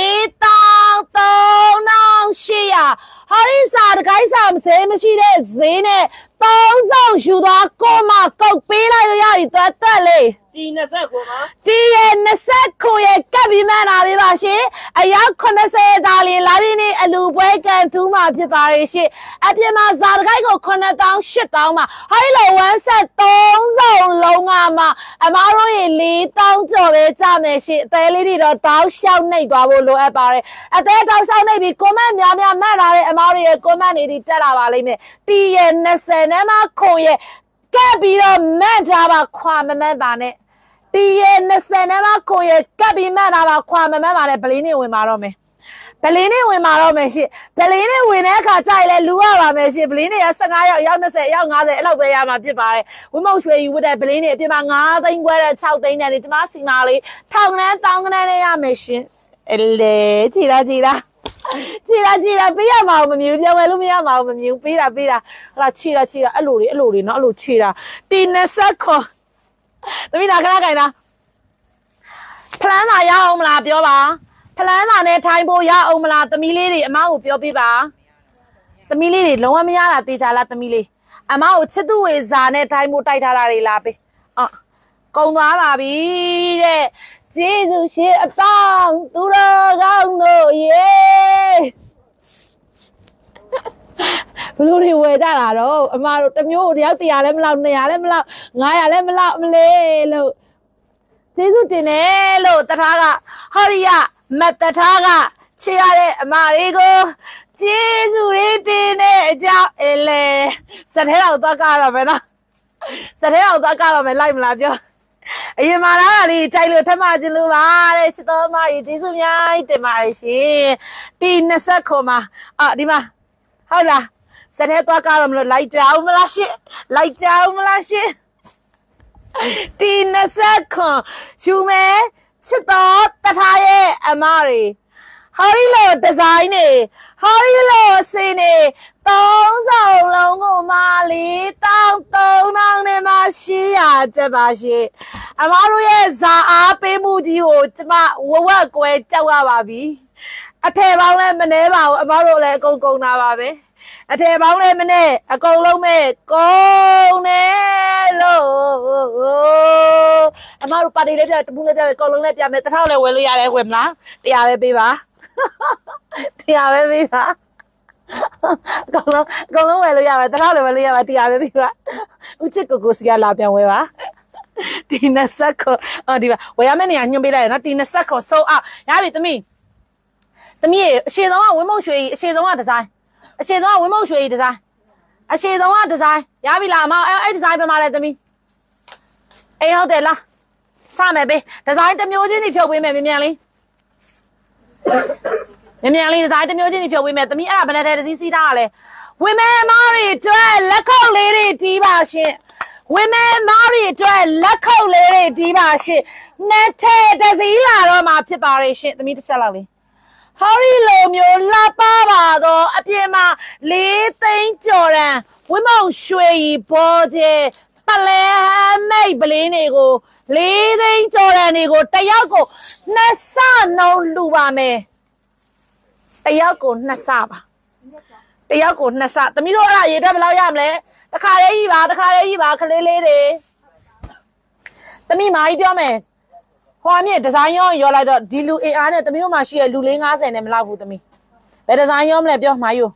43800ဟောဒီစာတကိုင်းစာမစဲမရှိတဲ့ဈေးနဲ့3စုံယူသွားကိုမကုတ်ပေးလိုက်ရပြီတွတ်လေးတီ20ကိုမှာတီရဲ့29ရဲ့ကပ်ပြီးမှန်းလာပေးပါရှင်အယောက်80သားလေးလာပြီနေအလူပွဲကန်ထူးမှာဖြစ်ပါရဲ့ရှင်အပြင်မှာဇာတကိုက်ကို9000 8000မှာဟောဒီလို1ဆက်3စုံလုံးကမှအမားတို့ရေ4000ကျော်ပဲကြမယ်ရှင်အသေးလေးတွေတော့တောက်လျှောက်နှိပ်သွားဖို့လိုအပ်ပါတယ်အသေးတောက်လျှောက်နှိပ်ပြီးကွန်မန့်များမှတ်လာတဲ့အမားတို့ရဲ့ကွန်မန့်တွေဒီတက်လာပါလိမ့်မယ်တီရဲ့20နဲ့မှခုံရဲ့ကပ်ပြီးတော့မှတ်ထားပါခွာမမှတ်ပါနဲ့တီရဲ့20နဲ့မှခုံရဲ့ကပ်ပြီးမှတ်ထားပါခွာမမှတ်ပါနဲ့ဗလင်းနေဝင်ပါတော့မယ် Belini we maro meshi. Belini we ne ka chai le lua ba meshi. Belini ya sanga ya na se ya ngade elo be ya ma phit ba le. We mo shwe yu de belini a phit ma 5 သိန်းခွဲတဲ့6သိန်းနဲ့ဒီကျမစီမာလေးထောင်နဲ့တောင်းကနေနဲ့ရမယ်ရှင်လေကြည်လားပေးရမှာမမြူပြောင်းဝဲလို့မရမှာမမြူပေးတာဟလာချီတာအဲ့လိုတွေနော်အဲ့လိုချီတာတီ20ခေါ်သမီးနာခဏခိုင်လားဖလန်းသာရအောင်မလားပြောပါဖလန်းသာနဲ့ထိုင်ဖို့ရအောင်မလားသမီးလေးတွေအမကိုပြောပြပါသမီးလေးတွေလုံးဝမရတာတေချာလားသမီးလေးအမကိုချစ်သူဝေစာနဲ့ထိုင်ဖို့တိုက်ထားတာတွေလားပေးကုံသွားပါပြီတဲ့ကျေးဇူးရှင်အပေါင်းသူတော်ကောင်းတို့ရေဘလို့တွေဝယ်ကြတာတော့အမတို့တစ်မျိုးတယောက်100လည်းမလောက်200လည်းမလောက်900လည်းမလောက်မလေးလို့ကျေးဇူးတင်တယ်လို့တထားကဟောရိယမတ်တထားကချေရတဲ့အမတွေကိုကျေးဇူးတွေတင်တဲ့အကြောင်းလေစတဲ့တော့သွားကြတော့မယ်နော်စတဲ့တော့သွားကြတော့မယ်လိုက်မလားပြောအရင်မှာလားလေကြိုက်လို့ထမခြင်းလို့ပါတဲ့ချစ်တော်မကြီးကျေးဇူးအများကြီးတင်ပါတယ်ရှင်တီ20ခွန်မှာဒီမှာဟုတ်လားစတဲ့သွားကြတော့မလို့လိုက်ကြအောင်မလားရှင်တီ20ခွန်ယူမယ်ချစ်တော်တထားရဲ့အမတွေဟောဒီလိုဒီဇိုင်းတွေဟောဒီလိုအစင်းတွေ3ဆောင်လုံးကိုမ4,300နဲ့မှ800ကျပ်ပါရှင်အမတို့ရဲ့ဇာအားပေးမှုကြီးကိုကျမဝဝက်ကွဲကြောက်ရပါပြီအထည်ပေါင်းလည်းမနှဲပါဘူးအမတို့လည်းအကုန်ကုန်တာပါပဲအထည်ပေါင်းလည်းမနှဲအကုန်လုံးမဲ့ကုန်တယ်လို့အမတို့ပါတီလေးပြတပူးလေးပြအကုန်လုံးလည်းပြမယ်1000လည်းဝယ်လို့ရတယ်ဝယ်မလား100ပဲပေးပါ100ပဲပေးပါအကုန်လုံးဝယ်လို့ရမယ်1000လည်းဝယ်လို့ရမယ်100ပဲပေးပါဦးချစ်ကိုစီကလာပြန်ဝယ်ပါတီ20ခေါ်ဒီပါဝယ်ရမယ့်နေရာညွှန်ပေးလိုက်ရနော်တီ20ခေါ်ဆိုအောင်ရပြီသမီးအရှေ့ဆုံးကဝင်းမုံရွှေအရှေ့ဆုံးကဒီဇိုင်းအရှေ့ဆုံးကဝင်းမုံရွှေဒီဇိုင်းအရှေ့ဆုံးကဒီဇိုင်းရပြီလားအမအဲ့ဒီဇိုင်းပဲမလဲသမီးအေးဟုတ်တယ်လားစမယ်ပေးဒီဇိုင်းတစ်မျိုးချင်းစီဖြုတ်ပေးမယ်မြန်လေးဒီဇိုင်းတစ်မျိုးချင်းစီဖြုတ်ပေးမယ်သမီးအဲ့ဒါဘယ်နဲ့တည်းစီးထားရလဲဝင်းမဲမားတွေကျွဲလက်ခုပ်လေးတွေတီးပါရှင်ဝင်းမဲမားတွေအတွက်လက်ခုပ်လေးတွေဒီပါရှင်နှစ်ထည့်တစည်းလာတော့မှဖြစ်ပါရဲ့ရှင်သမီးတစ်ချက်လောက်လေးဟောရီလိုမျိုးလှပပါတော့အပြင်မှာ4 သိန်းကျော်တန်းဝင်းမောင်ရွှေရီဘောကျဲပလဲမိတ်ပလင်းတွေကို4 သိန်းကျော်တန်းတွေကိုတယောက်ကို2 ဆနှုံးလှူပါမယ်တယောက်ကို2 ဆပါတယောက်ကို2 ဆသမီးတို့အဲ့ဒါရေတက်ဘယ်လောက်ရမလဲတခါလေးကြီးပါခလေးလေးတွေသမီးမာကြီးပြောမယ်ဟိုအမြင့်ဒီဇိုင်းရောလိုက်တော့ဒီလူအင်အားနဲ့သမီးတို့မှရှိရလူလေး50နဲ့မလောက်ဘူးသမီးဘယ်ဒီဇိုင်းရောမလဲပြောမာကြီး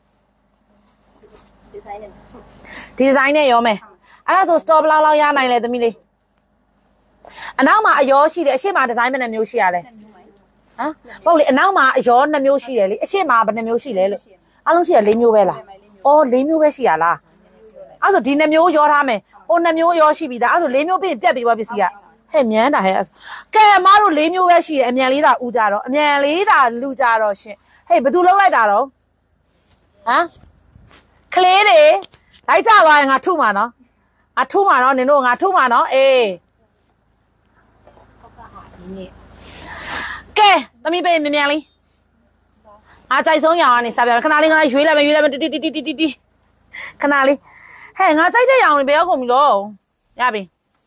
ဒီဇိုင်းနဲ့ရောမယ်အဲ့ဒါဆို store ဘလောက်ရနိုင်လဲသမီးလေးအနောက်မှာအရောရှိတယ်အရှေ့မှာဒီဇိုင်းဘယ်နှမျိုးရှိရလဲဟမ်ပေါ့လေအနောက်မှာအရော2မျိုးရှိတယ်လေအရှေ့မှာဘယ်နှမျိုးရှိလဲလို့အားလုံးရှိရ4မျိုးပဲလားအော်4မျိုးပဲရှိရလားအဲ့ဆိုဒီ2မျိုးရောထားမယ်ဟို2မျိုးရောရှိပြီဒါအဲ့ဆို4မျိုးပြင်ပြက်ပြီးသွားပစ္စည်းကဟဲ့မြန်းတာဟဲ့ကဲအမတို့4မျိုးပဲရှိတယ်အမြန်လေးသာဥကြတော့အမြန်လေးသာလူကြတော့ရှင်ဟေးဘယ်သူလုံးလိုက်တာတော့ဟမ်ကလေးတွေလိုက်ကြသွားရင်ငါထုမှာနော်နင်တို့ငါထုမှာနော်အေးကဲသမီးပေးမြန်လေးအားကြိုက်ဆုံးရအောင်နေစားပြခဏလေးရွေးလိုက်မယ်တီခဏလေးဟဲ့ငါကြိုက်တဲ့ရောင်တွေဘယ်ရောက်ကုန်ပြီလို့ရပြီ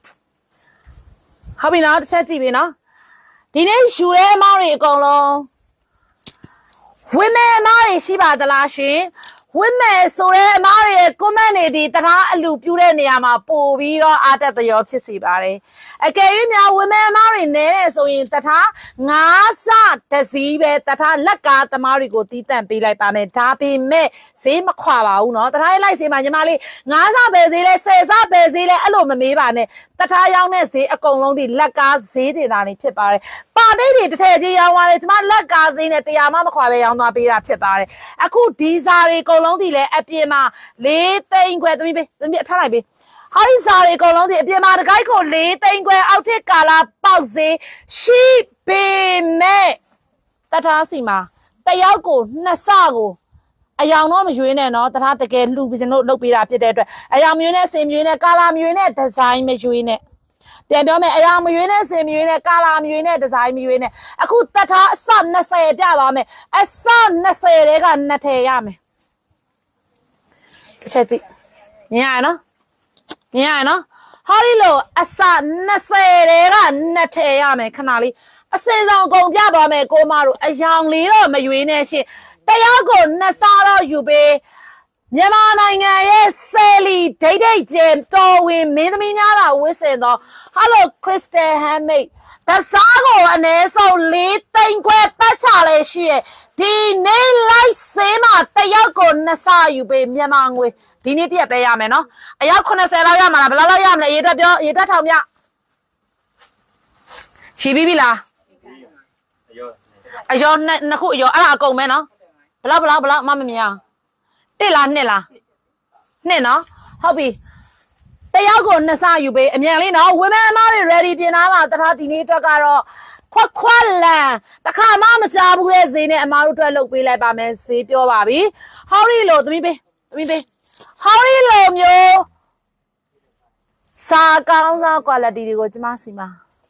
ဟုတ်ပြီနော်တစ်ချက်ကြည့်ပြီနော်ဒီနေ့ယူတဲ့အမောင်းတွေအကုန်လုံးဝင်းမဲအမောင်းတွေရှိပါသလားရှင်ဝင်းမဲဆိုတဲ့အမောင်းတွေရဲ့ comment တွေဒီတရားအလူပြူတဲ့နေရာမှာပို့ပြီးတော့အားတက်သရောဖြစ်စီပါတယ်အကယ်၍များဝင်းမဲအမောင်းတွေနဲတယ်ဆိုရင်တရား9 ဆတစည်းပဲတရားလက်ကားသမားတွေကိုတီးတန့်ပေးလိုက်ပါမယ်ဒါပေမဲ့ဈေးမခွာပါဘူးเนาะတရားလိုက်ဈေးမှာညီမလေး9 ဆပဲဈေးလဲ10 ဆပဲဈေးလဲအဲ့လိုမမေးပါနဲ့တထားရောင်းတဲ့ဈေးအကုန်လုံးဒီလက်ကားဈေးတင်တာနေဖြစ်ပါတယ်ပါတိတ်တွေတစ်ထည့်ကြီးရောင်းသွားတယ်ကျမလက်ကားဈေးနဲ့100မှမခွာပဲရောင်းသွားပေးတာဖြစ်ပါတယ်အခုဒီစားတွေအကုန်လုံးဒီလဲအပြင်မှာ4 သိန်းခွဲသမီးအထားလိုက်ပေးဟောဒီစားတွေအကုန်လုံးဒီအပြင်မှာတကိုက်ကို4 သိန်းခွဲအောက်ထစ်ကာလာပေါက်ဈေးရှိပေမဲ့တထားစီမှာတယောက်ကိုနှစ်ဆကိုအယောင်တော့မရွေးနဲ့နော်တထားတကယ်လှူပြီးကျွန်တော်လုပ်ပေးတာဖြစ်တဲ့အတွက်အယောင်မျိုးနဲ့စင်မျိုးနဲ့ကာလာမျိုးနဲ့ဒီဇိုင်းမရွေးနဲ့ပြန်ပြောမယ်အယောင်မျိုးနဲ့စင်မျိုးနဲ့ကာလာမျိုးနဲ့ဒီဇိုင်းမျိုးနဲ့အခုတထားအစ20ပြသွားမယ်အစ20တွေက2ထည့်ရမယ်တစ်ချက်ကြည့်မြင်ရနော်မြင်ရနော်ဟောဒီလိုအစ20တွေက2ထည့်ရမယ်ခဏလေးအစင်ဆောင်ကုန်ပြသွားမယ်ကိုမတို့အယောင်လေးတော့မရွေးနဲ့ရှင်တရားကိုနှစ်စားတော့ယူပေးမြန်မာနိုင်ငံရဲ့ဆယ်လီဒိတ်ဒိတ်ကျင်တော်ဝင်မင်းသမီးများတာဝစ်စင်တော့ Hello Crystal Handmade တစားကိုအနည်းဆုံး4သိန်းခွဲပတ်ချလဲရှိရဲ့ဒီနေ့လိုက်စင်းမှာတယောက်ကိုနှစ်စားယူပေးမြန်မာငွေဒီနေ့တရက်ပဲရမယ်နော်အယောက်80လောက်ရမှာလားဘယ်လောက်ရမလဲရေတက်ပြောရေတက်ထောင်မြချီပြီးပြီလားအယောနှစ်ခုအယောအဲ့ဒါအကုန်ပဲနော်ဘလောက်မမြင်အောင်1လား2လား2နော်ဟုတ်ပြီတယောက်ကိုနှစ်ဆယူပေးအမြန်လေးနော်ဝိမန်အမတွေ ready ပြင်သားပါတထားဒီနေ့အတွက်ကတော့ခွက်လန်တခါမှမကြားဘူးတဲ့ဈေးနဲ့အမတို့အတွက်လုပ်ပေးလိုက်ပါမယ်ဈေးပြောပါပြီဟောရီလိုသမီးပေးဟောရီလိုမျိုးစာကောင်းစား quality တွေကိုကျမစီမှာ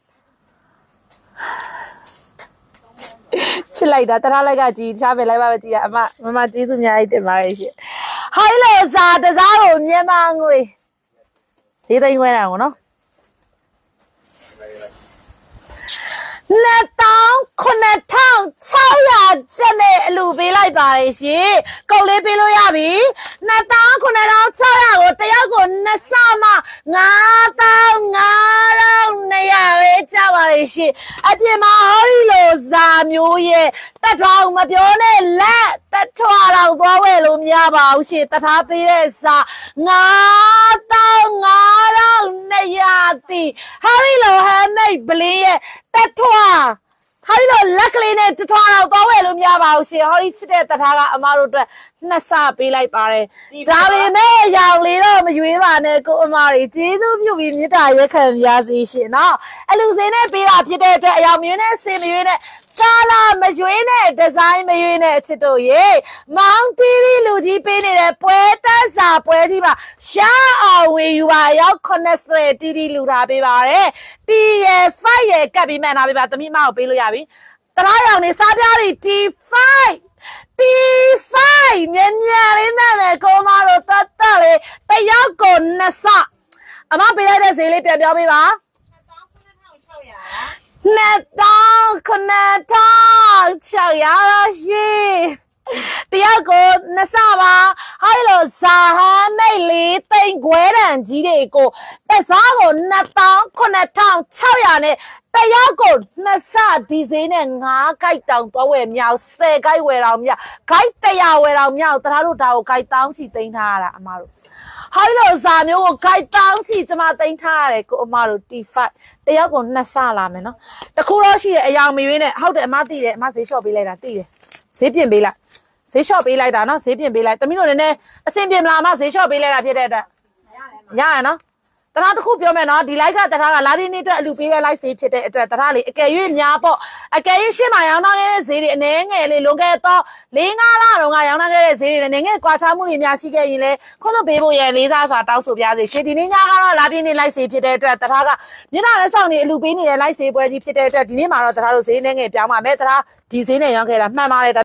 ချစ်လိုက်တာတထားလိုက်ကကြည်ချားပဲလိုက်ပါပဲကြည်အမကျေးဇူးအများကြီးတင်ပါတယ်ရှင်ဟိုင်းလေစာတစားကိုမြန်မာငွေ၄သိန်းခွဲတာကိုနော်29,600ကျပ်နဲ့အလူပေးလိုက်ပါတယ်ရှင်ကုတ်လေးပေးလို့ရပြီ29,600ကိုတယောက်ကိုနှစ်ဆမှ9,500ပဲကျပါတယ်ရှင်အပြင်မှာဟောဒီလိုဇာမျိုးရဲ့တက်ထွားမပြောနဲ့လက်တက်ထွားတော့သွားဝဲလို့မရပါဘူးရှင်တထားပေးတဲ့ဇာ9,500တိဟောဒီလို handmade ဘလင်းရဲ့တက်ထွားဟာဒီလိုလက်ကလေးနဲ့တထွားတော့သွားဝဲလို့မရပါဘူးရှင်ဟောဒီချစ်တဲ့တထားကအမတို့အတွက်နှစ်ဆပေးလိုက်ပါတယ်ဒါပေမဲ့ရောင်လေးတော့မရွေးပါနဲ့ကိုအမတွေကျေးဇူးပြုပြီးမြတ်တာရက်ခံပါစေရှင်နော်အလူစင်းနဲ့ပေးတာဖြစ်တဲ့အတွက်အယောင်မျိုးနဲ့စင်မရွေးနဲ့ကာလာမရွေးနဲ့ဒီဇိုင်းမရွေးနဲ့အချစ်တို့ရေမောင်တီးတီလူကြီးပေးနေတဲ့ပွဲတက်စာပွဲကြီးပါရှားအောင်ဝေယူပါရောက်80တီးတီလူထားပေးပါတယ်တီရယ်5ရယ်ကပ်ပြီးမှန်ထားပေးပါသမီးမကိုပေးလို့ရပြီတလားရောင်နေစားပြားတွေ T5 မြန်လေးနဲ့ပဲကိုမတို့တတ်လေးတယောက်ကိုနှစ်ဆအမပေးလိုက်တဲ့ဈေးလေးပြန်ပြောပေးပါ29,600ရှိတယောက်ကိုနှစ်ဆပါဟိုလိုဇာဟန်မိတ်လေးသိန်းခွဲတန်ကြီးတွေကိုတစားကို29,600နဲ့တယောက်ကိုနှစ်ဆဒီဈေးနဲ့9ကိုက်တောင်သွားဝယ်မြောက်10ကိုက်ဝယ်တောင်မြောက်ကိုက်100ဝယ်တောင်မြောက်တသားတို့ဒါကိုကိုက်တောင်းချီသိမ်းထားရတာအမတို့ဟိုလိုဇာမျိုးကိုကိုက်တောင်းချီကျမသိမ်းထားရတယ်ကိုအမတို့ T5 တယောက်ကိုနှစ်ဆလာမယ်နော်တခုတော့ရှိရဲ့အယောင်မရွေးနဲ့ဟုတ်တယ်အမသိတယ်အမဈေးလျှော့ပေးလိုက်တာသိတယ်ဈေးပြင်ပေးလိုက်ဈေးလျှော့ပေးလိုက်တာနော်ဈေးပြင်ပေးလိုက်တမီးတို့လည်းအဆင်ပြေမလားအမဈေးလျှော့ပေးလိုက်တာဖြစ်တဲ့အတွက်ရရနော်တထားတစ်ခုပြောမယ်နော်ဒီလိုက်ကတထားကလာပြင်းနေ့အတွက်အလူပေးတဲ့လိုက်ဈေးဖြစ်တဲ့အတွက်တထားလေးအကယ်၍များပေါ့အကယ်၍ရှင်းမရောင်းတော့ခဲ့တဲ့ဈေးတွေအနည်းငယ်လေးလွန်ခဲ့တော့4-5လတော့ကရောင်းတော့ခဲ့တဲ့ဈေးတွေလည်းငယ်ကွာခြားမှုတွေများရှိခဲ့ရင်လည်းခွင့်လွှတ်ပေးဖို့ရလေးစားစွာတောင်းဆိုပြစေရှင်ဒီနေ့ညကတော့လာပြင်းနေ့လိုက်ဈေးဖြစ်တဲ့အတွက်တထားကမျက်နှာလက်ဆောင်တွေအလူပေးနေတဲ့လိုက်ဈေးပွဲကြီးဖြစ်တဲ့အတွက်ဒီနေ့မှာတော့တထားတို့ဈေးငယ်ပြောင်းပါမယ်တထားဒီဈေးနဲ့ရောင်းခဲ့တာမှန်ပါတယ်